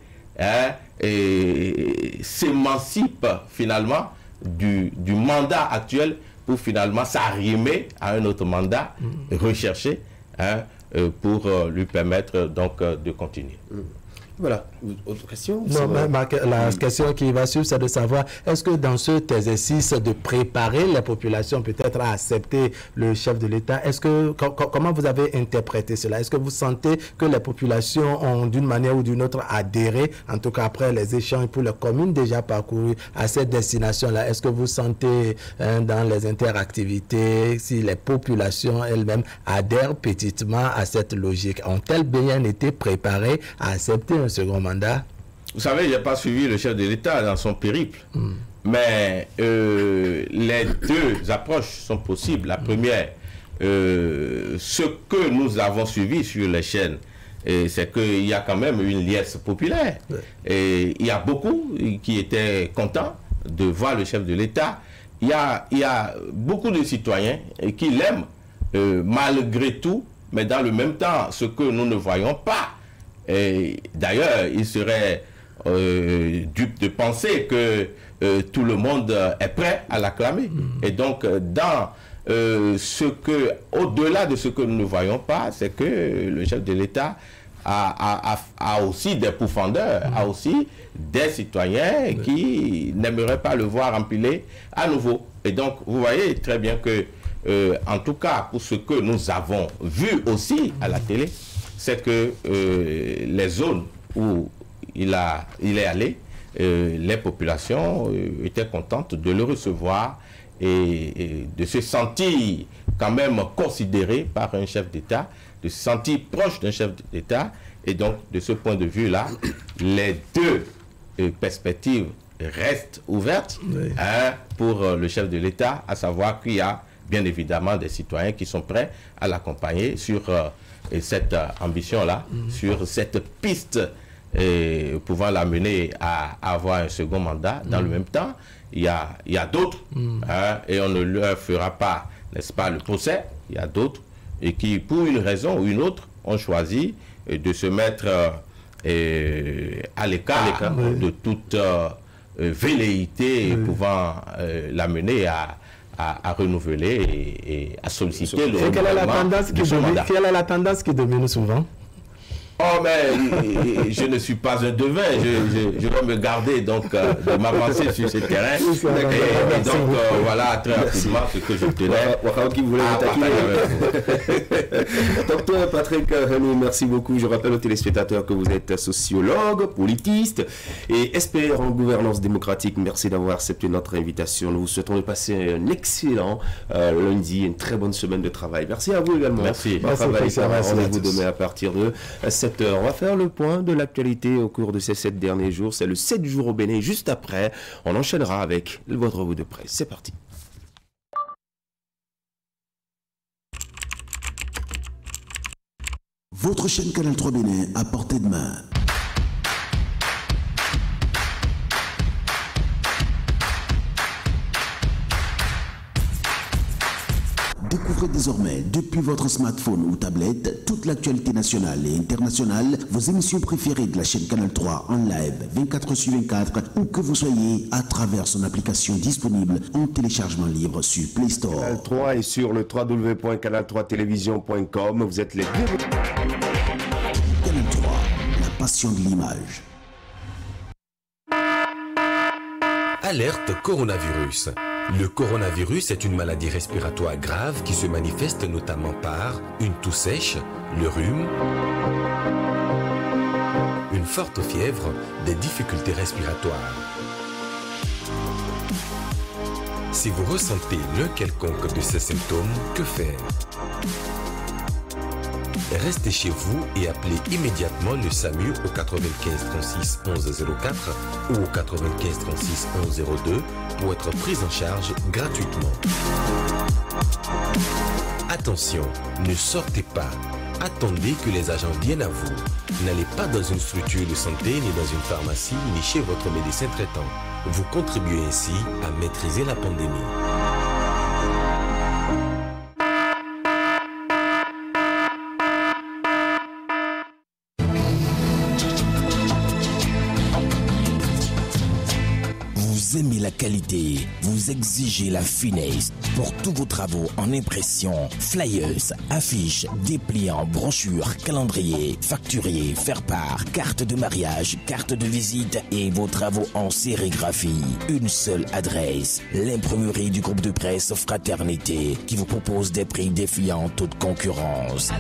s'émancipe finalement du mandat actuel pour finalement s'arrimer à un autre mandat recherché pour lui permettre donc de continuer. Voilà. Autre question? Non, la question qui va suivre, c'est de savoir, est-ce que dans cet exercice de préparer la population peut-être à accepter le chef de l'État, comment vous avez interprété cela? Est-ce que vous sentez que les populations ont d'une manière ou d'une autre adhéré, en tout cas après les échanges pour les communes déjà parcourues, à cette destination-là? Est-ce que vous sentez dans les interactivités si les populations elles-mêmes adhèrent petitement à cette logique? Ont-elles bien été préparées à accepter un second mandat? Vous savez, il n'a pas suivi le chef de l'État dans son périple. Mais les deux approches sont possibles. La première, ce que nous avons suivi sur les chaînes, c'est qu'il y a quand même une liesse populaire. Et il y a beaucoup qui étaient contents de voir le chef de l'État il y a beaucoup de citoyens qui l'aiment malgré tout, mais dans le même temps, ce que nous ne voyons pas. D'ailleurs, il serait dupe de penser que tout le monde est prêt à l'acclamer. Et donc, au-delà de ce que nous ne voyons pas, c'est que le chef de l'État a aussi des pourfendeurs, a aussi des citoyens qui n'aimeraient pas le voir empiler à nouveau. Et donc, vous voyez très bien que, en tout cas, pour ce que nous avons vu aussi à la télé, c'est que les zones où il est allé, les populations étaient contentes de le recevoir et de se sentir quand même considéré par un chef d'État, de se sentir proche d'un chef d'État. Et donc, de ce point de vue-là, les deux perspectives restent ouvertes pour le chef de l'État, à savoir qu'il y a bien évidemment des citoyens qui sont prêts à l'accompagner sur cette ambition-là, sur cette piste pouvant l'amener à avoir un second mandat. Dans le même temps, il y a d'autres, et on ne leur fera pas, n'est-ce pas, le procès. Il y a d'autres et qui, pour une raison ou une autre, ont choisi de se mettre à l'écart de toute velléité pouvant l'amener à renouveler et à solliciter le renouvellement de son mandat. Quelle est la tendance qui domine souvent? Oh, mais je ne suis pas un devin, je vais me garder donc de m'avancer sur ce terrain. Et donc voilà très rapidement ce que je tenais à partager avec vous. Docteur Patrick Renou, merci beaucoup. Je rappelle aux téléspectateurs que vous êtes sociologue, politiste et expert en gouvernance démocratique. Merci d'avoir accepté notre invitation. Nous vous souhaitons de passer un excellent lundi, une très bonne semaine de travail. Merci à vous également. Merci. Rendez-vous demain à partir de 7h. On va faire le point de l'actualité au cours de ces 7 derniers jours. C'est le 7 jours au Bénin. Juste après, on enchaînera avec votre revue de presse. C'est parti. Votre chaîne Canal 3 Bénin à portée de main. Découvrez désormais, depuis votre smartphone ou tablette, toute l'actualité nationale et internationale, vos émissions préférées de la chaîne Canal 3 en live 24/24, où que vous soyez, à travers son application disponible en téléchargement libre sur Play Store. Canal 3 est sur le www.canal3television.com. Vous êtes les bienvenus. Canal 3, la passion de l'image. Alerte coronavirus. Le coronavirus est une maladie respiratoire grave qui se manifeste notamment par une toux sèche, le rhume, une forte fièvre, des difficultés respiratoires. Si vous ressentez l'un quelconque de ces symptômes, que faire? Restez chez vous et appelez immédiatement le SAMU au 95 36 11 04 ou au 95 36 11 02 pour être pris en charge gratuitement. Attention, ne sortez pas. Attendez que les agents viennent à vous. N'allez pas dans une structure de santé, ni dans une pharmacie, ni chez votre médecin traitant. Vous contribuez ainsi à maîtriser la pandémie. Vous aimez la qualité, vous exigez la finesse. Pour tous vos travaux en impression, flyers, affiches, dépliants, brochures, calendriers, facturiers, faire-part, carte de mariage, carte de visite et vos travaux en sérigraphie. Une seule adresse, l'imprimerie du groupe de presse Fraternité qui vous propose des prix défiant toute concurrence.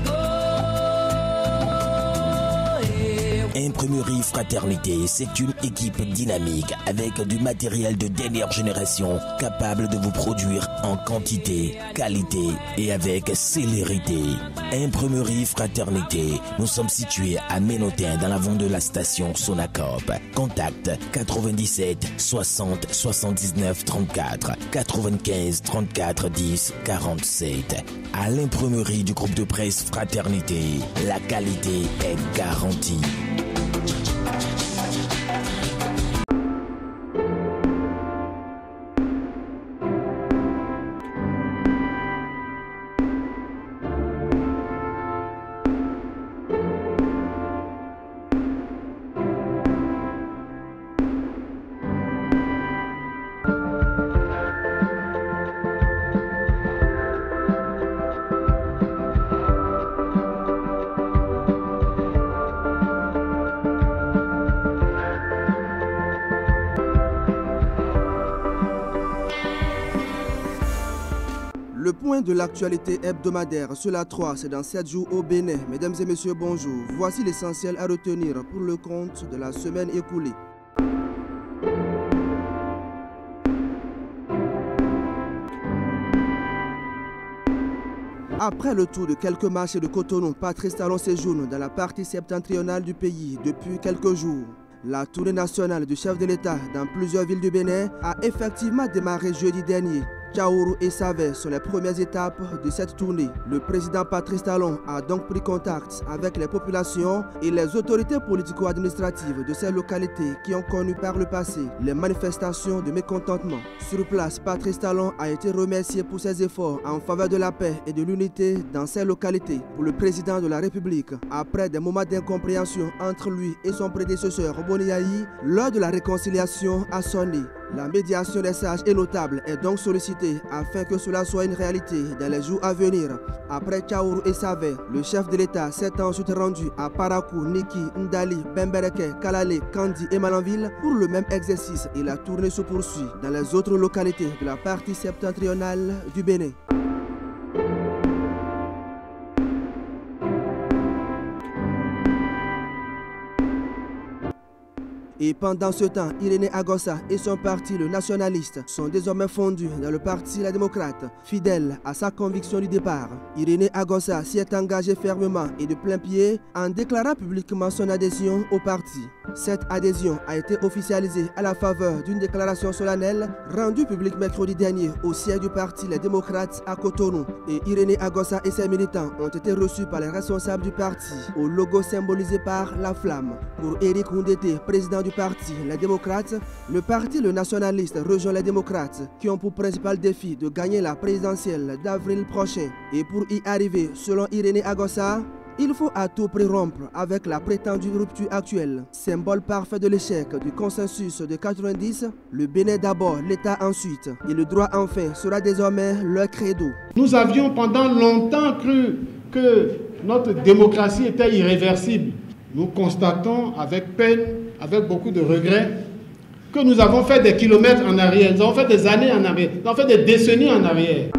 Imprimerie Fraternité, c'est une équipe dynamique avec du matériel de dernière génération capable de vous produire en quantité, qualité et avec célérité. Imprimerie Fraternité, nous sommes situés à Ménotin dans l'avant de la station Sonacop. Contact 97 60 79 34 95 34 10 47. À l'imprimerie du groupe de presse Fraternité, la qualité est garantie. Le point de l'actualité hebdomadaire sur la 3, c'est dans 7 jours au Bénin. Mesdames et messieurs, bonjour. Voici l'essentiel à retenir pour le compte de la semaine écoulée. Après le tour de quelques marchés de Cotonou, Patrice Talon séjourne dans la partie septentrionale du pays depuis quelques jours. La tournée nationale du chef de l'État dans plusieurs villes du Bénin a effectivement démarré jeudi dernier. Tchaourou et Savé sont les premières étapes de cette tournée. Le président Patrice Talon a donc pris contact avec les populations et les autorités politico-administratives de ces localités qui ont connu par le passé les manifestations de mécontentement. Sur place, Patrice Talon a été remercié pour ses efforts en faveur de la paix et de l'unité dans ces localités. Pour le président de la République, après des moments d'incompréhension entre lui et son prédécesseur Boniaï, l'heure de la réconciliation a sonné. La médiation des sages et notables est donc sollicitée afin que cela soit une réalité dans les jours à venir. Après Tchaourou et Savé, le chef de l'État s'est ensuite rendu à Parakou, Niki, Ndali, Bembereke, Kalale, Kandi et Malanville pour le même exercice et la tournée se poursuit dans les autres localités de la partie septentrionale du Bénin. Et pendant ce temps, Irénée Agossa et son parti, le nationaliste, sont désormais fondus dans le parti La Démocrate, fidèle à sa conviction du départ. Irénée Agossa s'y est engagé fermement et de plein pied en déclarant publiquement son adhésion au parti. Cette adhésion a été officialisée à la faveur d'une déclaration solennelle rendue publique mercredi dernier au siège du parti Les Démocrates à Cotonou. Et Irénée Agossa et ses militants ont été reçus par les responsables du parti, au logo symbolisé par la flamme. Pour Éric Ndété, président du parti Les Démocrates, le parti Le Nationaliste rejoint les démocrates qui ont pour principal défi de gagner la présidentielle d'avril prochain. Et pour y arriver, selon Irénée Agossa, il faut à tout prix rompre avec la prétendue rupture actuelle. Symbole parfait de l'échec du consensus de 90, le Bénin d'abord, l'État ensuite. Et le droit enfin sera désormais leur credo. Nous avions pendant longtemps cru que notre démocratie était irréversible. Nous constatons avec peine, avec beaucoup de regrets, que nous avons fait des kilomètres en arrière, nous avons fait des années en arrière, nous avons fait des décennies en arrière.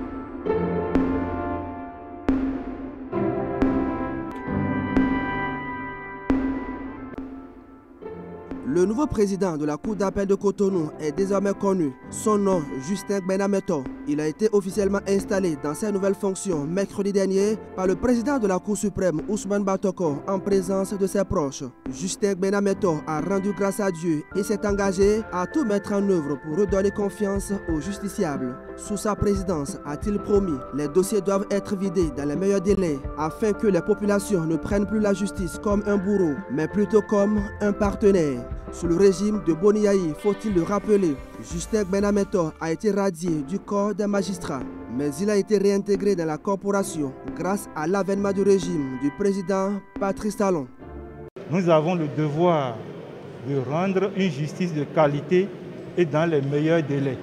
Le nouveau président de la Cour d'appel de Cotonou est désormais connu. Son nom, Justin Gbenametor. Il a été officiellement installé dans ses nouvelles fonctions mercredi dernier par le président de la Cour suprême, Ousmane Batoko, en présence de ses proches. Justin Gbenametor a rendu grâce à Dieu et s'est engagé à tout mettre en œuvre pour redonner confiance aux justiciables. Sous sa présidence, a-t-il promis, les dossiers doivent être vidés dans les meilleurs délais afin que les populations ne prennent plus la justice comme un bourreau, mais plutôt comme un partenaire. Sous le régime de Boniaï, faut-il le rappeler, Justin Gbenametor a été radié du corps des magistrats, mais il a été réintégré dans la corporation grâce à l'avènement du régime du président Patrice Talon. Nous avons le devoir de rendre une justice de qualité et dans les meilleurs délais.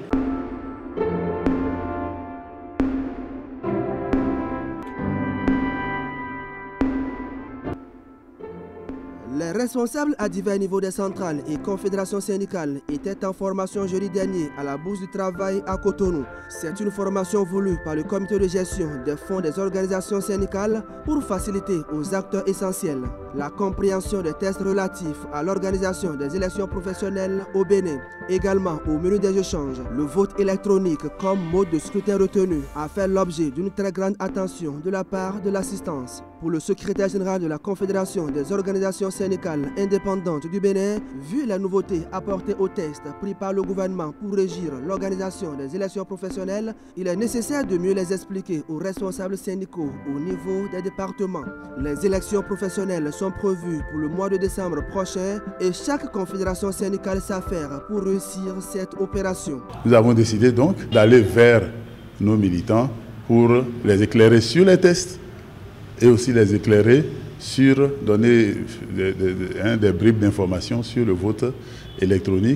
Les responsables à divers niveaux des centrales et confédérations syndicales étaient en formation jeudi dernier à la Bourse du Travail à Cotonou. C'est une formation voulue par le comité de gestion des fonds des organisations syndicales pour faciliter aux acteurs essentiels la compréhension des tests relatifs à l'organisation des élections professionnelles au Bénin. Également au menu des échanges, le vote électronique comme mode de scrutin retenu a fait l'objet d'une très grande attention de la part de l'assistance. Pour le secrétaire général de la Confédération des organisations syndicales indépendantes du Bénin, vu la nouveauté apportée au test pris par le gouvernement pour régir l'organisation des élections professionnelles, il est nécessaire de mieux les expliquer aux responsables syndicaux au niveau des départements. Les élections professionnelles sont prévues pour le mois de décembre prochain et chaque confédération syndicale s'affaire pour réussir cette opération. Nous avons décidé donc d'aller vers nos militants pour les éclairer sur les tests et aussi les éclairer sur donner des bribes d'informations sur le vote électronique.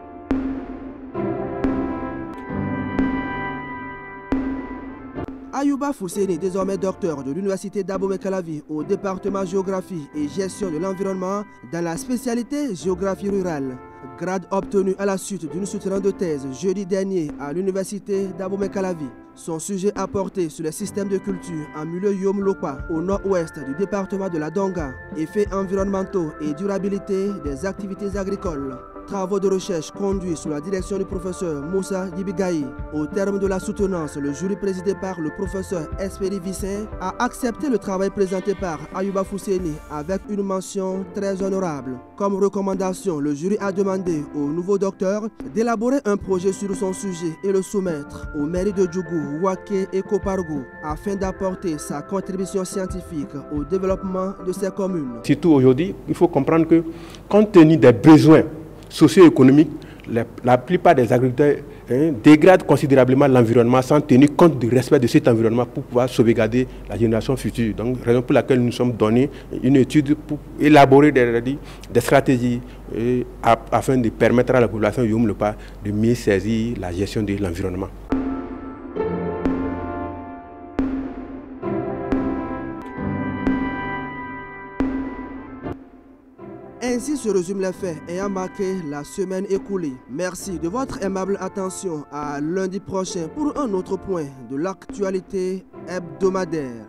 Ayou Ayouba Fousseni, désormais docteur de l'université d'Abomey-Calavi au département géographie et gestion de l'environnement dans la spécialité géographie rurale. Grade obtenu à la suite d'une soutenance de thèse jeudi dernier à l'université d'Abomey-Calavi. Son sujet a porté sur les systèmes de culture en milieu Yom-Lokpa au nord-ouest du département de la Donga, effets environnementaux et durabilité des activités agricoles. Travaux de recherche conduits sous la direction du professeur Moussa Yibigaï. Au terme de la soutenance, le jury présidé par le professeur Espéry Vissin a accepté le travail présenté par Ayouba Fousseni avec une mention très honorable. Comme recommandation, le jury a demandé au nouveau docteur d'élaborer un projet sur son sujet et le soumettre aux mairies de Djougou, Ouaké et Kopargou afin d'apporter sa contribution scientifique au développement de ces communes. Surtout aujourd'hui, il faut comprendre que compte tenu des besoins socio-économiques, la plupart des agriculteurs dégradent considérablement l'environnement sans tenir compte du respect de cet environnement pour pouvoir sauvegarder la génération future. Donc, raison pour laquelle nous nous sommes donné une étude pour élaborer des stratégies afin de permettre à la population Yom-Lokpa de mieux saisir la gestion de l'environnement. Ainsi se résument les faits ayant marqué la semaine écoulée. Merci de votre aimable attention. À lundi prochain pour un autre point de l'actualité hebdomadaire.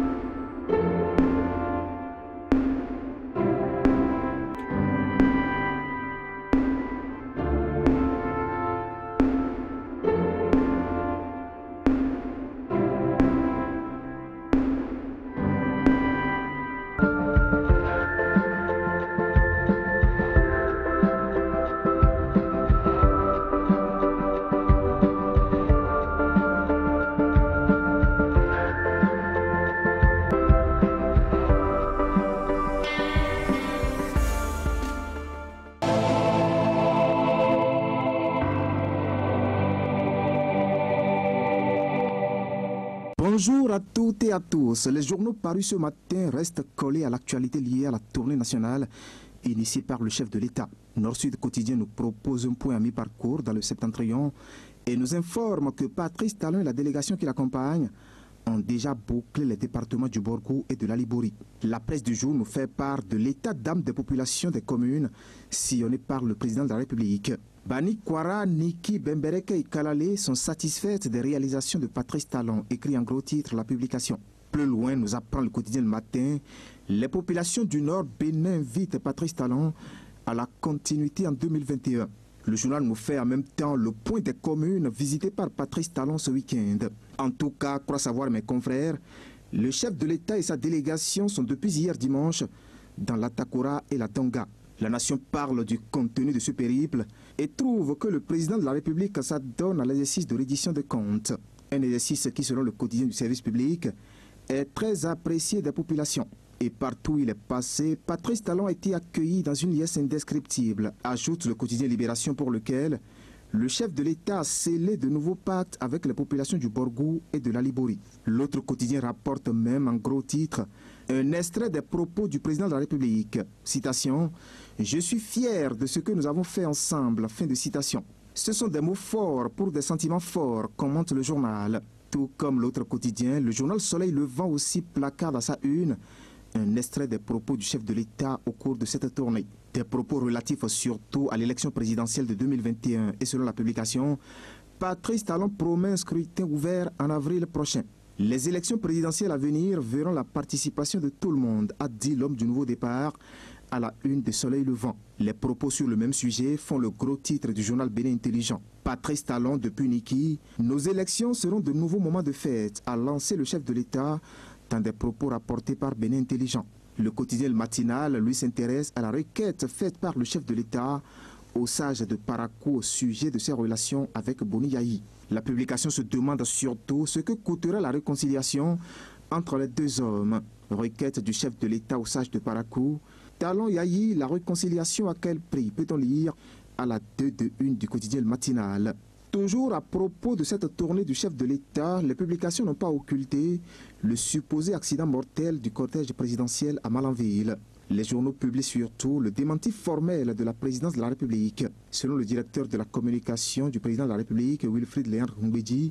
Bonjour à toutes et à tous. Les journaux parus ce matin restent collés à l'actualité liée à la tournée nationale initiée par le chef de l'État. Nord-Sud Quotidien nous propose un point à mi-parcours dans le Septentrion et nous informe que Patrice Talon et la délégation qui l'accompagne ont déjà bouclé les départements du Borgou et de la Libouri. La presse du jour nous fait part de l'état d'âme des populations des communes sillonnées par le président de la République. Bani Kwara, Niki, Bembereke et Kalale sont satisfaites des réalisations de Patrice Talon, écrit en gros titre la publication. Plus loin, nous apprend le quotidien Le Matin, les populations du Nord Bénin invitent Patrice Talon à la continuité en 2021. Le journal nous fait en même temps le point des communes visitées par Patrice Talon ce week-end. En tout cas, crois savoir mes confrères, le chef de l'État et sa délégation sont depuis hier dimanche dans la Takura et la Tonga. La nation parle du contenu de ce périple et trouve que le président de la République s'adonne à l'exercice de reddition de comptes. Un exercice qui, selon le quotidien du service public, est très apprécié des populations. Et partout où il est passé, Patrice Talon a été accueilli dans une liesse indescriptible, ajoute le quotidien Libération, pour lequel le chef de l'État a scellé de nouveaux pactes avec les populations du Borgou et de la Libouri. L'autre quotidien rapporte même en gros titre un extrait des propos du président de la République. Citation, « Je suis fier de ce que nous avons fait ensemble », fin de citation. Ce sont des mots forts pour des sentiments forts, commente le journal. Tout comme l'autre quotidien, le journal Soleil Levant aussi placarde à sa une un extrait des propos du chef de l'État au cours de cette tournée. Des propos relatifs surtout à l'élection présidentielle de 2021 et selon la publication, Patrice Talon promet un scrutin ouvert en avril prochain. Les élections présidentielles à venir verront la participation de tout le monde, a dit l'homme du nouveau départ à la une de Soleil Levant. Les propos sur le même sujet font le gros titre du journal Bénin Intelligent. Patrice Talon depuis Niki, nos élections seront de nouveaux moments de fête, a lancé le chef de l'État dans des propos rapportés par Bénin Intelligent. Le quotidien Le Matinal, lui, s'intéresse à la requête faite par le chef de l'État aux sages de Parakou au sujet de ses relations avec Boni Yahi. La publication se demande surtout ce que coûterait la réconciliation entre les deux hommes. Requête du chef de l'État aux sages de Parakou. Talon Yahi, la réconciliation à quel prix, peut-on lire à la 2 de 1 du quotidien Le Matinal. Toujours à propos de cette tournée du chef de l'État, les publications n'ont pas occulté le supposé accident mortel du cortège présidentiel à Malanville. Les journaux publient surtout le démenti formel de la présidence de la République. Selon le directeur de la communication du président de la République, Wilfried Léandre Ngwedji,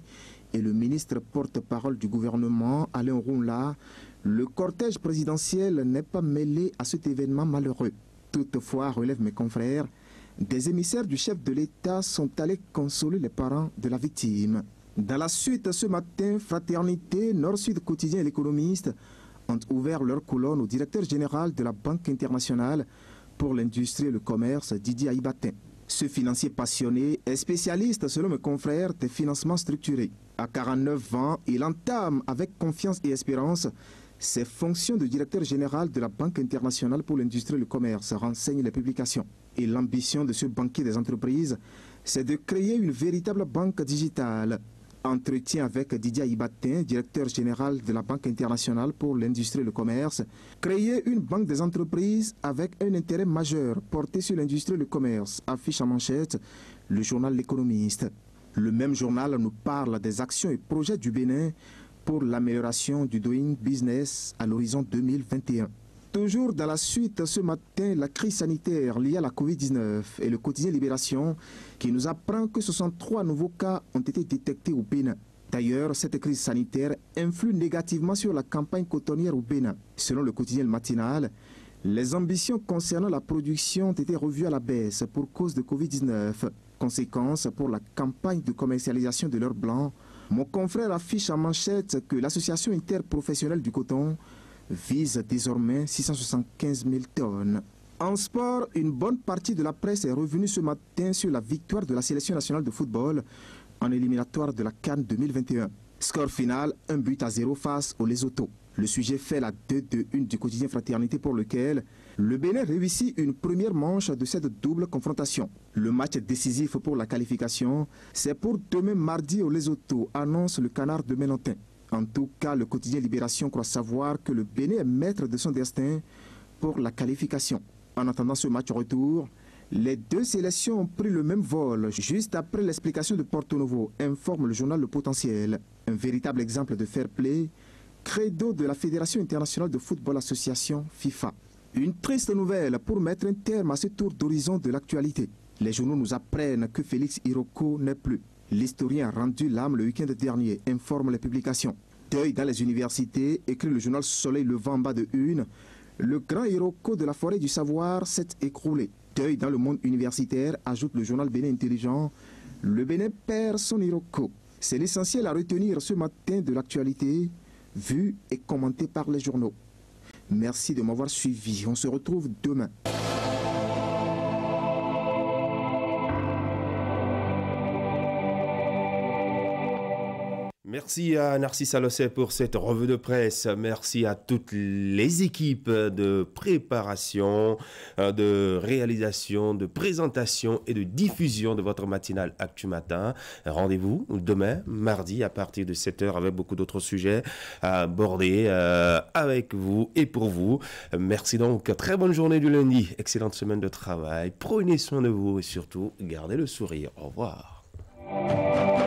et le ministre porte-parole du gouvernement, Alain Rounla, le cortège présidentiel n'est pas mêlé à cet événement malheureux. Toutefois, relèvent mes confrères, des émissaires du chef de l'État sont allés consoler les parents de la victime. Dans la suite, ce matin, Fraternité, Nord-Sud Quotidien et l'Économiste ont ouvert leur colonne au directeur général de la Banque internationale pour l'industrie et le commerce, Didier Aïbatin. Ce financier passionné est spécialiste, selon mes confrères, des financements structurés. À 49 ans, il entame avec confiance et espérance ses fonctions de directeur général de la Banque internationale pour l'industrie et le commerce, renseignent les publications. Et l'ambition de ce banquier des entreprises, c'est de créer une véritable banque digitale. Entretien avec Didier Aïbatin, directeur général de la Banque internationale pour l'industrie et le commerce. Créer une banque des entreprises avec un intérêt majeur porté sur l'industrie et le commerce, affiche en manchette le journal L'Économiste. Le même journal nous parle des actions et projets du Bénin pour l'amélioration du doing business à l'horizon 2021. Toujours dans la suite, ce matin, la crise sanitaire liée à la Covid-19 et le quotidien Libération qui nous apprend que 63 nouveaux cas ont été détectés au Bénin. D'ailleurs, cette crise sanitaire influe négativement sur la campagne cotonnière au Bénin. Selon le quotidien Matinal, les ambitions concernant la production ont été revues à la baisse pour cause de Covid-19. Conséquence pour la campagne de commercialisation de l'heure blanc, mon confrère affiche en manchette que l'association interprofessionnelle du coton vise désormais 675 000 tonnes. En sport, une bonne partie de la presse est revenue ce matin sur la victoire de la sélection nationale de football en éliminatoire de la CAN 2021. Score final, 1-0 face au Lesotho. Le sujet fait la 2-2-1 du quotidien Fraternité pour lequel le Bénin réussit une première manche de cette double confrontation. Le match décisif pour la qualification, c'est pour demain mardi au Lesotho, annonce le Canard de Ménantin. En tout cas, le quotidien Libération croit savoir que le Bénin est maître de son destin pour la qualification. En attendant ce match retour, les deux sélections ont pris le même vol juste après l'explication de Porto Novo, informe le journal Le Potentiel. Un véritable exemple de fair play, credo de la Fédération internationale de football association FIFA. Une triste nouvelle pour mettre un terme à ce tour d'horizon de l'actualité. Les journaux nous apprennent que Félix Iroko n'est plus. L'historien a rendu l'âme le week-end dernier, informe les publications. Deuil dans les universités, écrit le journal Soleil Levant en bas de une. Le grand Iroko de la forêt du savoir s'est écroulé. Deuil dans le monde universitaire, ajoute le journal Bénin Intelligent. Le Bénin perd son Iroko. C'est l'essentiel à retenir ce matin de l'actualité, vu et commenté par les journaux. Merci de m'avoir suivi. On se retrouve demain. Merci à Narcisse Alossé pour cette revue de presse. Merci à toutes les équipes de préparation, de réalisation, de présentation et de diffusion de votre matinale Actu Matin. Rendez-vous demain, mardi, à partir de 7h avec beaucoup d'autres sujets à aborder avec vous et pour vous. Merci donc. Très bonne journée du lundi. Excellente semaine de travail. Prenez soin de vous et surtout, gardez le sourire. Au revoir.